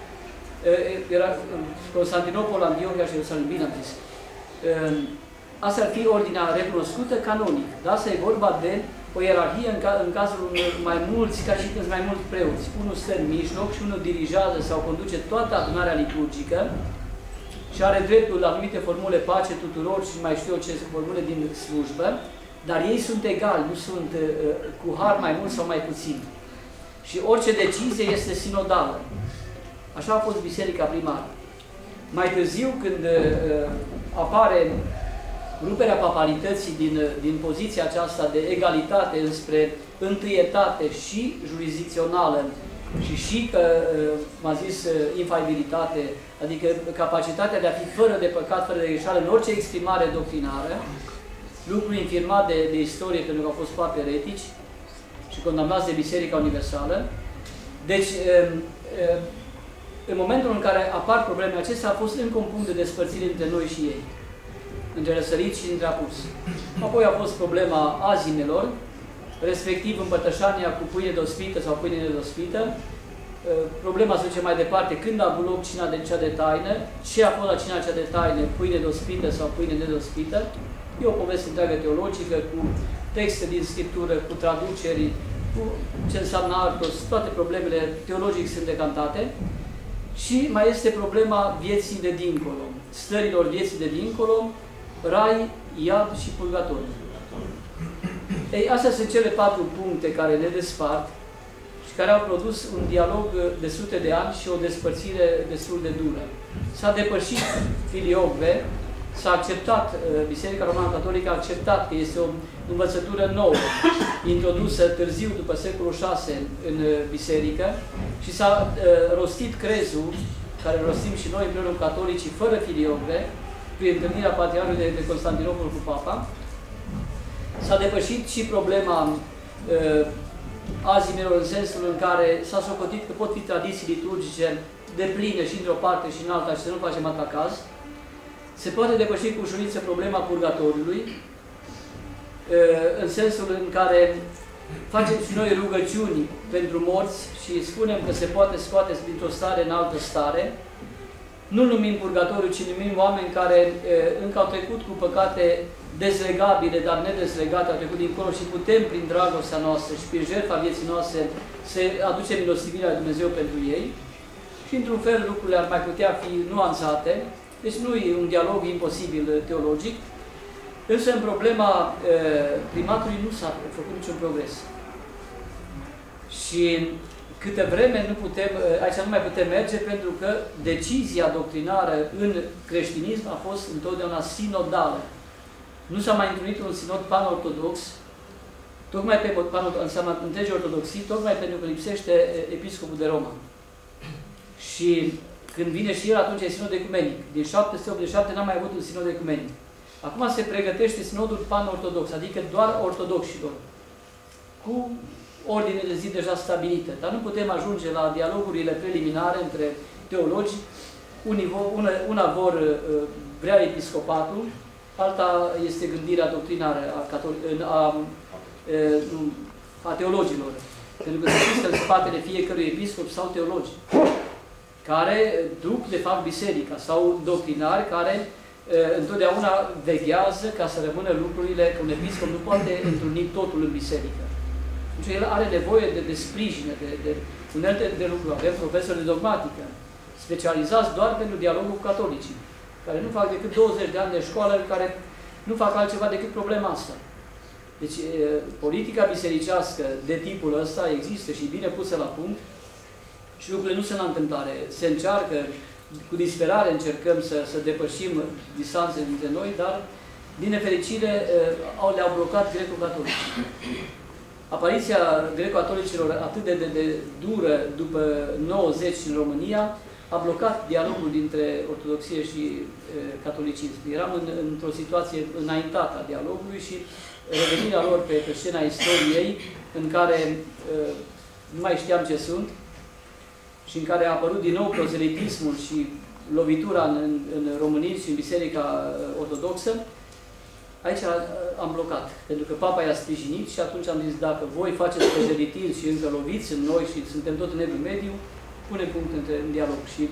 Era Constantinopol, Antiochia și Ierusalim, bine am zis. Asta ar fi ordinea recunoscută canonic. Dar asta e vorba de o ierarhie în cazul mai mulți, ca și când mai mulți preoți. Unul stă în mijloc și unul dirigează sau conduce toată adunarea liturgică și are dreptul la anumite formule pace tuturor și mai știu eu ce formule din slujbă, dar ei sunt egali, nu sunt cu har mai mult sau mai puțin. Și orice decizie este sinodală. Așa a fost biserica primară. Mai târziu, când apare ruperea papalității din poziția aceasta de egalitate înspre întâietate și jurisdicțională și că, m-a zis, infaibilitate, adică capacitatea de a fi fără de păcat, fără de greșeală în orice exprimare doctrinară, lucru infirmat de istorie pentru că au fost papi eretici și condamnați de Biserica Universală. Deci, în momentul în care apar problemele acestea, a fost încă un punct de despărțire între noi și ei, între răsărit și între apus. Apoi a fost problema azimelor, respectiv împărtășania cu pâine dospită sau pâine nedospită. Problema se duce mai departe, când a avut loc cea de taină, ce a fost la cina cea de taină, pâine dospită sau pâine nedospită. E o poveste întreagă teologică, cu texte din Scriptură, cu traduceri, cu ce înseamnă artos, toate problemele teologic sunt decantate. Și mai este problema vieții de dincolo, stărilor vieții de dincolo, rai, iad și purgatoriu. Ei, astea sunt cele 4 puncte care ne despart și care au produs un dialog de sute de ani și o despărțire destul de dură. S-a depășit filioque, s-a acceptat, Biserica Romană Catolică a acceptat că este o învățătură nouă, introdusă târziu, după secolul VI, în biserică și s-a rostit crezul, care rostim și noi împreună cu catolicii, fără filioque, prin întâlnirea Patriarhului de Constantinopol cu Papa. S-a depășit și problema azimelor în sensul în care s-a socotit că pot fi tradiții liturgice depline și într-o parte și în alta și să nu facem atacaz. Se poate depăși cu ușurință problema purgatoriului, în sensul în care facem și noi rugăciuni pentru morți și spunem că se poate scoate dintr-o stare în altă stare. Nu numim purgatoriu, ci numim oameni care încă au trecut cu păcate dezlegabile, dar nedezlegate, au trecut dincolo și putem, prin dragostea noastră și prin jertfa vieții noastre, să aducem milostivirea lui Dumnezeu pentru ei. Și, într-un fel, lucrurile ar mai putea fi nuanțate. Deci nu e un dialog imposibil teologic. Însă, în problema primatului nu s-a făcut niciun progres. Și câte vreme nu putem, aici nu mai putem merge, pentru că decizia doctrinară în creștinism a fost întotdeauna sinodală. Nu s-a mai întâlnit un sinod pan-ortodox, tocmai pe înseamnă întregi ortodoxii, tocmai pentru că lipsește episcopul de Roma. Și când vine și el, atunci e sinod ecumenic. Din 787 n-am mai avut un sinod ecumenic. Acum se pregătește sinodul pan-ortodox, adică doar ortodoxilor, cu ordine de zi deja stabilită. Dar nu putem ajunge la dialogurile preliminare între teologi. Una vor vrea episcopatul, alta este gândirea doctrinară a teologilor. Pentru că se știți că în spatele fiecărui episcop sau teologi care duc, de fapt, biserica, sau doctrinari care întotdeauna veghează ca să rămână lucrurile, că un episcop nu poate întruni totul în biserică. Deci el are nevoie de sprijin, de unelte de lucru. Avem profesori de dogmatică, specializați doar pentru dialogul cu catolicii, care nu fac decât 20 de ani de școală, care nu fac altceva decât problema asta. Deci politica bisericească de tipul ăsta există și bine pusă la punct și lucrurile nu sunt la întâmplare. Se încearcă, cu disperare încercăm să depășim distanțe dintre noi, dar din nefericire le-au blocat greco-catolicii. Apariția greco-catolicilor atât de dură după 90 în România a blocat dialogul dintre ortodoxie și catolicism. Eram într-o situație înaintată a dialogului și revenirea lor pe scena istoriei, în care nu mai știam ce sunt și în care a apărut din nou prozelitismul și lovitura în românism și în Biserica Ortodoxă, aici am blocat, pentru că Papa i-a sprijinit și atunci am zis, dacă voi faceți prozelitism și încă loviți în noi și suntem tot în evul mediu, punem punct în dialog. Și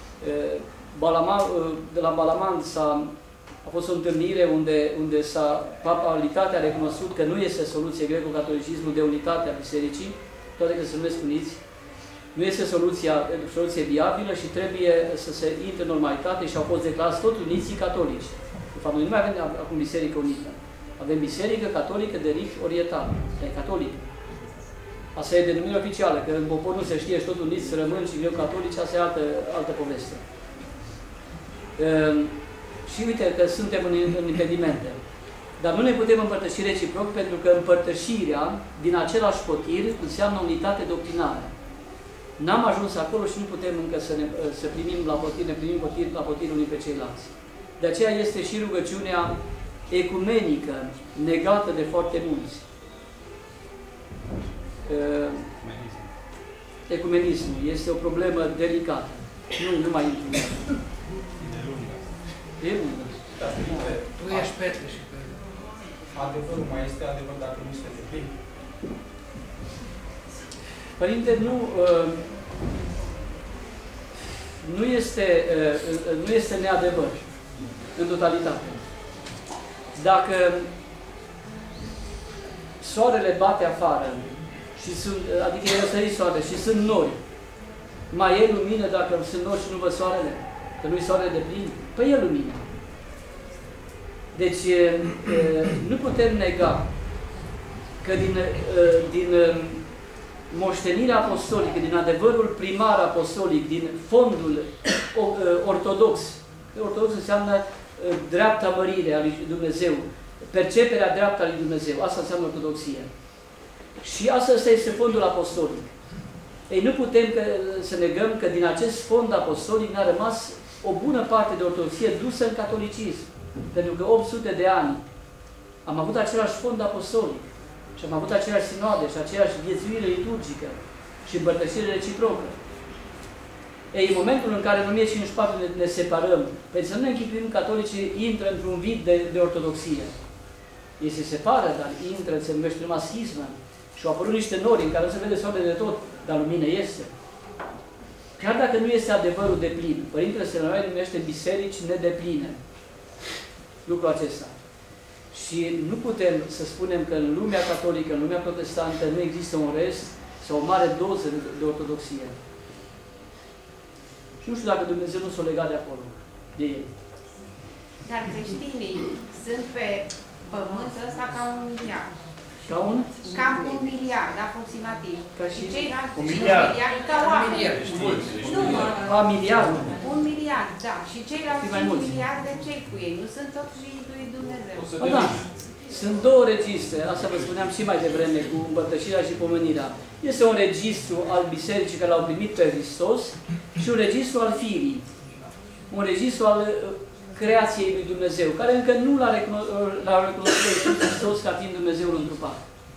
de la Balaman a fost o întâlnire unde papalitatea a recunoscut că nu este soluție greco-catolicismul de unitate a Bisericii, toate că se numesc uniți, nu este soluție viabilă și trebuie să se intre în normalitate și au fost declarați tot uniții catolici. De fapt, noi nu mai avem acum biserică unită. Avem biserică catolică de rift oriental, e catolică. Asta e denumirea oficială, că în popor nu se știe și tot uniți rămân și greu-catolici, asta e altă poveste. Și uite că suntem în impedimente. Dar nu ne putem împărtăși reciproc, pentru că împărtășirea din același potir înseamnă unitate doctrinară. N-am ajuns acolo și nu putem încă să primim la potir, ne primim la potir unii pe ceilalți. De aceea este și rugăciunea ecumenică, negată de foarte mulți. Ecumenismul este o problemă delicată. Nu mai intru. E lungă. Tu ești Petre și pe... Adevărul mai este adevăr dacă nu este de plin? Părinte, nu este neadevăr în totalitate. Dacă soarele bate afară, adică e răsărit soarele și sunt nori, mai e lumină dacă sunt nori și nu văd soarele? Că nu-i soarele de plin? Păi e lumină. Deci nu putem nega că din moștenirea apostolică, din adevărul primar apostolic, din fondul ortodox, ortodox înseamnă dreapta mărire a lui Dumnezeu, perceperea dreaptă a lui Dumnezeu, asta înseamnă ortodoxie. Și asta este fondul apostolic. Ei, nu putem să negăm că din acest fond apostolic ne-a rămas o bună parte de ortodoxie dusă în catolicism. Pentru că 800 de ani am avut același fond apostolic și am avut aceleași sinoade și aceeași viețuire liturgică și împărtășire reciprocă. Ei, în momentul în care în 1054 ne separăm, pentru să nu ne închipuim, catolicii intră într-un vid de ortodoxie. Ei se separă, dar intră, se numește numai schismă. Și au apărut niște nori în care nu se vede soare de tot, dar lumină este. Chiar dacă nu este adevărul de plin, Părintele Selenoian numește biserici nedepline. Lucrul acesta. Și nu putem să spunem că în lumea catolică, în lumea protestantă, nu există un rest sau o mare doză de ortodoxie. Și nu știu dacă Dumnezeu nu s-o legat de acolo, de ei. Dar creștinii sunt pe pământul ăsta ca un miliard. Ca un? Cam un miliard, aproximativ. Ca și ceilalți un miliard. ca oameni. Nu, miliard. Un miliard, da. Și ceilalți 5 miliarde, ce-i cu ei? Nu sunt tot fiii lui Dumnezeu. Da. Sunt două registre, asta vă spuneam și mai devreme, cu împărtășirea și pomenirea. Este un registru al bisericii care l-au primit pe Hristos și un registru al firii. Un registru al creației lui Dumnezeu, care încă nu l-a recunoscut pe Iisus Hristos ca fiind Dumnezeul întrupat.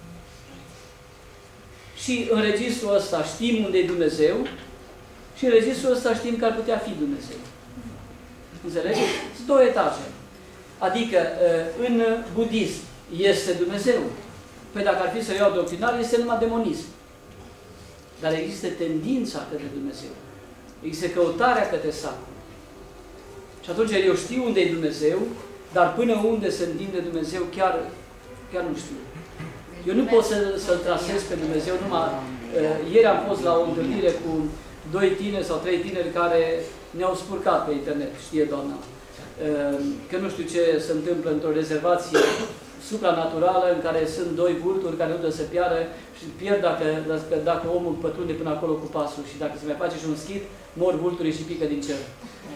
Și în registrul ăsta știm unde e Dumnezeu și în registrul ăsta știm că ar putea fi Dumnezeu. Înțelegeți? Sunt două etaje. Adică, în budism este Dumnezeu. Păi dacă ar fi să iau doctrinar, este numai demonism. Dar există tendința către Dumnezeu. Există căutarea către sacru. Și atunci eu știu unde e Dumnezeu, dar până unde se întinde Dumnezeu, chiar nu știu. Eu nu pot să-L trasez pe Dumnezeu numai... Ieri am fost la o întâlnire cu 2 tineri sau 3 tineri care ne-au spurcat pe internet, știe doamna. Că nu știu ce se întâmplă într-o rezervație supranaturală în care sunt 2 vulturi care nu trebuie să piară și pierd dacă omul pătrunde până acolo cu pasul și dacă se mai face și un schid, mor vulturii și pică din cer.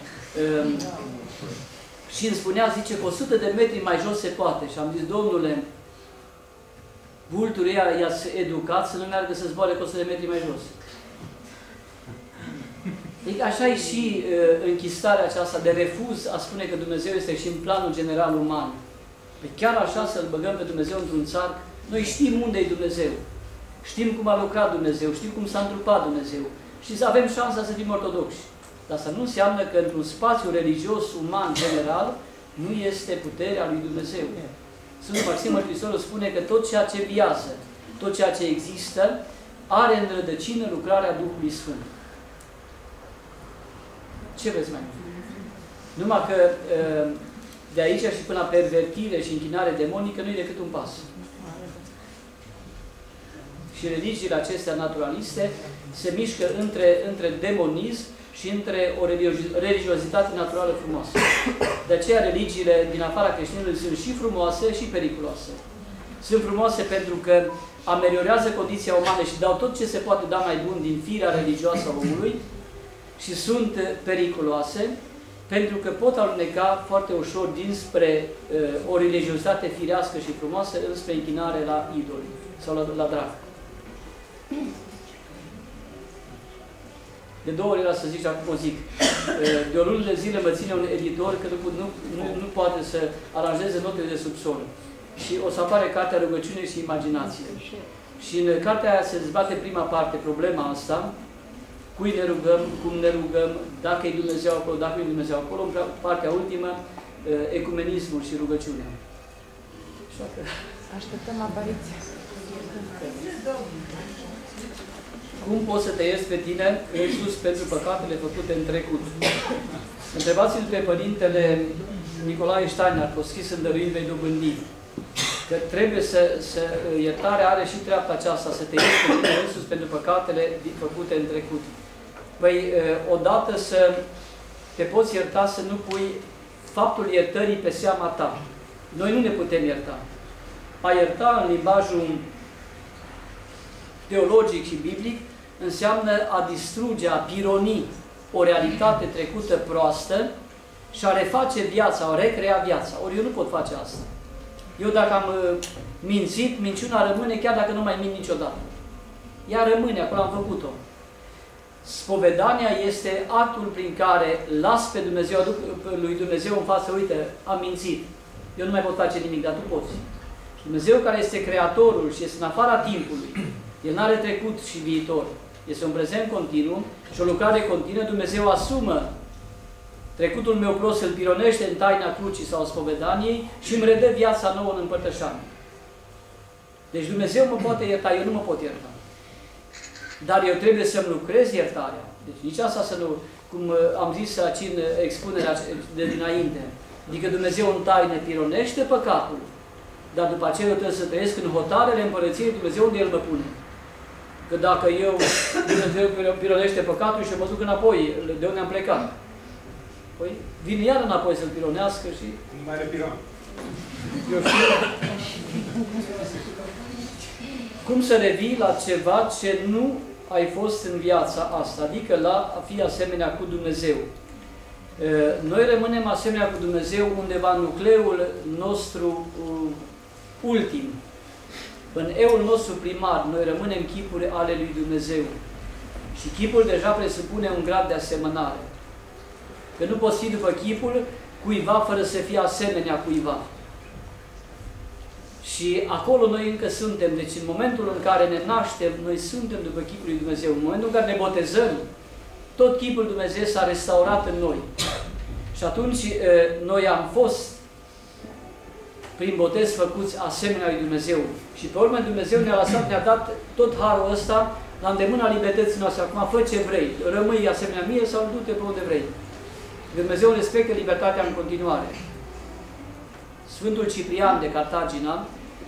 Și îmi spunea, zice, că 100 de metri mai jos se poate. Și am zis, domnule, vulturii i-ați educat să nu meargă să zboare cu 100 de metri mai jos. Adică așa e și închistarea aceasta de refuz a spune că Dumnezeu este și în planul general uman. Pe chiar așa să-L băgăm pe Dumnezeu într-un țarc, noi știm unde e Dumnezeu. Știm cum a lucrat Dumnezeu, știm cum s-a întrupat Dumnezeu. Și să avem șansa să fim ortodoxi. Dar asta nu înseamnă că într-un spațiu religios, uman, general, nu este puterea lui Dumnezeu. Sfântul Maxim Mărturisitorul spune că tot ceea ce viază, tot ceea ce există, are în rădăcină lucrarea Duhului Sfânt. Ce vreți mai mult? Numai că de aici și până la pervertire și închinare demonică nu e decât un pas. Și religiile acestea naturaliste se mișcă între demonism și între o religiozitate naturală frumoasă. De aceea religiile din afara creștinilor sunt și frumoase și periculoase. Sunt frumoase pentru că ameliorează condiția umană și dau tot ce se poate da mai bun din firea religioasă a omului și sunt periculoase pentru că pot aluneca foarte ușor dinspre o religiozitate firească și frumoasă înspre închinare la idoli sau la drac. De 2 ori era să zic și acum o zic. De o lună de zile mă ține un editor că nu poate să aranjeze notele de subsol. Și o să apare cartea Rugăciune și Imaginație. Și în cartea aia se dezbate prima parte, problema asta, cui ne rugăm, cum ne rugăm, dacă e Dumnezeu acolo, dacă nu e Dumnezeu acolo, în partea ultimă, ecumenismul și rugăciunea. Așteptăm apariția. Cum poți să te ierți pe tine însuți pentru păcatele făcute în trecut? Întrebați-l pe Părintele Nicolae Steiner, că o scris în Dăruiri vei dobândi, că trebuie să iertarea are și treapta aceasta, să te ierți pe tine însuți pentru păcatele făcute în trecut. Păi, odată să te poți ierta, să nu pui faptul iertării pe seama ta. Noi nu ne putem ierta. A ierta în limbajul teologic și biblic înseamnă a distruge, a pironi o realitate trecută proastă și a reface viața, a recrea viața. Ori eu nu pot face asta. Eu dacă am mințit, minciuna rămâne chiar dacă nu mai mint niciodată. Ea rămâne, acolo am făcut-o. Spovedania este actul prin care las pe Dumnezeu, aduc lui Dumnezeu în față, uite, am mințit. Eu nu mai pot face nimic, dar tu poți. Dumnezeu care este Creatorul și este în afara timpului, El n-are trecut și viitor. Este un prezent continuu și o lucrare continuă. Dumnezeu asumă trecutul meu prost, îl pironește în taina crucii sau spovedaniei și îmi redă viața nouă în împărtășanie. Deci Dumnezeu mă poate ierta, eu nu mă pot ierta. Dar eu trebuie să-mi lucrez iertarea. Deci nici asta să nu, cum am zis aici în expunerea de dinainte, adică Dumnezeu în taine pironește păcatul, dar după aceea eu trebuie să trăiesc în hotarele împărăției Dumnezeu unde El mă pune. Că dacă eu, Dumnezeu pironește păcatul și eu mă duc înapoi, de unde am plecat, păi vin iar înapoi să-l pironească și... Nu mai are piron. Eu știu. Cum să revii la ceva ce nu ai fost în viața asta, adică la a fi asemenea cu Dumnezeu. Noi rămânem asemenea cu Dumnezeu undeva în nucleul nostru ultim. În eul nostru primar, noi rămânem chipuri ale lui Dumnezeu. Și chipul deja presupune un grad de asemănare. Că nu poți fi după chipul cuiva fără să fie asemenea cuiva. Și acolo noi încă suntem. Deci în momentul în care ne naștem, noi suntem după chipul lui Dumnezeu. În momentul în care ne botezăm, tot chipul lui Dumnezeu s-a restaurat în noi. Și atunci noi am fost prin botez făcuți asemenea lui Dumnezeu. Și pe urmă Dumnezeu ne-a lăsat, ne-a dat tot harul ăsta la îndemâna libertății noastre. Acum fă ce vrei, rămâi asemenea mie sau du-te pe unde vrei. Dumnezeu respectă libertatea în continuare. Sfântul Ciprian de Cartagina,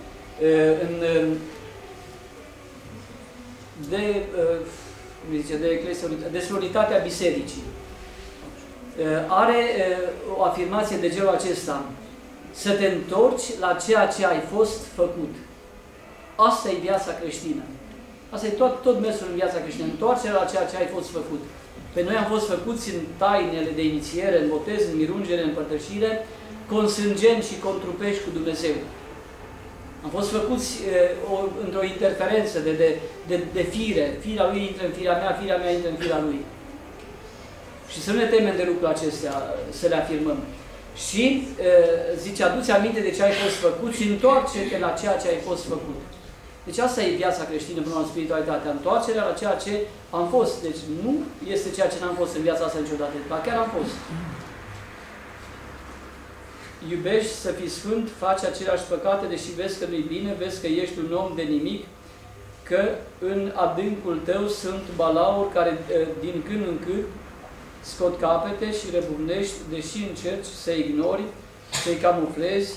despre unitatea bisericii, are o afirmație de genul acesta: să te întorci la ceea ce ai fost făcut. Asta e viața creștină. Asta e tot mersul în viața creștină. Întoarcerea la ceea ce ai fost făcut. Pe noi am fost făcuți în tainele de inițiere, în botez, în mirungere, în părtășire, consângeni și contrupești cu Dumnezeu. Am fost făcuți într-o interferență de fire. Firea Lui intră în firea mea intră în firea Lui. Și să nu ne temem de lucrurile acestea, să le afirmăm. Și zice, adu-ți aminte de ce ai fost făcut și întoarce-te la ceea ce ai fost făcut. Deci asta e viața creștină până la spiritualitatea, întoarcerea la ceea ce am fost. Deci nu este ceea ce n-am fost în viața asta niciodată, dar chiar am fost. Iubești să fii sfânt, faci aceleași păcate, deși vezi că nu-i bine, vezi că ești un om de nimic, că în adâncul tău sunt balauri care din când în când scot capete și răbufnești, deși încerci să ignori, să-i camuflezi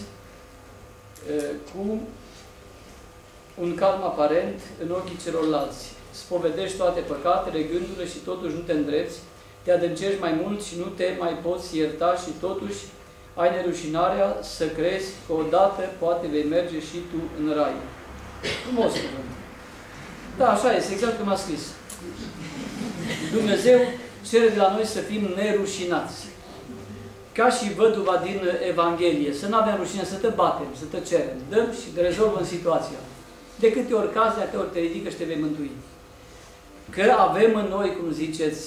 cu un calm aparent în ochii celorlalți. Spovedești toate păcatele, gândurile și totuși nu te îndrepți, te adâncești mai mult și nu te mai poți ierta și totuși ai nerușinarea să crezi că odată poate vei merge și tu în rai. Frumos cuvânt. Da, așa este, exact cum a scris. Dumnezeu cere de la noi să fim nerușinați. Ca și văduva din Evanghelie, să nu avem rușine, să te batem, să te cerem. Dăm și rezolvăm situația. De câte ori cazi, de câte ori te ridică și te vei mântui. Că avem în noi, cum ziceți,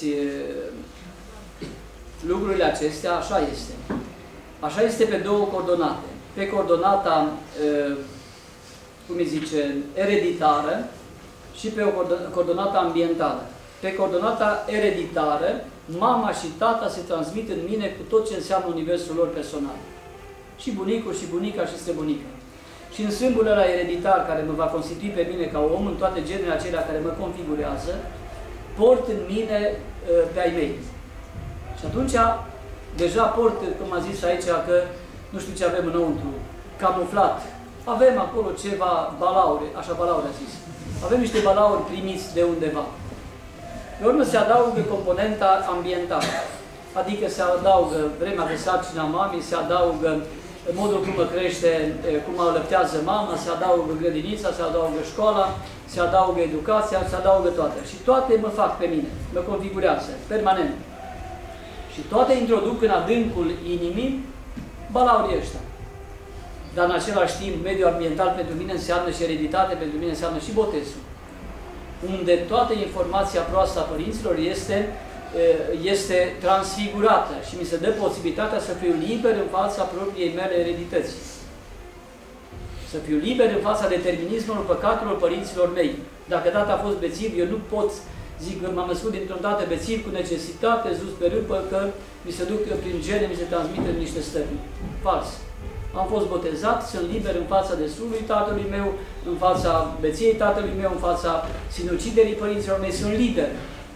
lucrurile acestea, așa este. Așa este pe două coordonate. Pe coordonata, cum îi zice, ereditară și pe o coordonată ambientală. Pe coordonata ereditară, mama și tata se transmit în mine cu tot ce înseamnă universul lor personal. Și bunicul și bunica și străbunica. Și în sâmbul ăla ereditar care mă va constitui pe mine ca om, în toate genurile acelea care mă configurează, port în mine pe ai mei. Și atunci, deja port, cum am zis aici, că nu știu ce avem înăuntru, camuflat. Avem acolo ceva balaure, așa balaure a zis. Avem niște balauri primiți de undeva. Pe urmă se adaugă componenta ambientală. Adică se adaugă vremea de sarcină a mamei, se adaugă modul cum mă crește, cum mă alăptează mama, se adaugă grădinița, se adaugă școala, se adaugă educația, se adaugă toate. Și toate mă fac pe mine, mă configurează, permanent. Și toate introduc în adâncul inimii balaurii ăștia. Dar în același timp, mediul ambiental pentru mine înseamnă și ereditate, pentru mine înseamnă și botezul. Unde toată informația proastă a părinților este transfigurată și mi se dă posibilitatea să fiu liber în fața propriei mele eredități. Să fiu liber în fața determinismului păcatelor părinților mei. Dacă tata a fost bețiv, eu nu pot Zic că m-am născut dintr-un tată bețiv cu necesitate, sus pe râpă, că mi se duc prin gene, mi se transmite niște stări. Fals. Am fost botezat, sunt liber în fața desului tatălui meu, în fața beției tatălui meu, în fața sinuciderii părinților mei, sunt liber.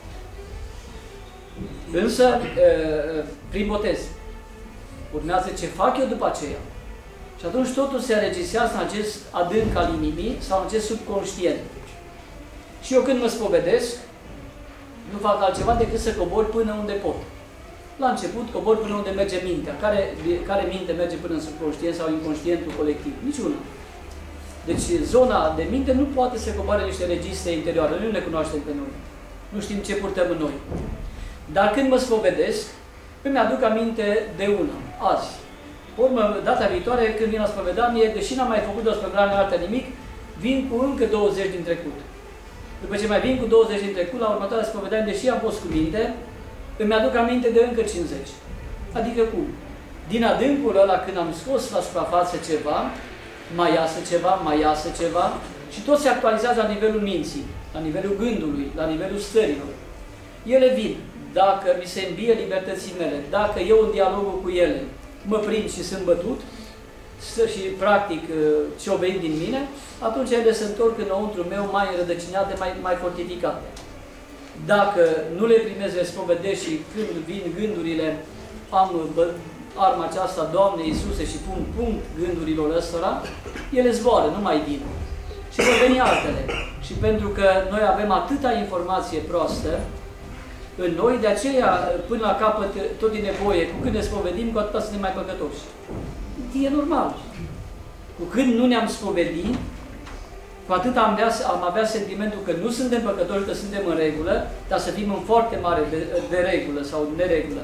Însă, prin botez, urmează ce fac eu după aceea. Și atunci totul se înregistrează în acest adânc al inimii sau în acest subconștient. Și eu când mă spovedesc, nu fac altceva decât să cobor până unde pot. La început cobor până unde merge mintea. Care minte merge până în subconștient sau inconștientul colectiv? Niciuna. Deci zona de minte nu poate să coboare niște registre interioare. Nu ne cunoaștem pe noi. Nu știm ce purtăm în noi. Dar când mă spovedesc, îmi aduc aminte de una, azi. Urmă, data viitoare, când vin la spovedanie, deși n-am mai făcut o spovedanie altă nimic, vin cu încă 20 din trecut. După ce mai vin cu 20 din trecut, la următoarea spovedanie, deși am fost cu minte, îmi aduc aminte de încă 50. Adică cum? Din adâncul ăla, când am scos la suprafață ceva, mai iasă ceva, și tot se actualizează la nivelul minții, la nivelul gândului, la nivelul stărilor. Ele vin. Dacă mi se îmbie libertății mele, dacă eu în dialogul cu ele mă prind și sunt bătut și practic ce-o venit din mine, atunci ele se întorc înăuntru meu mai înrădăcinate, mai fortificate. Dacă nu le primez, le spovedesc și când vin gândurile, am arma aceasta, Doamne Iisuse, și pun punct gândurilor ăstora, ele zboară, nu mai vin. Și vor veni altele. Și pentru că noi avem atâta informație proastă în noi, de aceea, până la capăt, tot din nevoie, cu cât ne spovedim, cu atâta suntem mai păcătoși. E normal. Cu cât nu ne-am spovedit, cu atât am avea sentimentul că nu suntem păcătoși, că suntem în regulă, dar să fim în foarte mare de regulă sau neregulă.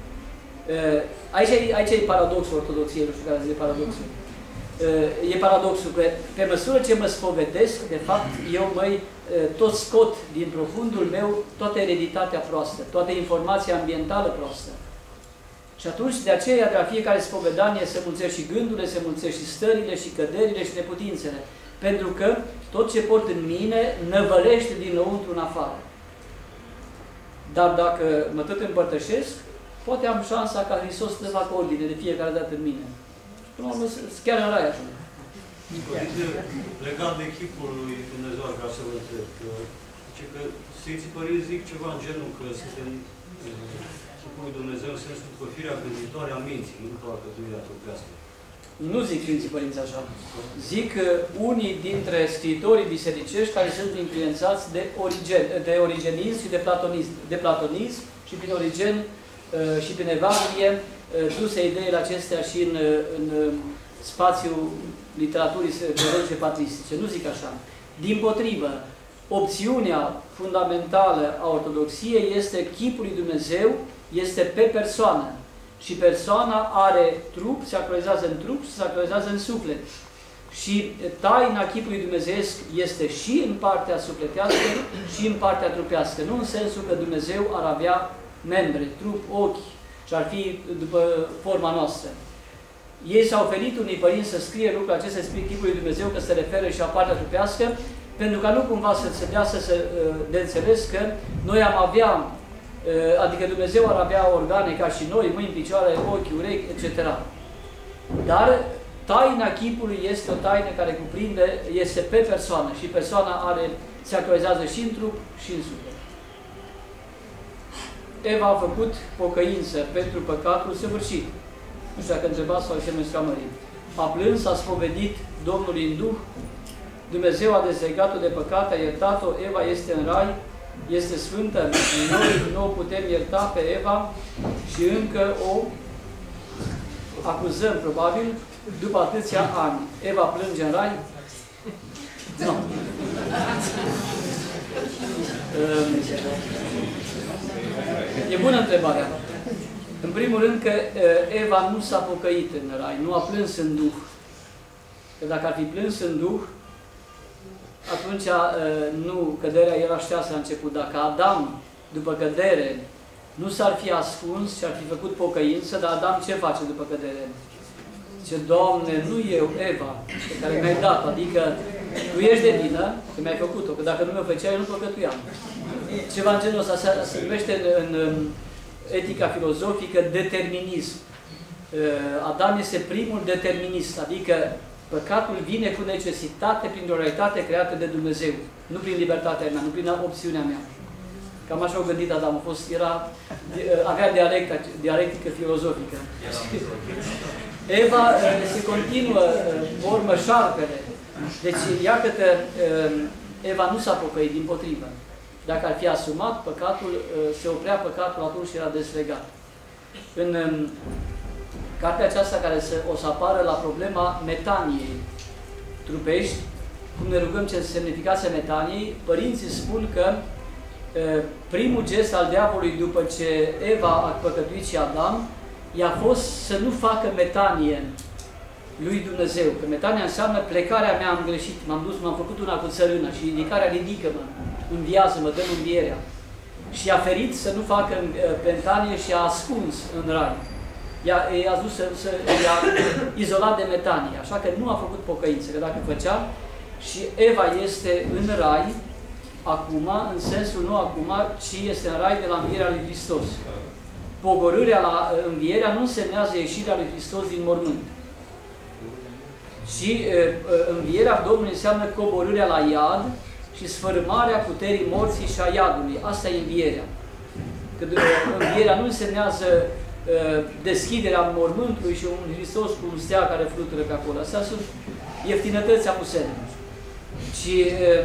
Aici e paradoxul ortodoxiei, nu știu care zice paradoxul. E paradoxul că pe măsură ce mă spovedesc, de fapt, eu tot scot din profundul meu toată ereditatea proastă, toată informația ambientală proastă. Și atunci, de aceea, de la fiecare spovedanie se mulțesc și gândurile, se mulțesc și stările, și căderile, și neputințele. Pentru că tot ce port în mine năvălește dinăuntru în afară. Dar dacă mă tot împărtășesc, poate am șansa ca Hristos să facă ordine de fiecare dată în mine. Până la urmă, chiar în rai așa. Legat de chipul lui Dumnezeu, ca să vă întreb, că Sfinții Părinți zic ceva în genul că suntem chipul lui Dumnezeu în sensul că firea gânditoare a minții, nu după alcătuirea trupească. Nu zic Sfinții Părinți așa. Zic unii dintre scriitorii bisericești care sunt influențați de origenism și de platonism și prin Origen și prin Evanghelie, duse ideile acestea și în spațiul literaturii teologice patristice. Nu zic așa. Dimpotrivă, opțiunea fundamentală a ortodoxiei este chipul lui Dumnezeu, este pe persoană. Și persoana are trup, se actualizează în trup și se actualizează în suflet. Și taina chipului dumnezeiesc este și în partea sufletească și în partea trupească. Nu în sensul că Dumnezeu ar avea membre, trup, ochi, și ar fi după forma noastră. Ei s-au oferit unii părinți să scrie lucrul acesta despre chipul lui Dumnezeu, că se referă și la partea trupească, pentru ca nu cumva să se dea de înțeles că noi am avea, adică Dumnezeu ar avea organe ca și noi, mâini, picioare, ochi, urechi, etc. Dar taina chipului este o taină care cuprinde, este pe persoană și persoana se actualizează și în trup și în suflet. Eva a făcut pocăință pentru păcatul săvârșit. Nu știu dacă întrebați sau semnul scamării. A plâns, a spovedit Domnului în Duh, Dumnezeu a dezlegat-o de păcate, a iertat-o, Eva este în rai, este sfântă, noi nu o putem ierta pe Eva și încă o acuzăm, probabil, după atâția ani. Eva plânge în rai? Nu. E bună întrebarea. În primul rând că Eva nu s-a pocăit în rai, nu a plâns în Duh. Că dacă ar fi plâns în Duh, atunci nu, căderea era șteasă la început. Dacă Adam, după cădere, nu s-ar fi ascuns și ar fi făcut pocăință, dar Adam ce face după cădere? Zice, Doamne, nu eu, Eva, pe care mi-ai dat, adică tu ești de vină, că mi-ai făcut-o, că dacă nu mi-o făceai, eu nu păcătuiam. Ceva în genul ăsta se numește în etica filozofică determinism. Adam este primul determinist, adică păcatul vine cu necesitate prin o realitate creată de Dumnezeu, nu prin libertatea mea, nu prin opțiunea mea. Cam așa au gândit Adam, avea dialectică filozofică. Eva se continuă, urmă șarpele. Deci, iată că Eva nu s-a pocăit, dimpotrivă. Dacă ar fi asumat păcatul, se oprea păcatul, atunci era deslegat. În cartea aceasta care o să apară la problema metaniei trupești, cum ne rugăm ce semnificația metaniei, părinții spun că primul gest al diavolului după ce Eva a păcătuit și Adam, i-a fost să nu facă metanie lui Dumnezeu. Că metania înseamnă plecarea mea, am greșit, m-am dus, m-am făcut una cu țărână și ridicarea ridică-mă, înviază-mă, dă-mi învierea. Și a ferit să nu facă metanie și a ascuns în rai. I-a dus i-a izolat de metanie, așa că nu a făcut pocăință, că dacă făcea, și Eva este în rai, acum, în sensul nu acum, ci este în rai de la învierea lui Hristos. Pogorârea la învierea nu însemnează ieșirea lui Hristos din mormânt. Și învierea Domnului înseamnă coborârea la iad și sfărâmarea puterii morții și a iadului. Asta e învierea. Că învierea nu însemnează deschiderea mormântului și un Hristos cu un stea care flutură pe acolo. Astea sunt ieftinătăți apusene. Și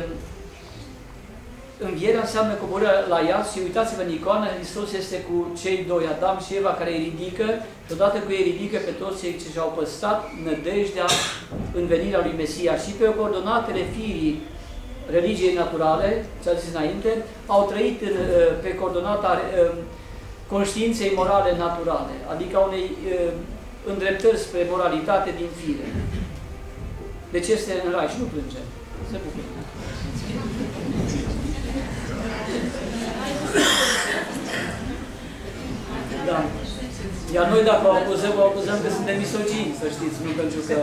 învierea înseamnă coborârea la iad și uitați-vă în icoană, Hristos este cu cei doi, Adam și Eva, care îi ridică, și odată cu ei ridică pe toți cei ce și-au păstrat nădejdea în venirea lui Mesia. Și pe coordonatele firii religiei naturale, ce a zis înainte, au trăit pe coordonata conștiinței morale naturale, adică a unei îndreptări spre moralitate din fire. Deci este în rai și nu plânge. Se bucură. Da. Iar noi dacă o acuzăm că suntem misogini, să știți, nu pentru că...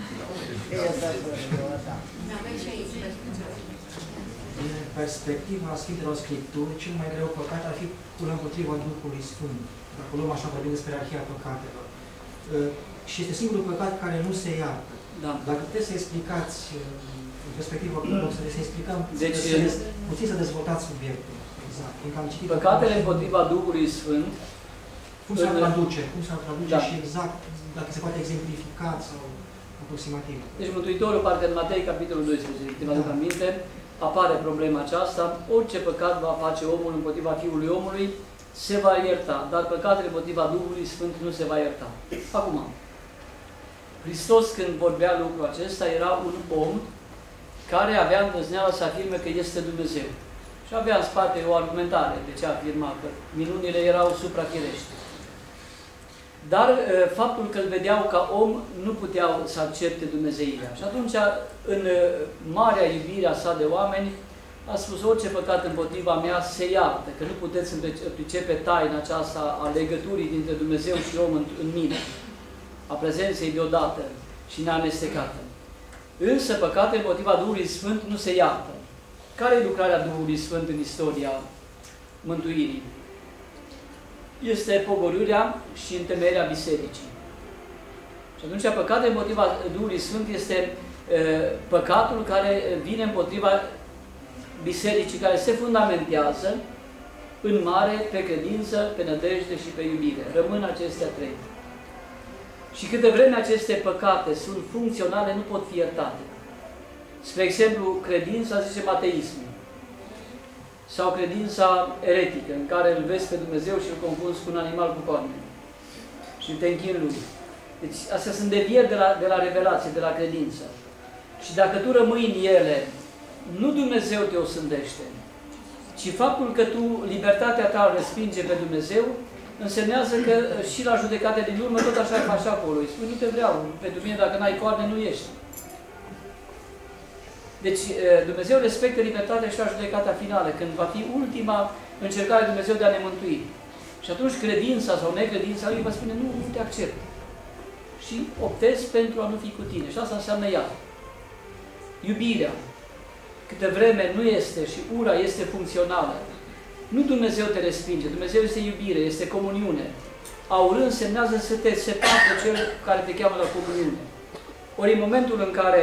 Din perspectiva Sfintelor Scripturi, cel mai greu păcat ar fi până împotriva Duhului Sfânt. Dacă luăm așa, vorbim despre ierarhia păcatelor. Și este singurul păcat care nu se iartă. Da. Dacă puteți să explicați, în perspectiva să explicăm, deci, puțin să dezvoltați subiectul. Exact. Păcatele împotriva Duhului Sfânt. Cum s-ar traduce? Cum s-ar traduce da. Și exact, dacă se poate exemplifica sau aproximativ. Deci Mântuitorul, parcă în Matei, capitolul 12, te vă aduc aminte, apare problema aceasta, orice păcat va face omul împotriva Fiului omului, se va ierta, dar păcatele împotriva Duhului Sfânt nu se va ierta. Acum, Hristos când vorbea lucrul acesta era un om care avea îndrăzneala să afirme că este Dumnezeu. Și avea în spate o argumentare de ce afirma, că minunile erau suprafirești. Dar faptul că îl vedeau ca om nu puteau să accepte dumnezeirea. Și atunci, în marea iubirea sa de oameni, a spus orice păcat împotriva mea se iartă, că nu puteți pricepe taina aceasta a legăturii dintre Dumnezeu și om în mine, a prezenței deodată și neamestecată. Însă păcatele împotriva Duhului Sfânt nu se iartă. Care e lucrarea Duhului Sfânt în istoria mântuirii? Este pogorârea și întemeierea bisericii. Și atunci păcatul împotriva Duhului Sfânt este păcatul care vine împotriva bisericii, care se fundamentează în mare pe credință, pe nădejde și pe iubire. Rămân acestea trei. Și câte vreme aceste păcate sunt funcționale, nu pot fi iertate. Spre exemplu, credința, zicem, ateismul. Sau credința eretică, în care îl vezi pe Dumnezeu și îl confunzi cu un animal cu corne. Și te închini lui. Deci, astea sunt devieri de la revelație, de la credință. Și dacă tu rămâi în ele, nu Dumnezeu te osândește, ci faptul că tu, libertatea ta respinge pe Dumnezeu, însemnează că și la judecata din urmă tot așa e așa acolo. Îi spui, nu te vreau, pentru mine dacă n-ai coarne nu ești. Deci Dumnezeu respectă libertatea și la judecata finală, când va fi ultima încercare de Dumnezeu de a ne mântui. Și atunci credința sau necredința lui va spune, nu te accept. Și optezi pentru a nu fi cu tine. Și asta înseamnă iad. Iubirea, câte vreme nu este și ura este funcțională, Nu Dumnezeu te respinge, Dumnezeu este iubire, este comuniune. A urâ însemnează să te separi de Cel care te cheamă la comuniune. Ori în momentul în care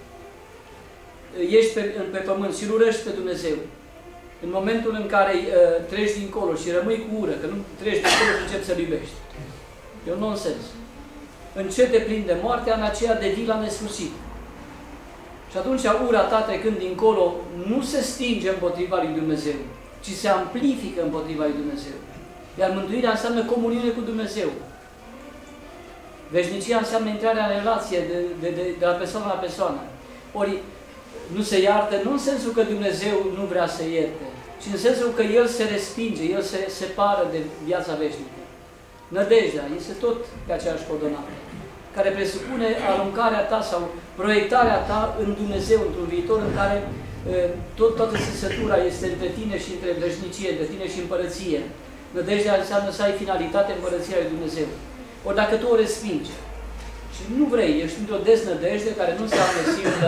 ești pe pământ și urăști pe Dumnezeu, în momentul în care treci dincolo și rămâi cu ură, că nu treci dincolo și începi să-L iubești. E un nonsens. În ce te prinde moartea, în aceea devii la nesfârșit. Și atunci ura ta trecând dincolo nu se stinge împotriva lui Dumnezeu, ci se amplifică împotriva lui Dumnezeu. Iar mântuirea înseamnă comuniune cu Dumnezeu. Veșnicia înseamnă intrarea în relație de la persoană la persoană. Ori nu se iartă, nu în sensul că Dumnezeu nu vrea să ierte, ci în sensul că El se respinge, El se separă de viața veșnică. Nădejdea este tot pe aceeași coordonată, care presupune aruncarea ta sau proiectarea ta în Dumnezeu, într-un viitor în care toată țesătura este între tine și între veșnicie, între tine și împărăție. Nădejdea înseamnă să ai finalitate în împărăția lui Dumnezeu. Ori dacă tu o respingi și nu vrei, ești într-o deznădejde care nu înseamnă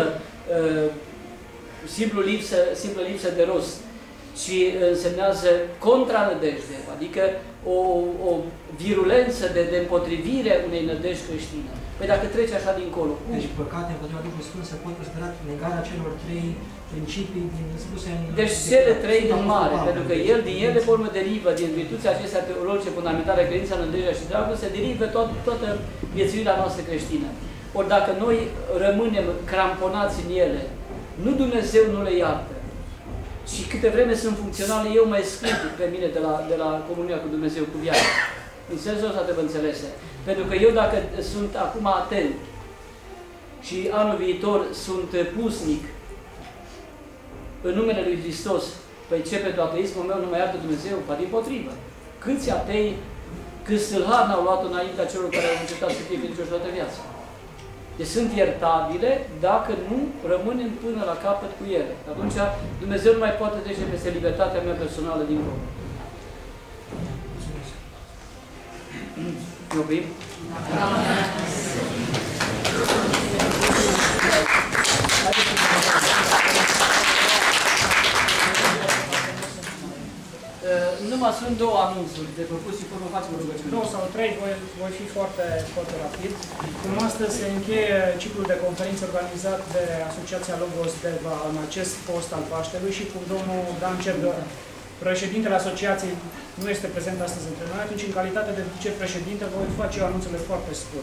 simplă lipsă de rost, ci însemnează contranădejde, adică o virulență de împotrivire unei nădejde creștine. Păi dacă treci așa dincolo... Deci păcate împotriva Duhului Sfânt se pot considera negarea celor trei principii spuse în... Deci cele trei în mare, pentru că din ele pe urmă derivă, din virtuția acestea teologice fundamentale, credința, nădejdea și dragoste, derivă toată viețuirea noastră creștină. Ori dacă noi rămânem cramponați în ele, nu Dumnezeu nu le iartă, și câte vreme sunt funcționale, eu mă exclud pe mine de la comunia cu Dumnezeu, cu viața. În sensul ăsta trebuie înțelese. Pentru că eu dacă sunt acum atent și anul viitor sunt pusnic în numele Lui Hristos, păi ce pentru ateismul meu nu mă iartă Dumnezeu? Pa dimpotrivă. Câți atei, câți stâlhari n-au luat înaintea celor care au încercat să fie credincioși toată viața? Deci sunt iertabile dacă nu rămânem până la capăt cu ele. Atunci Dumnezeu nu mai poate trece peste libertatea mea personală din nou. Ne oprim? Numai sunt două anunțuri de propus și până facem rugăciune. 2 sau 3, voi fi foarte, foarte rapid. Cum astăzi se încheie ciclul de conferințe organizat de Asociația Logos Deva în acest post al Paștelui și cum domnul Dan Cergără, președintele asociației, nu este prezent astăzi între noi, atunci în calitate de vicepreședinte voi face anunțurile foarte scurt.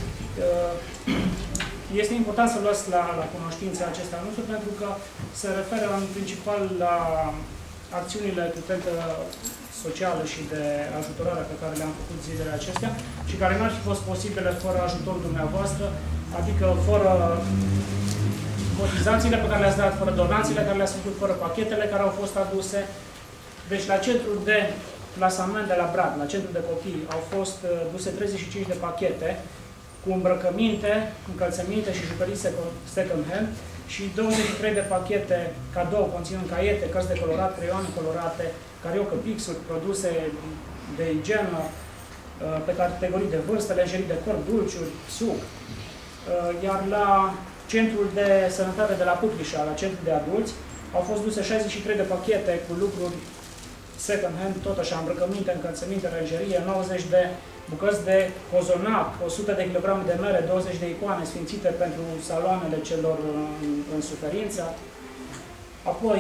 Este important să luați la cunoștință aceste anunțuri pentru că se referă în principal la acțiunile de tentă socială și de ajutorare pe care le-am făcut zilele acestea și care n-ar fi fost posibile fără ajutorul dumneavoastră, adică fără cotizațiile pe care le-ați dat, fără donațiile care le-ați făcut, fără pachetele care au fost aduse. Deci la centrul de plasament de la Brad, la centrul de copii, au fost duse 35 de pachete cu îmbrăcăminte, încălțăminte și jucării second hand și 23 de pachete cadou conținând caiete, cărți de colorat, creioane colorate, cariocă, pixuri, produse de igienă, pe categorii de vârstă, lenjerii de corp, dulciuri, suc. Iar la centrul de sănătate de la Pâplișa, la centrul de adulți, au fost duse 63 de pachete cu lucruri second hand, tot așa, îmbrăcăminte, încălțăminte, lenjerie, 90 de bucăți de cozonac, 100 de kilograme de mere, 20 de icoane sfințite pentru saloanele celor în suferință. Apoi,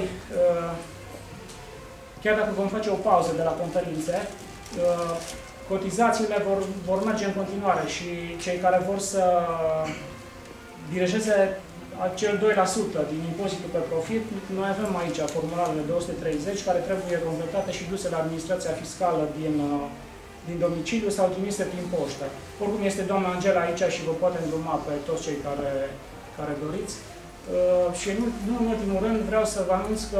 chiar dacă vom face o pauză de la conferințe, cotizațiile vor merge în continuare și cei care vor să dirigeze acel 2% din impozitul pe profit, noi avem aici formularele 230 care trebuie completate și duse la administrația fiscală din domiciliu sau trimise prin poștă. Oricum este doamna Angela aici și vă poate îndruma pe toți cei care doriți. Și nu în ultimul rând vreau să vă anunț că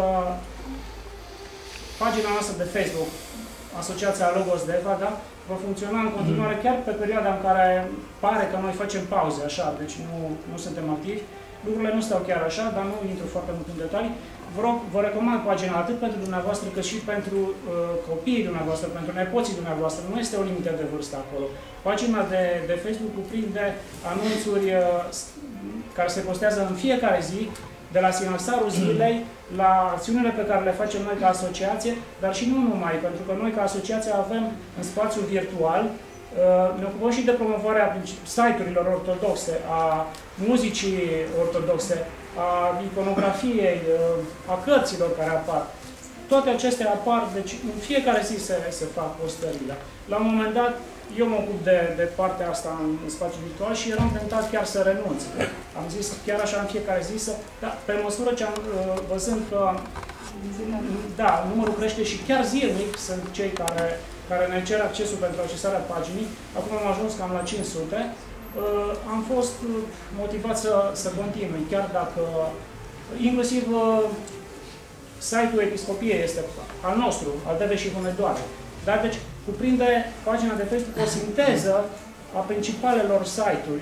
pagina noastră de Facebook, Asociația Logos Deva, da, va funcționa în continuare chiar pe perioada în care pare că noi facem pauze, așa, deci nu suntem activi. Lucrurile nu stau chiar așa, dar nu intru foarte mult în detalii. Vă recomand pagina atât pentru dumneavoastră, cât și pentru copiii dumneavoastră, pentru nepoții dumneavoastră. Nu este o limită de vârstă acolo. Pagina de Facebook cuprinde anunțuri care se postează în fiecare zi De la sinaxarul zilei, la acțiunile pe care le facem noi ca asociație, dar și nu numai, pentru că noi ca asociație avem în spațiul virtual, ne ocupăm și de promovarea site-urilor ortodoxe, a muzicii ortodoxe, a iconografiei, a cărților care apar. Toate acestea apar, deci în fiecare zi se fac postările. La un moment dat, eu mă ocup de partea asta în spațiul virtual și eram tentat chiar să renunț. Am zis chiar așa în fiecare zi dar pe măsură ce am văzând că da, numărul crește și chiar zilnic sunt cei care ne cer accesul pentru accesarea paginii. Acum am ajuns cam la 500. Am fost motivat să continui, chiar dacă inclusiv site-ul Episcopiei este al nostru, al DV și Hunedoare. Dar deci cuprinde pagina de Facebook o sinteză a principalelor site-uri.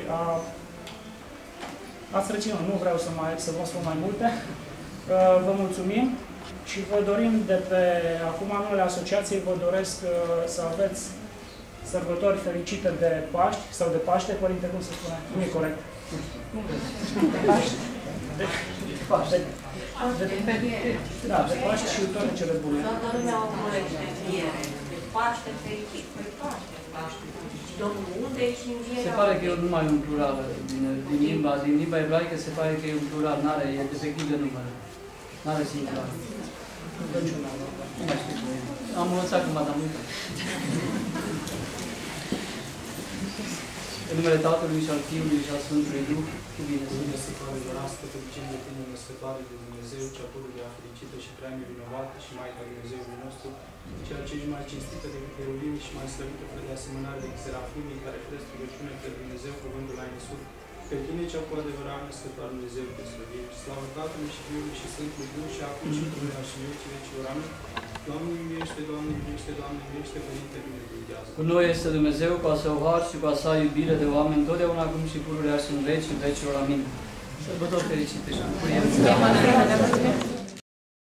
Ați reținut, nu vreau să vă spun mai multe. Vă mulțumim și vă dorim de pe acum în numele asociației, vă doresc să aveți sărbători fericite de Paști sau de Paște, Părinte, cum se spune? Nu e corect. De Paște. De Paște. Da, de Paște și toate cele bune. Toată lumea o cunoaște înviere. De Paște fericit. Păi Paște. Și Domnul unde e și învierea? Se pare că e numai un plural din limba ebraică, se pare că e un plural, e defectiv de număr. N-are singular. Am învățat cum am uitat. În numele Tatălui și al Fiului și al Sfântului Duh, cu bine să ne separe de rastă, fericim de tine, născătoare de Dumnezeu, cea pururea fericită și prea nevinovată și Maica Dumnezeului nostru, ceea ce ești mai cinstită de heruvimi și mai slăvită fără de asemănare de serafimii, care crezi rugăciune pe Dumnezeu, cuvântul ai născut. Pe tine cea cu adevărat născătoare Dumnezeu te slăvim. Slavă Tatălui și Fiului și Sfântului Duh și acum și pururea și vecii vecilor. Amin. Doamne iubește, Doamne iubește, Doamne iubește, Părinte binecuvintează. Cu noi este Dumnezeu, cu a său har și cu a sa iubire de oameni, totdeauna acum și pururea și în vecii vecilor. Amin. Sărbători fericite și bucurie.